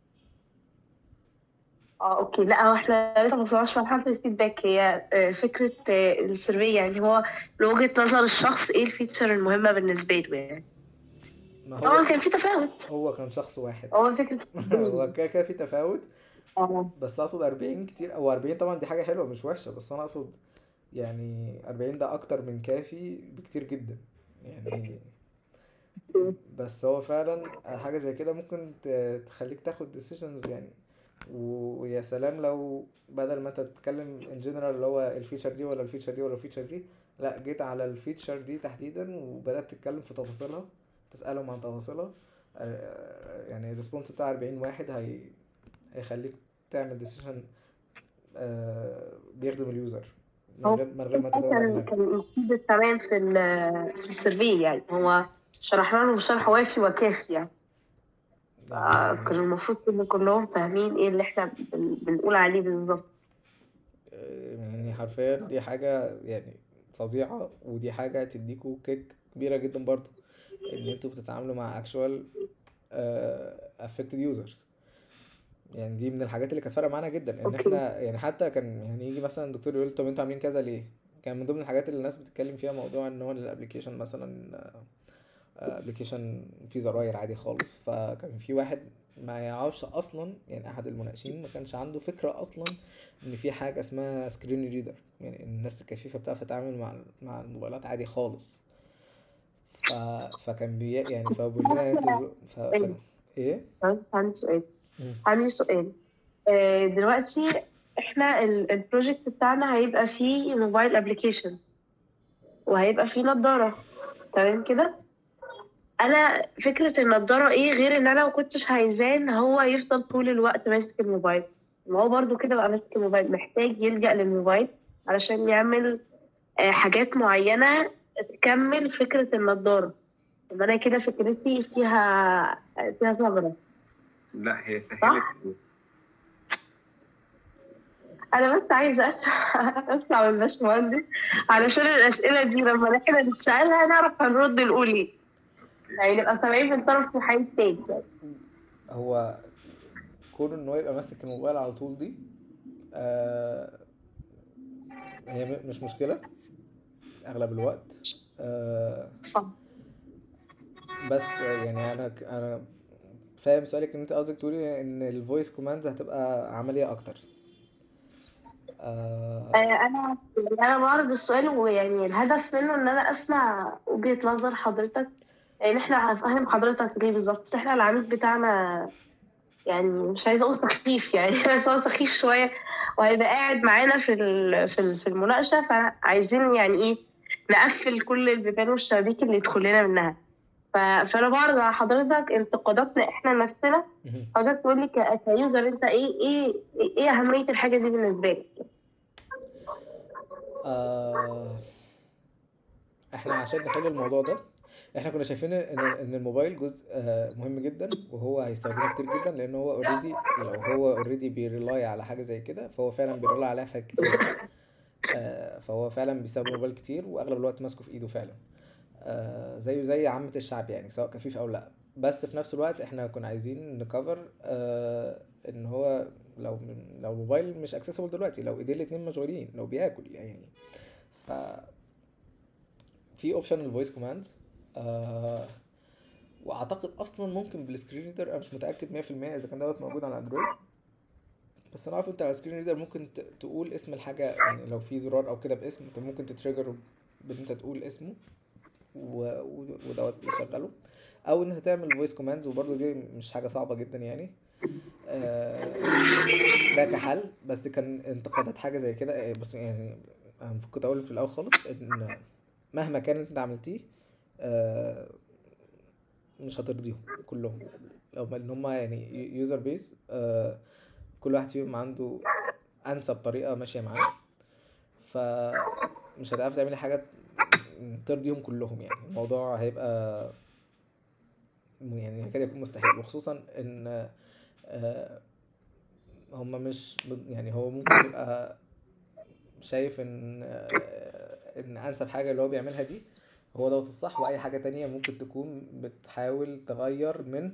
اوكي. لا هو احنا لسه ما وصلناش لمرحله الفيدباك. هي فكره السيرفي يعني هو لوجهه نظر الشخص ايه الفيتشر المهمه بالنسبه له يعني. ما طبعا كان في تفاوت. هو كان شخص واحد. هو فكرة هو كده في تفاوت، اه بس اقصد 40 كتير او 40 طبعا دي حاجة حلوة مش وحشة، بس انا اقصد يعني 40 ده اكتر من كافي بكتير جدا يعني. بس هو فعلا حاجة زي كده ممكن تخليك تاخد decisions يعني. ويا سلام لو بدل ما انت تتكلم in general اللي هو الفيتشر دي ولا الفيتشر دي ولا الفيتشر دي، لا جيت على الفيتشر دي تحديدا وبدأت تتكلم في تفاصيلها، تسألهم عن تفاصيلها. يعني الريسبونس بتاع 40 واحد هيخليك تعمل decision بيخدم اليوزر من هو غير ما تتوجع كان دماغك. مفيد تمام في السيرفي، يعني هو شرحنا لهم شرح وافي وكافي يعني. يعني كانوا المفروض كلهم فاهمين ايه اللي احنا بنقول عليه بالظبط. يعني حرفيا دي حاجة يعني فظيعة، ودي حاجة تديكوا كيك كبيرة جدا برضو ان انتوا بتتعاملوا مع actual affected users. يعني دي من الحاجات اللي كانت فارقة معانا جدا، ان اوكي. احنا يعني حتى كان يعني يجي مثلا الدكتور يقول طب انتوا عاملين كذا ليه. كان من ضمن الحاجات اللي الناس بتتكلم فيها موضوع ان هو الابليكيشن مثلا ابلكيشن فيه زراير عادي خالص. فكان في واحد ما يعرفش اصلا، يعني احد المناقشين ما كانش عنده فكره اصلا ان في حاجه اسمها سكرين ريدر، يعني الناس الكفيفه بتعرف تتعامل مع الموبايلات عادي خالص. فكان يعني فبقول لنا انتوا ايه. عندي سؤال. دلوقتي احنا البروجكت بتاعنا هيبقى فيه موبايل ابلكيشن وهيبقى فيه نظارة، تمام كده. انا فكرة النظارة ايه غير ان انا ما كنتش عايزاه ان هو يفضل طول الوقت ماسك الموبايل. ما هو برضو كده بقى ماسك الموبايل، محتاج يلجأ للموبايل علشان يعمل حاجات معينة تكمل فكرة النظارة. يبقى انا كده فكرتي فيها ثغرة، لا هي سهلت صح؟ أوي. انا بس عايزه اسمع من الباشمهندس علشان الاسئله دي لما احنا نسالها نعرف هنرد نقول ايه، يعني نبقى سامعين من طرف محايد تاني. هو كون ان هو يبقى ماسك الموبايل على طول دي هي مش مشكله اغلب الوقت. بس يعني انا فاهم سؤالك، ان انت قصدك تقولي ان الفويس كوماندز هتبقى عمليه اكتر. انا بعرض السؤال، ويعني الهدف منه ان انا اسمع وجهه نظر حضرتك، يعني احنا هنفهم حضرتك ليه بالظبط. احنا العميد بتاعنا يعني مش عايزه اقول سخيف يعني بس هو سخيف شويه، وهيبقى قاعد معانا في المناقشه، فعايزين يعني ايه نقفل كل البيبان والشبابيك اللي يدخل لنا منها. فانا بعرض على حضرتك انتقاداتنا احنا نفسنا، حضرتك تقول لي كيوزر انت ايه اهميه الحاجه دي بالنسبه لك. احنا عشان نحل الموضوع ده احنا كنا شايفين ان الموبايل جزء مهم جدا، وهو هيستخدمه كتير جدا، لان هو اوريدي لو هو اوريدي بيريلاي على حاجه زي كده فهو فعلا بيريلاي عليها في حاجات كتير. فهو فعلا بيستخدم الموبايل كتير واغلب الوقت ماسكه في ايده فعلا، زيه زي عامه الشعب يعني سواء كفيف او لا. بس في نفس الوقت احنا كنا عايزين نكفر ان هو لو الموبايل مش اكسسبل دلوقتي، لو ايديه الاتنين مشغولين، لو بياكل يعني. ف في اوبشن الفويس كوماند، واعتقد اصلا ممكن بالسكرين ريدر. انا مش متاكد 100% اذا كان دوت موجود على اندرويد، بس انا عارف انت على السكرين ريدر ممكن تقول اسم الحاجه، يعني لو في زرار او كده باسم انت ممكن تتريجر بان انت تقول اسمه ودوت بيشغله، او ان انت تعمل فويس كوماندز، وبرده دي مش حاجه صعبه جدا يعني. ده كحل. بس كان انتقادات حاجه زي كده، بس يعني انا كنت اقول في الاول خالص ان مهما كان انت عملتيه مش هترضيهم كلهم، لو ان هم يعني يوزر بيس كل واحد فيهم عنده انسب طريقه ماشيه معاه، فمش هتعرف تعملي حاجه ترضيهم كلهم. يعني الموضوع هيبقى يعني يكاد يكون مستحيل، وخصوصا ان هم مش يعني هو ممكن يبقى شايف ان انسب حاجه اللي هو بيعملها دي هو دوت الصح، واي حاجه تانية ممكن تكون بتحاول تغير من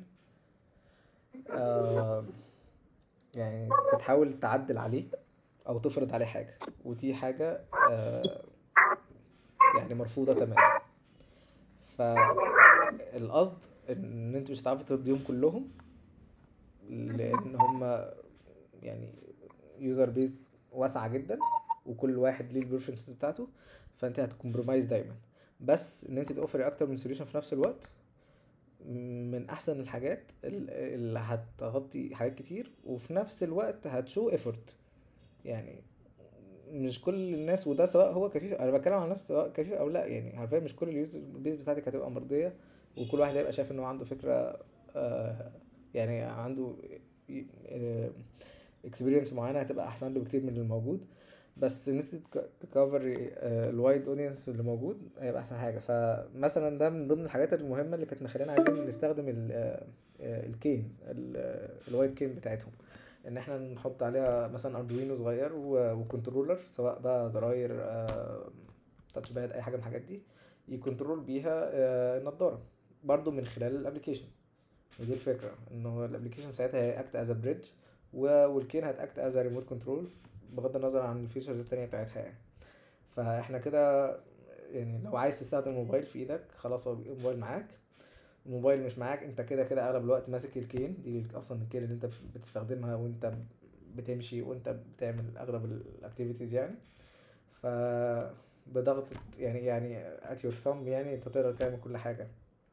يعني بتحاول تعدل عليه او تفرض عليه حاجه، ودي حاجه يعني مرفوضه تماما. القصد ان انت مش هتعرفي ترضيهم كلهم، لان هم يعني يوزر بيز واسعه جدا، وكل واحد ليه البريفرنسز بتاعته، فانت هتكمبرومايز دايما. بس ان انت توفري اكتر من سوليوشن في نفس الوقت من احسن الحاجات اللي هتغطي حاجات كتير، وفي نفس الوقت هتشو ايفورت. يعني مش كل الناس، وده سواء هو كفيف، انا بتكلم عن الناس سواء كفيف او لا، يعني حرفيا مش كل اليوزر بيز بتاعتك هتبقى مرضيه، وكل واحد هيبقى شايف ان هو عنده فكره، يعني عنده اكسبيرينس معينه هتبقى احسن له بكتير من الموجود. بس ان انت تكفر الوايد اودينس اللي موجود هيبقى احسن حاجه. فمثلا ده من ضمن الحاجات المهمه اللي كانت مخلينا عايزين نستخدم الكين، الوايد كين بتاعتهم، ان احنا نحط عليها مثلا اردوينو صغير وكنترولر، سواء بقى زراير، تاتش باد، اي حاجه من الحاجات دي يكنترول بيها النضاره برضو من خلال الابليكيشن. ودي الفكره، ان هو الابليكيشن ساعتها هيأكت از بريدج، والكين هتأكت از ريموت كنترول، بغض النظر عن الفيتشرز التانية بتاعتها يعني. فاحنا كده يعني لو عايز تستخدم الموبايل في ايدك خلاص، هو الموبايل معاك. الموبايل مش معاك، انت كده كده اغلب الوقت ماسك الكين دي، اصلا الكين اللي انت بتستخدمها وانت بتمشي وانت بتعمل اغلب الاكتيفيتيز يعني. ف بضغط يعني at your thumb، يعني انت تقدر تعمل كل حاجة.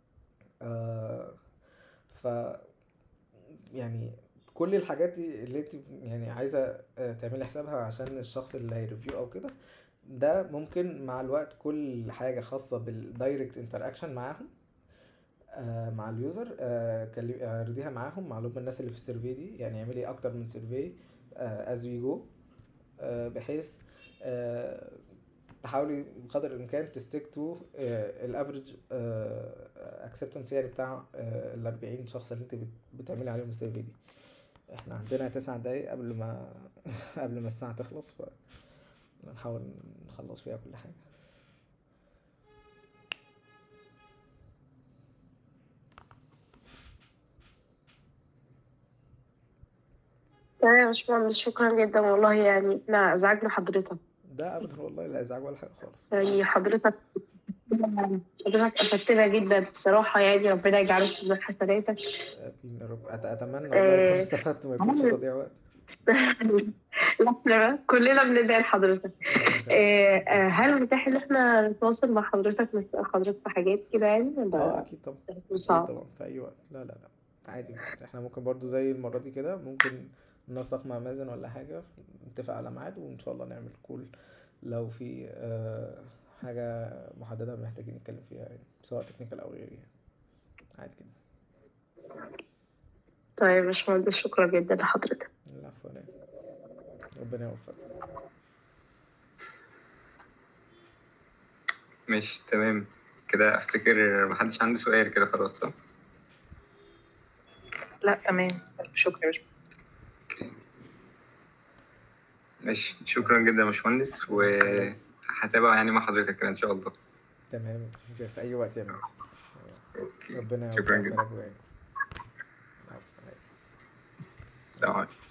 ف يعني كل الحاجات دي اللي انت يعني عايزة تعملي حسابها عشان الشخص اللي هيريفيو او كده، ده ممكن مع الوقت كل حاجة خاصة بالدايركت انتراكشن معاهم، مع اليوزر، رديها معاهم، معلومة الناس اللي في السيرفي دي، يعني اعملي اكتر من سيرفي as we go، بحيث تحاولي بقدر الامكان تستيك تو الافريج اكسبتنس يعني بتاع ال40 شخص اللي انت بتعملي عليهم السيرفي دي. احنا عندنا 9 دقايق قبل ما قبل ما الساعة تخلص، فنحاول نخلص فيها كل حاجة. تمام يا باشمهندس، شكرا جدا والله، يعني احنا ازعجنا حضرتك. ده ابدا والله لا ازعاج ولا حاجة خالص، يعني بالعكس. حضرتك افدتنا جدا بصراحة، يعني ربنا يجعله في ميزان حسناتك. يا رب، اتمنى والله يكون استفدت، ما يكونش تضييع وقت. لا احنا كلنا بندعي لحضرتك. هل متاح ان احنا نتواصل مع حضرتك، نسأل حضرتك في حاجات كده يعني، ولا اكيد طبعا، هيكون اكيد صعب؟ طبعا، في اي وقت. لا لا لا، عادي بجد. احنا ممكن برضو زي المرة دي كده، ممكن ننسق مع مازن ولا حاجة، نتفق على ميعاد وان شاء الله نعمل كول لو في حاجة محددة محتاجين نتكلم فيها، يعني سواء تكنيكال او غيري يعني. عادي كده. طيب يا باشمهندس، شكرا جدا لحضرتك. العفو، عليك. ربنا يوفقك. ماشي تمام كده، افتكر محدش عنده سؤال كده، خلاص صح؟ لا تمام، شكرا. ماشي، شكرا جدا يا باشمهندس، وهتابع يعني مع حضرتك كده ان شاء الله. تمام، في اي وقت يا مازن. اوكي، ربنا شكرا يوفقك جدا. يا رب ويعينكم. العفو، عليك. السلام عليكم.